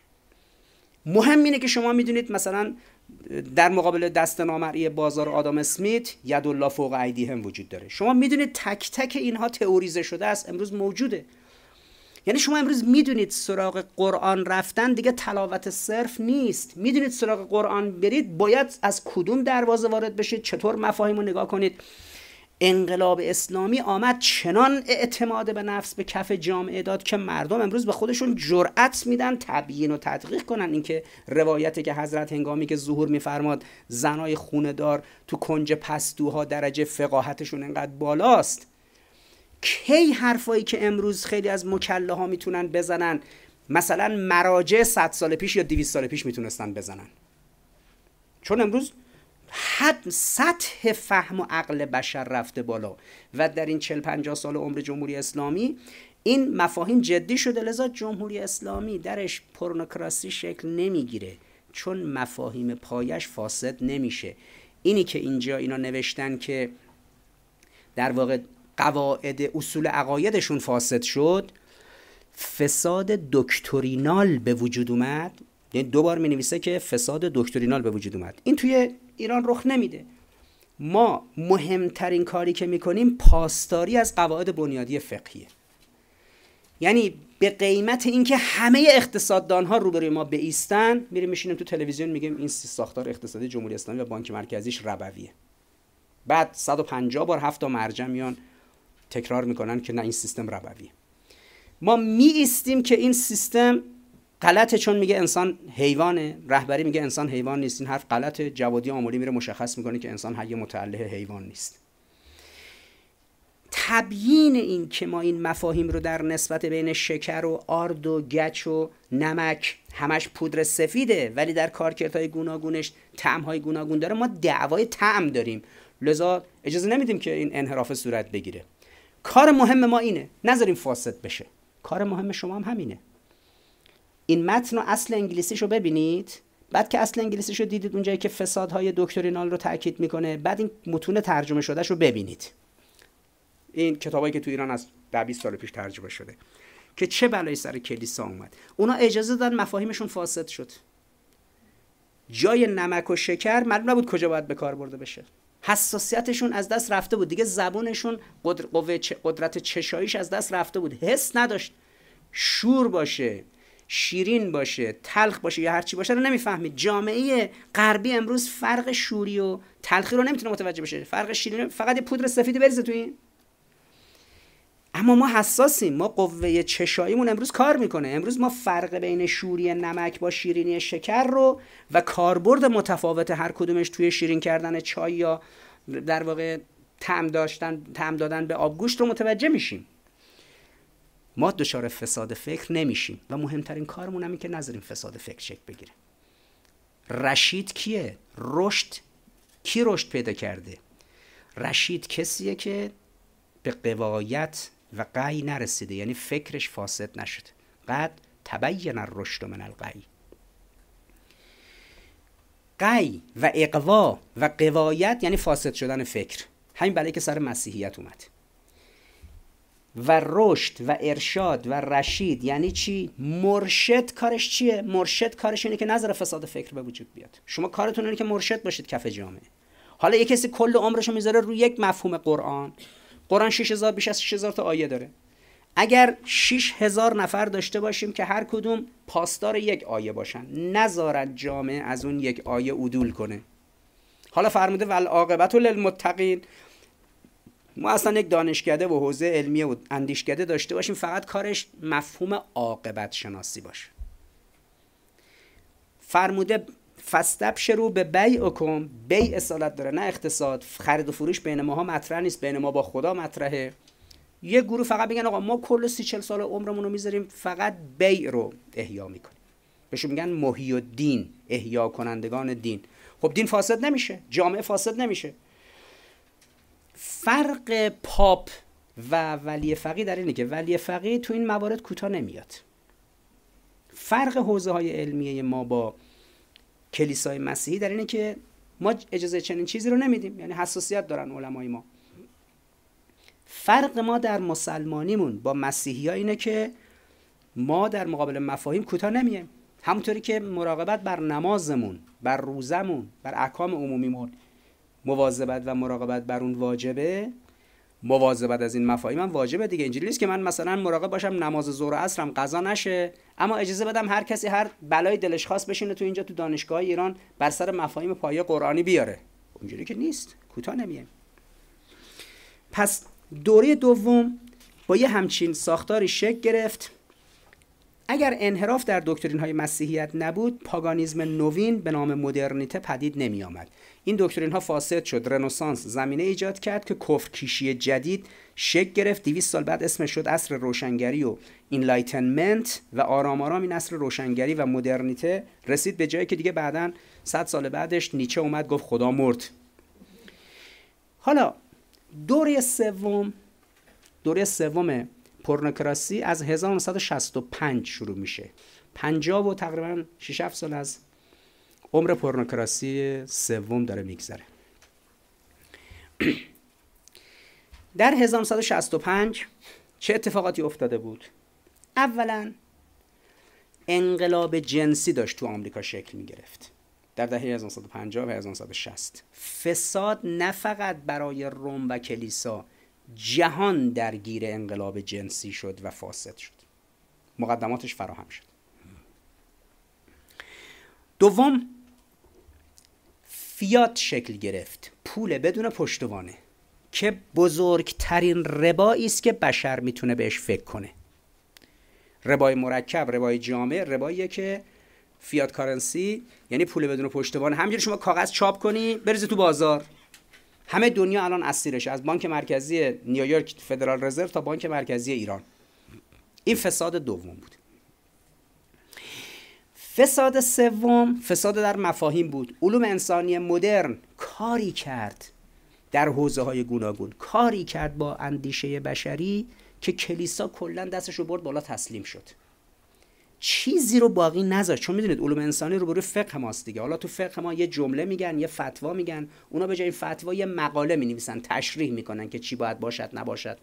مهم اینه که شما میدونید مثلا در مقابل دست نامرئی بازار آدم اسمیت ید الله فوق ایدیهم وجود داره. شما میدونید تک تک اینها تئوریزه شده است، امروز موجوده. یعنی شما امروز میدونید سراغ قرآن رفتن دیگه تلاوت صرف نیست. میدونید سراغ قرآن برید باید از کدوم دروازه وارد بشید، چطور مفاهیم رو نگاه کنید. انقلاب اسلامی آمد چنان اعتماد به نفس به کف جامعه داد که مردم امروز به خودشون جرأت میدن تبیین و تدقیق کنن. اینکه روایتی که حضرت هنگامی که ظهور میفرماد زنای خونه دار تو کنج پستوها درجه فقاهتشون انقدر بالاست، کی حرفایی که امروز خیلی از مکله ها میتونن بزنن مثلا مراجع صد سال پیش یا دویست سال پیش میتونستن بزنن؟ چون امروز حد سطح فهم و عقل بشر رفته بالا و در این چهل پنجاه سال عمر جمهوری اسلامی این مفاهیم جدی شده. لذا جمهوری اسلامی درش پورنوکراسی شکل نمیگیره، چون مفاهیم پایش فاسد نمیشه. اینی که اینجا اینا نوشتن که در واقع قواعد اصول عقایدشون فاسد شد، فساد دکترینال به وجود اومد. یعنی دو بار می نویسه که فساد دکترینال به وجود اومد. این توی ایران رخ نمیده. ما مهمترین کاری که میکنیم پاسداری از قواعد بنیادی فقهیه. یعنی به قیمت اینکه همه اقتصاددان ها روبروی ما بایستن، میریم میشینیم تو تلویزیون میگیم این ساختار اقتصادی جمهوری اسلامی و بانک مرکزیش ربویه. بعد صد و پنجاه بار هفت تا مرجع میان تکرار میکنن که نه این سیستم ربویه. ما می ایستیم که این سیستم غلطه، چون میگه انسان حیوانه، رهبری میگه انسان حیوان نیست. این حرف غلطه. جوادی آمولی میره مشخص میکنه که انسان حی متعله حیوان نیست. تبیین این که ما این مفاهیم رو در نسبت بین شکر و آرد و گچ و نمک، همش پودر سفیده ولی در کارکردهای گوناگونش طعم‌های گوناگون داره، ما دعوای طعم داریم. لذا اجازه نمیدیم که این انحراف صورت بگیره. کار مهم ما اینه نذاریم فاسد بشه. کار مهم شما هم همینه. این متن و اصل انگلیسیشو ببینید، بعد که اصل انگلیسیشو دیدید اونجایی که فسادهای دکترینال رو تاکید میکنه، بعد این متون ترجمه شدهش رو ببینید. این کتابایی که تو ایران از ده بیست سال پیش ترجمه شده که چه بلایی سر کلیسا اومد. اونا اجازه دادن مفاهیمشون فاسد شد. جای نمک و شکر معلوم نبود کجا باید به کار برده بشه. حساسیتشون از دست رفته بود دیگه. زبونشون قدر... قدرت چشاییش از دست رفته بود. حس نداشت. شور باشه، شیرین باشه، تلخ باشه یا هر چی باشه رو نمیفهمید. جامعه غربی امروز فرق شوری و تلخی رو نمیتونه متوجه بشه. فرق شیرین فقط یه پودر سفیدی بریزه تو این. اما ما حساسیم. ما قوه چشاییمون امروز کار میکنه. امروز ما فرق بین شوری نمک با شیرینی شکر رو و کاربرد متفاوت هر کدومش توی شیرین کردن چای یا در واقع طعم داشتن، طعم دادن به آبگوشت رو متوجه میشیم. ما دچار فساد فکر نمیشیم و مهمترین کارمون همین که نذاریم فساد فکر شکل بگیره. رشید کیه؟ رشد کی رشد پیدا کرده؟ رشید کسیه که به قوایت و قی نرسیده، یعنی فکرش فاسد نشده. قد تبین الرشد من الغی. قی و اقوا و قوایت یعنی فاسد شدن فکر. همین بلایی که سر مسیحیت اومد. و رشد و ارشاد و رشید یعنی چی؟ مرشد کارش چیه؟ مرشد کارش اینه که نظر فساد فکر به وجود بیاد. شما کارتون اینه که مرشد باشید کف جامعه. حالا یک کسی کل عمرشو میذاره روی یک مفهوم قرآن. قرآن شش هزار بیش از شش هزار تا آیه داره. اگر شش هزار نفر داشته باشیم که هر کدوم پاسدار یک آیه باشن، نذارن جامعه از اون یک آیه عدول کنه. حالا فرموده والعاقبة للمتقین. ما اصلا یک دانشکده و حوزه علمیه و اندیشکده داشته باشیم فقط کارش مفهوم عاقبت شناسی باشه. فرموده فاستبشروا ببیعکم. بیع اصالت داره نه اقتصاد. خرید و فروش بین ماها مطرح نیست، بین ما با خدا مطرحه. یه گروه فقط بگن آقا ما کل سی چل سال عمرمون رو میذاریم فقط بیع رو احیا میکنیم. بهشون میگن محیی الدین، احیا کنندگان دین. خب دین فاسد نمیشه، جامعه فاسد نمیشه. فرق پاپ و ولی فقیه در اینه که ولی فقیه تو این موارد کوتاه نمیاد. فرق حوزه های علمیه ما با کلیسای مسیحی در اینه که ما اجازه چنین چیزی رو نمیدیم، یعنی حساسیت دارن علمای ما. فرق ما در مسلمانیمون با مسیحی ها اینه که ما در مقابل مفاهیم کوتاه نمیایم. همونطوری که مراقبت بر نمازمون، بر روزمون، بر احکام عمومیمون مواظبت و مراقبت بر اون واجبه، مواظبت از این مفاهیم هم واجبه دیگه. اینجوری نیست که من مثلا مراقب باشم نماز ظهر و عصرم قضا نشه اما اجازه بدم هر کسی هر بلای دلش خواست بشینه تو اینجا تو دانشگاه ایران بر سر مفاهیم پایه قرآنی بیاره. اونجوری که نیست، کوتاه نمیایم. پس دوره دوم با یه همچین ساختاری شکل گرفت. اگر انحراف در دکترین های مسیحیت نبود، پاگانیسم نوین به نام مدرنیته پدید نمی آمد. این دکترین ها فاسد شد، رنسانس زمینه ایجاد کرد که کفرکیشی جدید شکل گرفت. دویست سال بعد اسمش شد عصر روشنگری و اینلایتنمنت و آرام آرام این عصر روشنگری و مدرنیته رسید به جایی که دیگه بعداً صد سال بعدش نیچه اومد گفت خدا مرد. حالا دوره سوم دوره سوم پورنوکراسی از هزار و نهصد و شصت و پنج شروع میشه. پنجاه و تقریبا شش هفت سال از عمر پورنوکراسی سوم داره میگذره. در هزار و نهصد و شصت و پنج چه اتفاقاتی افتاده بود؟ اولا انقلاب جنسی داشت تو آمریکا شکل میگرفت در دهه هزار و نهصد و پنجاه و هزار و نهصد و شصت. فساد نه فقط برای روم و کلیسا، جهان درگیر انقلاب جنسی شد و فاسد شد. مقدماتش فراهم شد. دوم فیات شکل گرفت، پول بدون پشتوانه که بزرگترین ربایی است که بشر میتونه بهش فکر کنه. ربای مرکب، ربای جامع، رباییه که فیات کارنسی یعنی پول بدون پشتوانه. همینجوری شما کاغذ چاپ کنی بریزی تو بازار، همه دنیا الان اسیرش، از بانک مرکزی نیویورک فدرال رزرو تا بانک مرکزی ایران. این فساد دوم بود. فساد سوم فساد در مفاهیم بود. علوم انسانی مدرن کاری کرد در حوزه های گوناگون، کاری کرد با اندیشه بشری که کلیسا کلا دستش رو برد بالا تسلیم شد، چیزی رو باقی نذاشت. چون میدونید علوم انسانی رو بروی فقه ماست دیگه. حالا تو فقه ما یه جمله میگن، یه فتوا میگن، اونا به جای فتوا یه مقاله مینویسن، تشریح میکنن که چی باید باشد نباشد.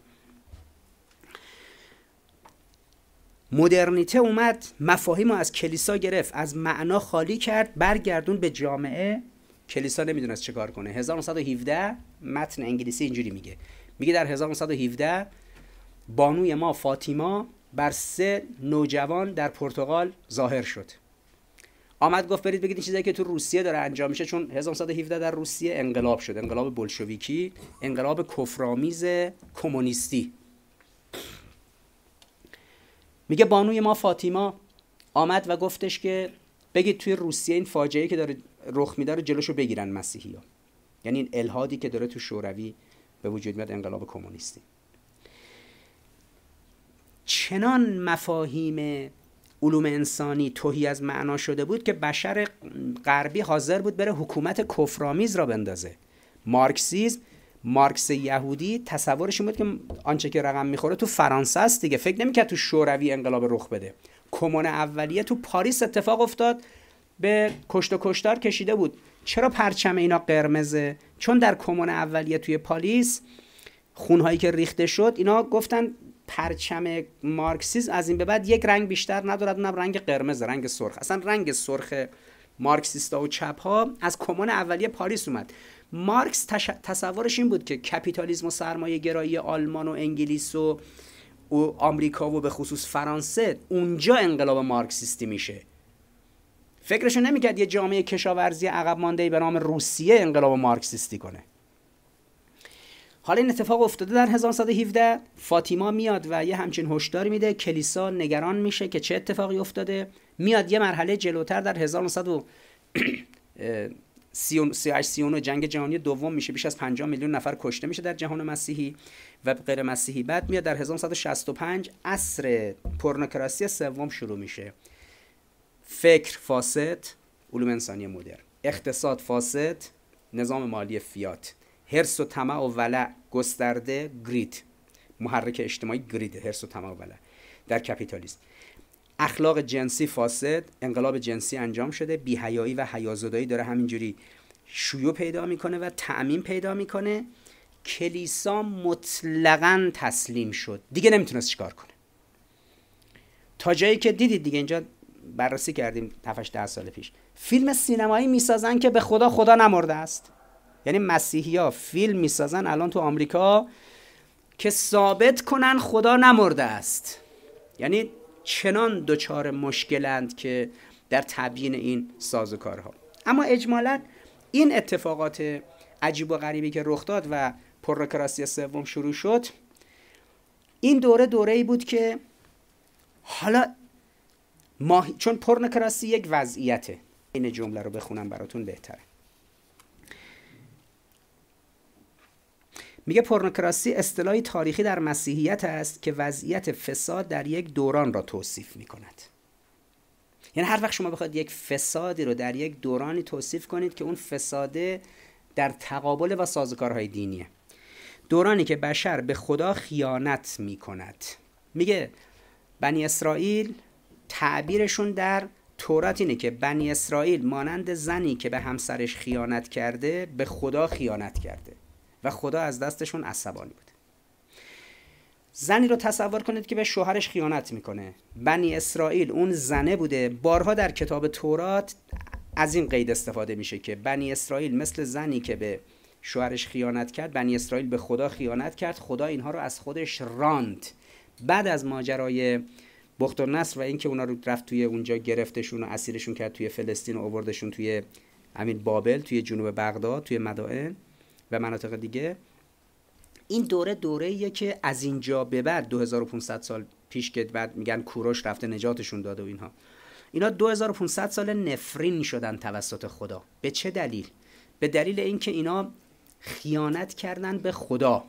مدرنیته اومد مفاهیم رو از کلیسا گرفت، از معنا خالی کرد، برگردون به جامعه. کلیسا نمیدونست چه کار کنه. هزار و نهصد و هفده متن انگلیسی اینجوری میگه، میگه در هزار و نهصد و هفده بانوی ما فاطیما بر سه نوجوان در پرتغال ظاهر شد. آمد گفت برید بگید این چیزایی که تو روسیه داره انجام میشه، چون هزار و نهصد و هفده در روسیه انقلاب شد، انقلاب بولشویکی، انقلاب کفرآمیز کمونیستی. میگه بانوی ما فاطیما آمد و گفتش که بگید توی روسیه این فاجعه‌ای که داره رخ میده رو جلوشو بگیرن مسیحی‌ها، یعنی این الحادی که داره تو شوروی به وجود میاد، انقلاب کمونیستی. چنان مفاهیم علوم انسانی تهی از معنا شده بود که بشر غربی حاضر بود بره حکومت کفرآمیز را بندازه. مارکسیسم، مارکس یهودی تصورش این بود که آنچه که رقم میخوره تو فرانسه است دیگه، فکر نمی‌کرد تو شوروی انقلاب رخ بده. کمون اولیه تو پاریس اتفاق افتاد، به کشت و کشتار کشیده بود. چرا پرچم اینا قرمزه؟ چون در کمون اولیه توی پاریس خونهایی که ریخته شد، اینا گفتن پرچم مارکسیسم از این به بعد یک رنگ بیشتر ندارد، اونم رنگ قرمز، رنگ سرخ. اصلا رنگ سرخ مارکسیستا و چپ ها از کمون اولیه پاریس اومد. مارکس تش... تصورش این بود که کپیتالیسم و سرمایه گرایی آلمان و انگلیس و... و آمریکا و به خصوص فرانسه اونجا انقلاب مارکسیستی میشه. فکرشو نمیکرد یه جامعه کشاورزی عقب مانده‌ای به نام روسیه انقلاب مارکسیستی کنه. حالا این اتفاق افتاده در هزار و نهصد و هفده. فاطیما میاد و یه همچین هشداری میده، کلیسا نگران میشه که چه اتفاقی افتاده. میاد یه مرحله جلوتر در هزار و نهصد و سی و هشت سی و نه جنگ جهانی دوم میشه، بیش از پنجاه میلیون نفر کشته میشه در جهان مسیحی و غیر مسیحی. بعد میاد در هزار و نهصد و شصت و پنج عصر پورنوکراسی سوم شروع میشه. فکر فاسد، علوم انسانی مدرن. اقتصاد فاسد، نظام مالی فیات. حرص و طمع و ولع گسترده، گرید، محرک اجتماعی گرید، حرص و طمع و ولع در کپیتالیسم. اخلاق جنسی فاسد، انقلاب جنسی انجام شده، بی‌حیایی و حیازدایی داره همینجوری شیوع پیدا میکنه و تعمیم پیدا میکنه. کلیسا مطلقاً تسلیم شد، دیگه نمیتونست چیکار کنه، تا جایی که دیدید دیگه، اینجا بررسی کردیم هفت ده سال پیش، فیلم سینمایی میسازن که به خدا خدا نمرده است. یعنی مسیحی‌ها فیلم میسازن الان تو آمریکا که ثابت کنن خدا نمرده است. یعنی چنان دچار مشکلند که در تبیین این سازوکارها. اما اجمالاً این اتفاقات عجیب و غریبی که رخ داد و پورنوکراسی سوم شروع شد، این دوره دوره‌ای بود که حالا ما، چون پورنوکراسی یک وضعیته، این جمله رو بخونم براتون بهتره. میگه پورنوکراسی اصطلاحی تاریخی در مسیحیت است که وضعیت فساد در یک دوران را توصیف میکند. یعنی هر وقت شما بخواید یک فسادی رو در یک دورانی توصیف کنید که اون فساده در تقابل با سازوکارهای دینیه، دورانی که بشر به خدا خیانت میکند. میگه بنی اسرائیل تعبیرشون در تورات اینه که بنی اسرائیل مانند زنی که به همسرش خیانت کرده به خدا خیانت کرده و خدا از دستشون عصبانی بود. زنی رو تصور کنید که به شوهرش خیانت میکنه. بنی اسرائیل اون زنه بوده. بارها در کتاب تورات از این قید استفاده میشه که بنی اسرائیل مثل زنی که به شوهرش خیانت کرد، بنی اسرائیل به خدا خیانت کرد، خدا اینها رو از خودش راند. بعد از ماجرای بخت النصر و اینکه اونا رو رفت توی اونجا گرفتشون و اسیرشون کرد توی فلسطین و آوردشون توی همین بابل، توی جنوب بغداد، توی مدائن و مناطق دیگه، این دوره دوره‌ایه که از اینجا به بعد دو هزار و پانصد سال پیش که بعد میگن کوروش رفته نجاتشون داده و اینها، اینا دو هزار و پانصد سال نفرین شدن توسط خدا. به چه دلیل؟ به دلیل اینکه اینا خیانت کردن به خدا.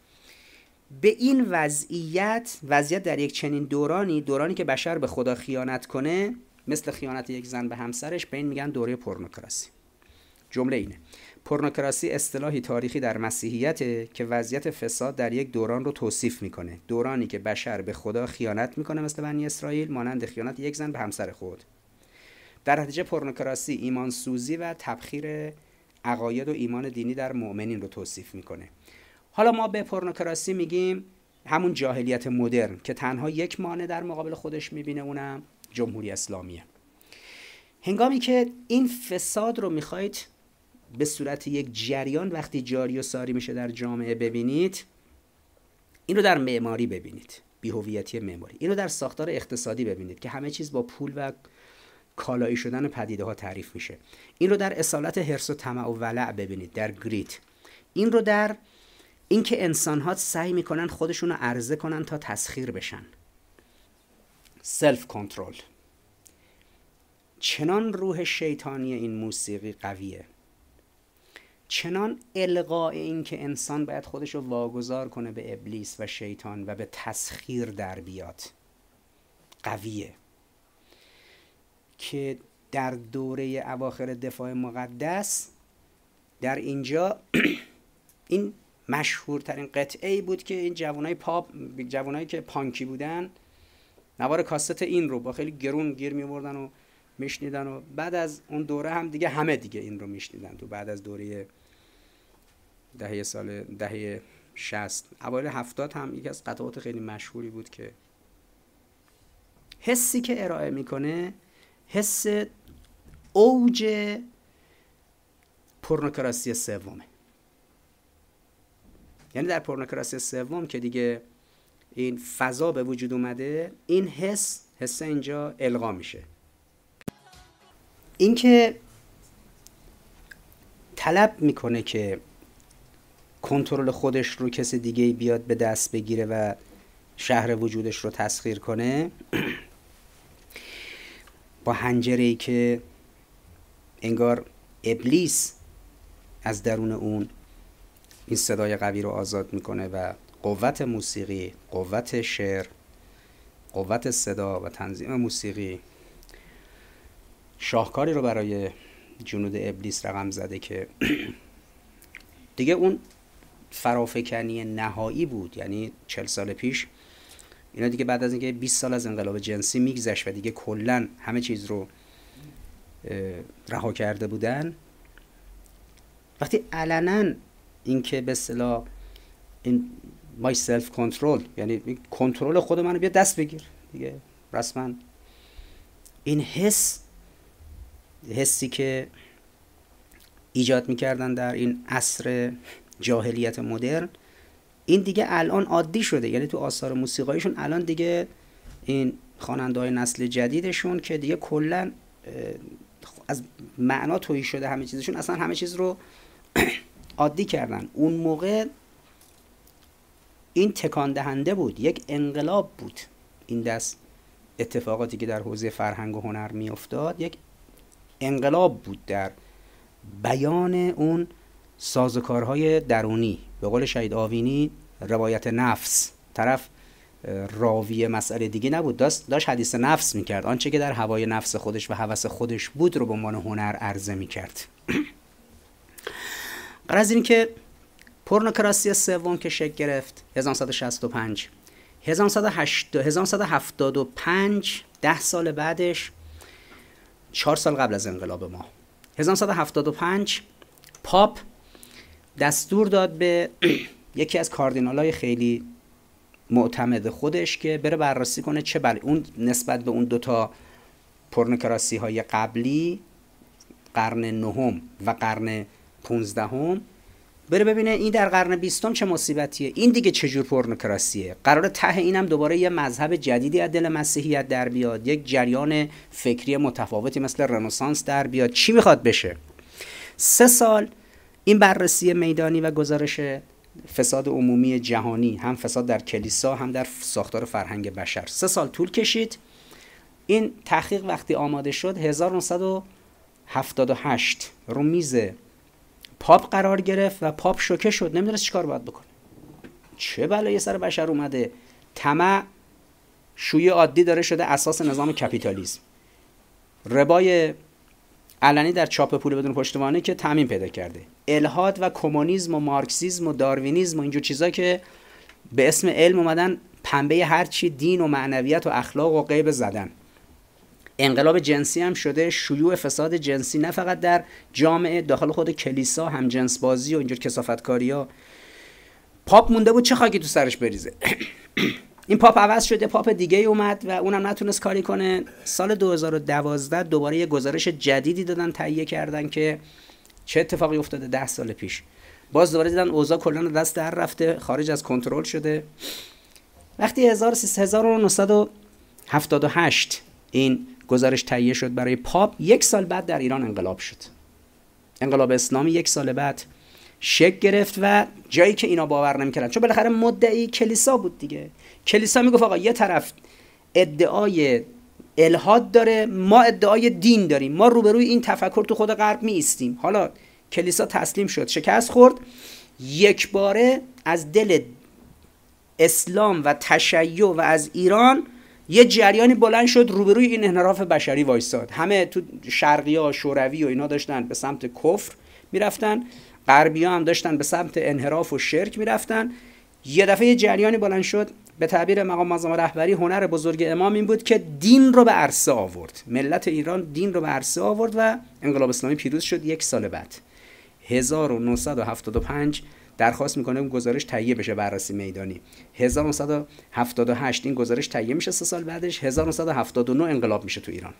به این وضعیت وضعیت در یک چنین دورانی، دورانی که بشر به خدا خیانت کنه، مثل خیانت یک زن به همسرش، به این میگن دوره پورنوکراسی. جمله اینه: پورنوکراسی اصطلاحی تاریخی در مسیحیته که وضعیت فساد در یک دوران رو توصیف میکنه، دورانی که بشر به خدا خیانت میکنه مثل بنی اسرائیل، مانند خیانت یک زن به همسر خود. در نتیجه پورنوکراسی ایمان سوزی و تبخیر عقاید و ایمان دینی در مؤمنین رو توصیف میکنه. حالا ما به پورنوکراسی میگیم همون جاهلیت مدرن که تنها یک مانع در مقابل خودش میبینه، اونم جمهوری اسلامیه. هنگامی که این فساد رو میخواید به صورت یک جریان وقتی جاری و ساری میشه در جامعه ببینید، این رو در معماری ببینید، بی‌هویتی معماری. این رو در ساختار اقتصادی ببینید که همه چیز با پول و کالایی شدن پدیده ها تعریف میشه. این رو در اصالت حرص و طمع و ولع ببینید، در گرید. این رو در اینکه انسان‌ها سعی میکنن خودشون رو عرضه کنن تا تسخیر بشن، سلف کنترل. چنان روح شیطانی این موسیقی قویه چنان القاء این که انسان باید خودش رو واگذار کنه به ابلیس و شیطان و به تسخیر در بیاد قویه که در دوره اواخر دفاع مقدس در اینجا این مشهورترین قطعه‌ای بود که این جوانای پاپ، جوانایی که پانکی بودن، نوار کاست این رو با خیلی گرون گیر می‌آوردن و میشنیدن و بعد از اون دوره هم دیگه همه دیگه این رو میشنیدن. تو بعد از دوره دهه سال دهه شصت اوایل هفتاد هم یکی از قطعات خیلی مشهوری بود که حسی که ارائه میکنه حس اوج پورنوکراسی سومه. یعنی در پورنوکراسی سوم که دیگه این فضا به وجود اومده، این حس حس اینجا القا میشه. این که طلب میکنه که کنترل خودش رو کسی دیگه بیاد به دست بگیره و شهر وجودش رو تسخیر کنه با حنجره‌ای که انگار ابلیس از درون اون این صدای قوی رو آزاد میکنه و قوت موسیقی، قوت شعر، قوت صدا و تنظیم موسیقی شاهکاری رو برای جنود ابلیس رقم زده که دیگه اون فرافکنی نهایی بود. یعنی چهل سال پیش اینا دیگه بعد از اینکه بیست سال از انقلاب جنسی میگذشت و دیگه کلن همه چیز رو رها کرده بودن، وقتی علنا این که به اصطلاح این مای سلف کنترل، یعنی کنترل خود منو بیا دست بگیر دیگه رسما، این حس حسی که ایجاد میکردن در این عصر جاهلیت مدرن، این دیگه الان عادی شده. یعنی تو آثار موسیقایشون الان دیگه این خواننده‌های نسل جدیدشون که دیگه کلا از معنا تویی شده همه چیزشون، اصلا همه چیز رو عادی کردن. اون موقع این تکان دهنده بود، یک انقلاب بود. این دست اتفاقاتی که در حوزه فرهنگ و هنر می افتاد یک انقلاب بود در بیان اون سازوکارهای درونی. به قول شهید آوینی روایت نفس، طرف راوی مسئله دیگه نبود، داشت, داشت حدیث نفس میکرد، آنچه که در هوای نفس خودش و هوس خودش بود رو به عنوان هنر عرضه میکرد. غرض این که پورنوکراسی سوم که شکل گرفت هزار و نهصد و شصت و پنج، هزار و نهصد و هفتاد و پنج ده سال بعدش، چهار سال قبل از انقلاب ما، هزار و نهصد و هفتاد و پنج پاپ دستور داد به یکی از کاردینالای خیلی معتمد خودش که بره بررسی کنه چه بله اون نسبت به اون دوتا پورنوکراسی های قبلی قرن نهم و قرن پونزدهم بره ببینه این در قرن بیستم چه مصیبتیه، این دیگه چجور پورنوکراسیه. قراره ته اینم دوباره یه مذهب جدیدی از دل مسیحیت در بیاد، یک جریان فکری متفاوتی مثل رنسانس در بیاد. چی میخواد بشه؟ سه سال این بررسی میدانی و گزارش فساد عمومی جهانی، هم فساد در کلیسا هم در ساختار فرهنگ بشر، سه سال طول کشید. این تحقیق وقتی آماده شد هزار و نهصد و هفتاد و هشت رو میز پاپ قرار گرفت و پاپ شوکه شد، نمیدونست چیکار باید بکنه. چه بلایی سر بشر اومده؟ طمع شوی عادی داره شده اساس نظام کپیتالیسم. ربای علنی در چاپ پول بدون پشتوانه که تامین پیدا کرده. الحاد و کمونیسم و مارکسیسم و داروینیسم و اینجور چیزا که به اسم علم اومدن پنبه هر چی دین و معنویت و اخلاق و غیب زدن. انقلاب جنسی هم شده شیوع فساد جنسی، نه فقط در جامعه، داخل خود کلیسا هم جنس بازی و اینجور کثافتکاری‌ها. پاپ مونده بود چه خاکی تو سرش بریزه. این پاپ عوض شده، پاپ دیگه اومد و اونم نتونست کاری کنه. سال دو هزار و دوازده دوباره یه گزارش جدیدی دادن، تهیه کردن که چه اتفاقی افتاده ده سال پیش. باز دوباره دیدن اوضاع کلا دست در رفته، خارج از کنترل شده. وقتی هزار و نهصد و هفتاد و هشت این گزارش تهیه شد برای پاپ، یک سال بعد در ایران انقلاب شد. انقلاب اسلامی یک سال بعد شکل گرفت و جایی که اینا باور نمی‌کردن، چون بالاخره مدعی کلیسا بود دیگه. کلیسا میگفت آقا یه طرف ادعای الحاد داره، ما ادعای دین داریم، ما روبروی این تفکر تو خود غرب می ایستیم. حالا کلیسا تسلیم شد، شکست خورد، یک باره از دل اسلام و تشیع و از ایران یه جریانی بلند شد روبروی این انحراف بشری وایساد. همه تو شرقی‌ها شوروی و اینا داشتن به سمت کفر میرفتن، غربی‌ها هم داشتن به سمت انحراف و شرک میرفتن. یه دفعه یه جریانی بلند شد، به تعبیر مقام معظم رهبری هنر بزرگ امام این بود که دین رو به عرصه آورد. ملت ایران دین رو به عرصه آورد و انقلاب اسلامی پیروز شد. یک سال بعد هزار و نهصد و هفتاد و پنج درخواست میکنه اون گزارش تهیه بشه، بررسی میدانی. هزار و نهصد و هفتاد و هشت این گزارش تهیه میشه، سه سال بعدش هزار و نهصد و هفتاد و نه انقلاب میشه تو ایران.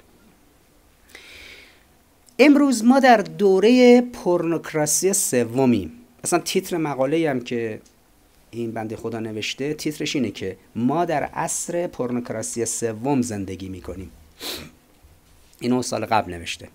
امروز ما در دوره پورنوکراسی سومیم. اصلا تیتر مقاله هم که این بنده خدا نوشته تیترش اینه که ما در عصر پورنوکراسی سوم زندگی میکنیم. اینو سال قبل نوشته.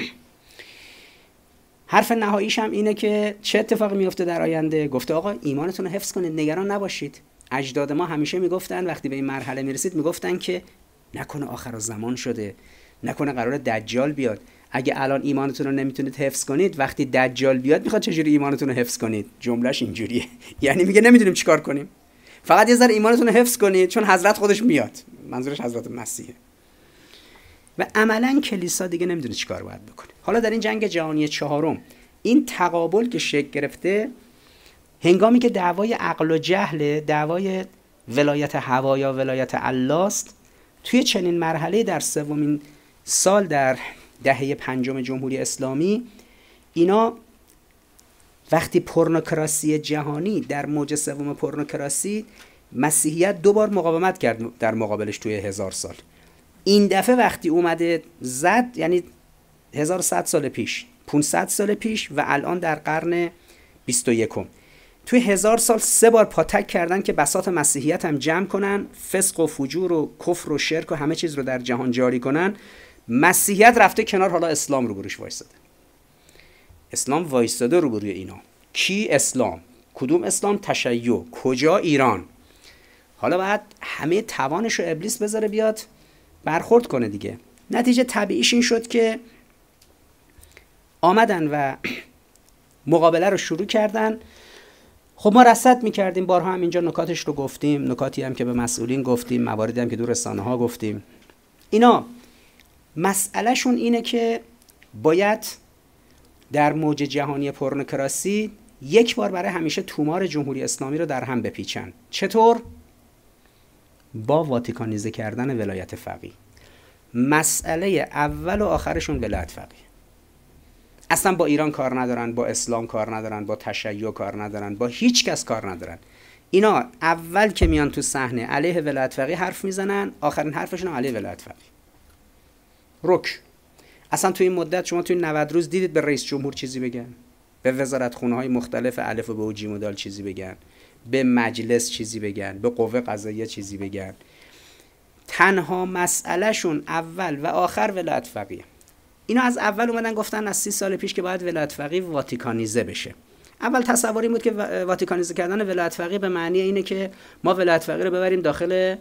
حرف نهاییش هم اینه که چه اتفاقی میفته در آینده. گفته آقا ایمانتون رو حفظ کنید، نگران نباشید. اجداد ما همیشه میگفتن وقتی به این مرحله میرسید میگفتن که نکنه آخر زمان شده، نکنه قرار دجال بیاد. اگه الان ایمانتون رو نمیتونید حفظ کنید، وقتی دجال بیاد میخواد چجوری ایمانتون رو حفظ کنید؟ جملهش اینجوریه. یعنی میگه نمیدونیم چیکار کنیم، فقط یه ذره ایمانتون رو حفظ کنید چون حضرت خودش میاد. منظورش حضرت مسیحه. و عملاً کلیسا دیگه نمیدونه چیکار باید بکنه. حالا در این جنگ جهانی چهارم این تقابل که شکل گرفته، هنگامی که دعوای عقل و جهل، دعوای ولایت هوا یا ولایت الله است، توی چنین مرحله در سومین سال در دهه پنجم جمهوری اسلامی، اینا وقتی پورنوکراسی جهانی در موج سوم پورنوکراسی، مسیحیت دو بار مقاومت کرد در مقابلش توی هزار سال. این دفعه وقتی اومده زد، یعنی هزار و صد سال پیش، پانصد سال پیش و الان در قرن بیست و یکم، توی هزار سال سه بار پاتک کردن که بساط مسیحیت هم جمع کنن، فسق و فجور و کفر و شرک و همه چیز رو در جهان جاری کنن. مسیحیت رفته کنار، حالا اسلام رو بروش وایستاده. اسلام وایستاده رو بروی اینا. کی اسلام؟ کدوم اسلام؟ تشیع. کجا؟ ایران. حالا باید همه توانش رو ابلیس بذاره بیاد برخورد کنه دیگه. نتیجه طبیعیش این شد که آمدن و مقابله رو شروع کردن. خب ما رصد میکردیم، بارها هم اینجا نکاتش رو گفتیم، نکاتی هم که به مسئولین گفتیم، مواردی هم که دور رسانه ها گفتیم. اینا مسئله شون اینه که باید در موج جهانی پورنوکراسی یک بار برای همیشه تومار جمهوری اسلامی رو در هم بپیچن. چطور؟ با واتیکانیزه کردن ولایت فقیه. مسئله اول و آخرشون ولایت فقیه. اصلا با ایران کار ندارن، با اسلام کار ندارن، با تشیع کار ندارن، با هیچ کس کار ندارن. اینا اول که میان تو صحنه علیه ولایت فقیه حرف میزنن، آخرین حرفشون علیه ولایت فقیه. رک. اصلا تو این مدت شما تو این نود روز دیدید به رئیس جمهور چیزی بگن؟ به وزارتخونه های مختلف الف و ب و ج مدال چیزی بگن؟ به مجلس چیزی بگن؟ به قوه قضاییه چیزی بگن؟ تنها مسئله شون اول و آخر ولایت فقیه. اینا از اول اومدن گفتن از سی سال پیش که باید ولایت فقیه واتیکانیزه بشه. اول تصور این بود که واتیکانیزه کردن ولایت فقیه به معنی اینه که ما ولایت فقیه رو ببریم داخل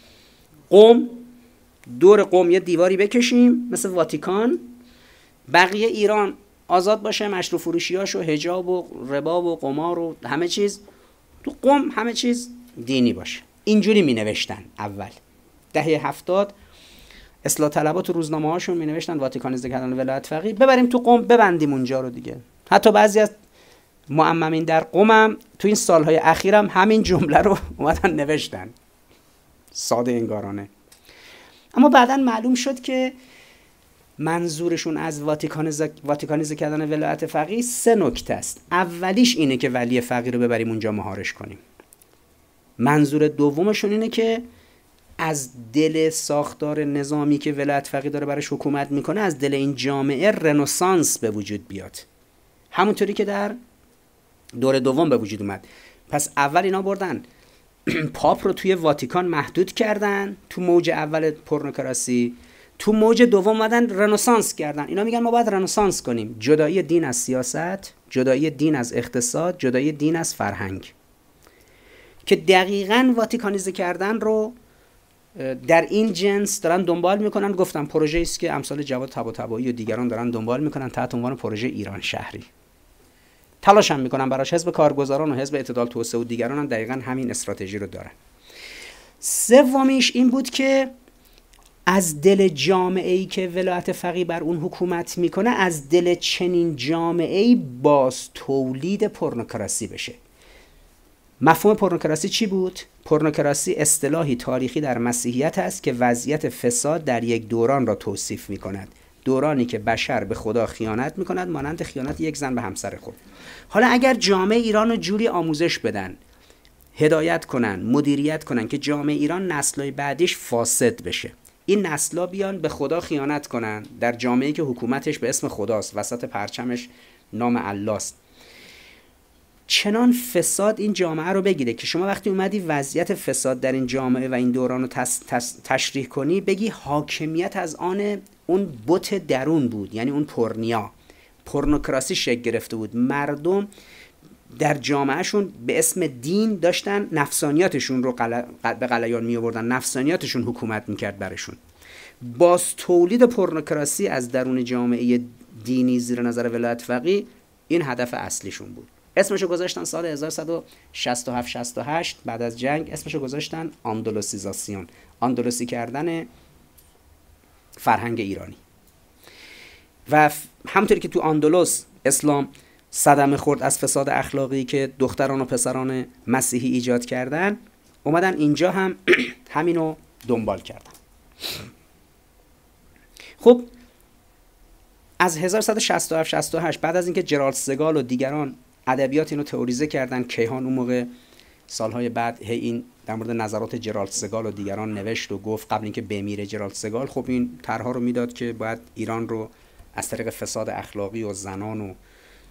قم، دور قم یه دیواری بکشیم مثل واتیکان، بقیه ایران آزاد باشه، مشروب فروشیاش و حجاب و ربا و قمار و همه چیز، تو قم همه چیز دینی باشه. اینجوری می نوشتن اول. دهه هفتاد اصلاح طلبها تو روزنامه هاشون می نوشتن واتیکانیزه کردن ولایت فقیه، ببریم تو قم ببندیم اونجا رو دیگه. حتی بعضی از معممین در قم هم تو این سالهای اخیرم همین جمله رو اومدن نوشتن، ساده انگارانه. اما بعداً معلوم شد که منظورشون از واتیکانیزه واتیکانیزه کردن ولایت فقیه سه نکته است. اولیش اینه که ولی فقیه رو ببریم اونجا مهارش کنیم. منظور دومشون اینه که از دل ساختار نظامی که ولایت فقیه داره برایش حکومت میکنه، از دل این جامعه رنسانس به وجود بیاد، همونطوری که در دور دوم به وجود اومد. پس اول اینا بردن پاپ رو توی واتیکان محدود کردن تو موج اول پورنوکراسی، تو موج دوم اومدن رنسانس کردن. اینا میگن ما باید رنسانس کنیم، جدایی دین از سیاست، جدایی دین از اقتصاد، جدایی دین از فرهنگ، که دقیقاً واتیکانیزه کردن رو در این جنس دارن دنبال میکنن. گفتم پروژه‌ای است که امثال جواد طباطبایی و دیگران دارن دنبال میکنن تحت عنوان پروژه ایران شهری. تلاش هم میکنن براش. حزب کارگزاران و حزب اعتدال توسعه و دیگران هم دقیقاً همین استراتژی رو دارن. سومیش این بود که از دل جامعه‌ای که ولایت فقیه بر اون حکومت میکنه، از دل چنین جامعه‌ای باز تولید پورنوکراسی بشه. مفهوم پورنوکراسی چی بود؟ پورنوکراسی اصطلاحی تاریخی در مسیحیت است که وضعیت فساد در یک دوران را توصیف میکند، دورانی که بشر به خدا خیانت میکند، مانند خیانت یک زن به همسر خود. حالا اگر جامعه ایران رو جوری آموزش بدن، هدایت کنن، مدیریت کنن که جامعه ایران نسل‌های بعدیش فاسد بشه، این نسلا بیان به خدا خیانت کنن در جامعه‌ای که حکومتش به اسم خداست، وسط پرچمش نام الله است، چنان فساد این جامعه رو بگیره که شما وقتی اومدی وضعیت فساد در این جامعه و این دوران رو تس، تس، تشریح کنی، بگی حاکمیت از آن اون بت درون بود، یعنی اون پورنیا، پورنوکراسی شکل گرفته بود. مردم در جامعهشون به اسم دین داشتن نفسانیاتشون رو قل... به غلیان می آوردن، نفسانیاتشون حکومت میکرد برشون. باز تولید پورنوکراسی از درون جامعه دینی زیر نظر ولایت فقیه این هدف اصلیشون بود. اسمشو گذاشتن سال هزار و صد و شصت و هفت شصت و هشت بعد از جنگ، اسمشو گذاشتن آندلوسیزاسیون، آندلوسی کردن فرهنگ ایرانی. و همونطوری که تو آندلس اسلام صدمه خورد از فساد اخلاقی که دختران و پسران مسیحی ایجاد کردن، اومدن اینجا هم همینو دنبال کردن. خب از هزار و صد و شصت و هفت شصت و هشت بعد از اینکه جرالد سگال و دیگران ادبیات اینو تئوریزه کردن، کیهان اون موقع سالهای بعد هی این در مورد نظرات جرالد سگال و دیگران نوشت و گفت قبل اینکه بمیره جرالد سگال، خب این طرح‌ها رو میداد که باید ایران رو از طریق فساد اخلاقی و زنان و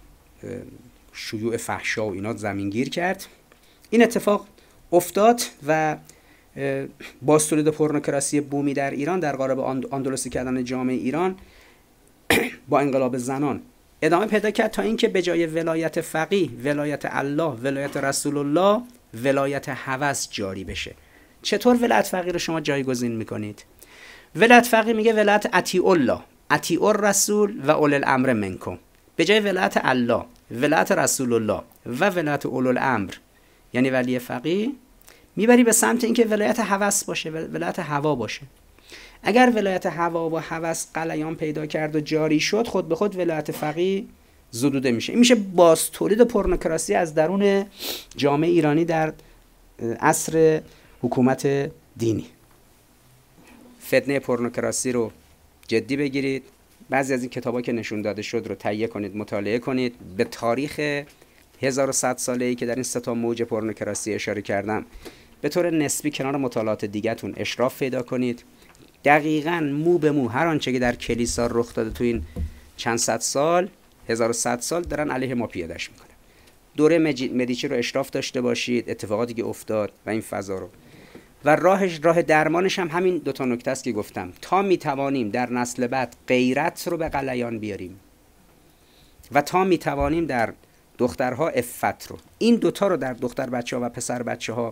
شیوع فحشا و اینا زمینگیر کرد. این اتفاق افتاد و باز تولید پورنوکراسی بومی در ایران در قالب آندلوسی کردن جامعه ایران با انقلاب زنان ادامه پیدا کرد تا اینکه به جای ولایت فقیه، ولایت الله، ولایت رسول الله، ولایت هوس جاری بشه. چطور ولایت فقیه رو شما جایگزین میکنید؟ ولایت فقیه میگه ولایت اطیع الله، اطیع الرسول و اولی الامر منکم. به جای ولایت الله، ولایت رسول الله و ولایت اولی الامر یعنی ولی فقیه، میبری به سمت اینکه ولایت هوس باشه، ولایت هوا باشه. اگر ولایت هوا و هوس غلیان پیدا کرد و جاری شد، خود به خود ولایت فقیه زدوده میشه. این میشه باز تولید پورنوکراسی از درون جامعه ایرانی در عصر حکومت دینی. فتنه پورنوکراسی رو جدی بگیرید. بعضی از این کتابا که نشون داده شد رو تهیه کنید، مطالعه کنید. به تاریخ هزار و صد ساله‌ای که در این سه تا موج پورنوکراسی اشاره کردم به طور نسبی کنار مطالعات دیگه‌تون اشراف پیدا کنید. دقیقاً مو به مو هر آنچه که در کلیسا رخ داده تو این چند صد سال، هزار و صد سال، دارن علیه ما پیاده‌اش میکنن. دوره مدیچی رو اشراف داشته باشید، اتفاقاتی که افتاد و این فضا رو. و راهش راه درمانش هم همین دو تا نکته است که گفتم، تا میتوانیم در نسل بعد غیرت رو به غلیان بیاریم و تا میتوانیم در دخترها عفت رو، این دوتا رو در دختر بچه‌ها و پسر بچه‌ها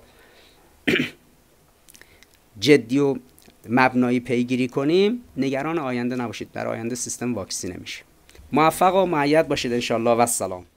جدی و مبنایی پیگیری کنیم، نگران آینده نباشید. در آینده سیستم واکسینه میشه. موفق و مؤید باشید انشالله و السلام.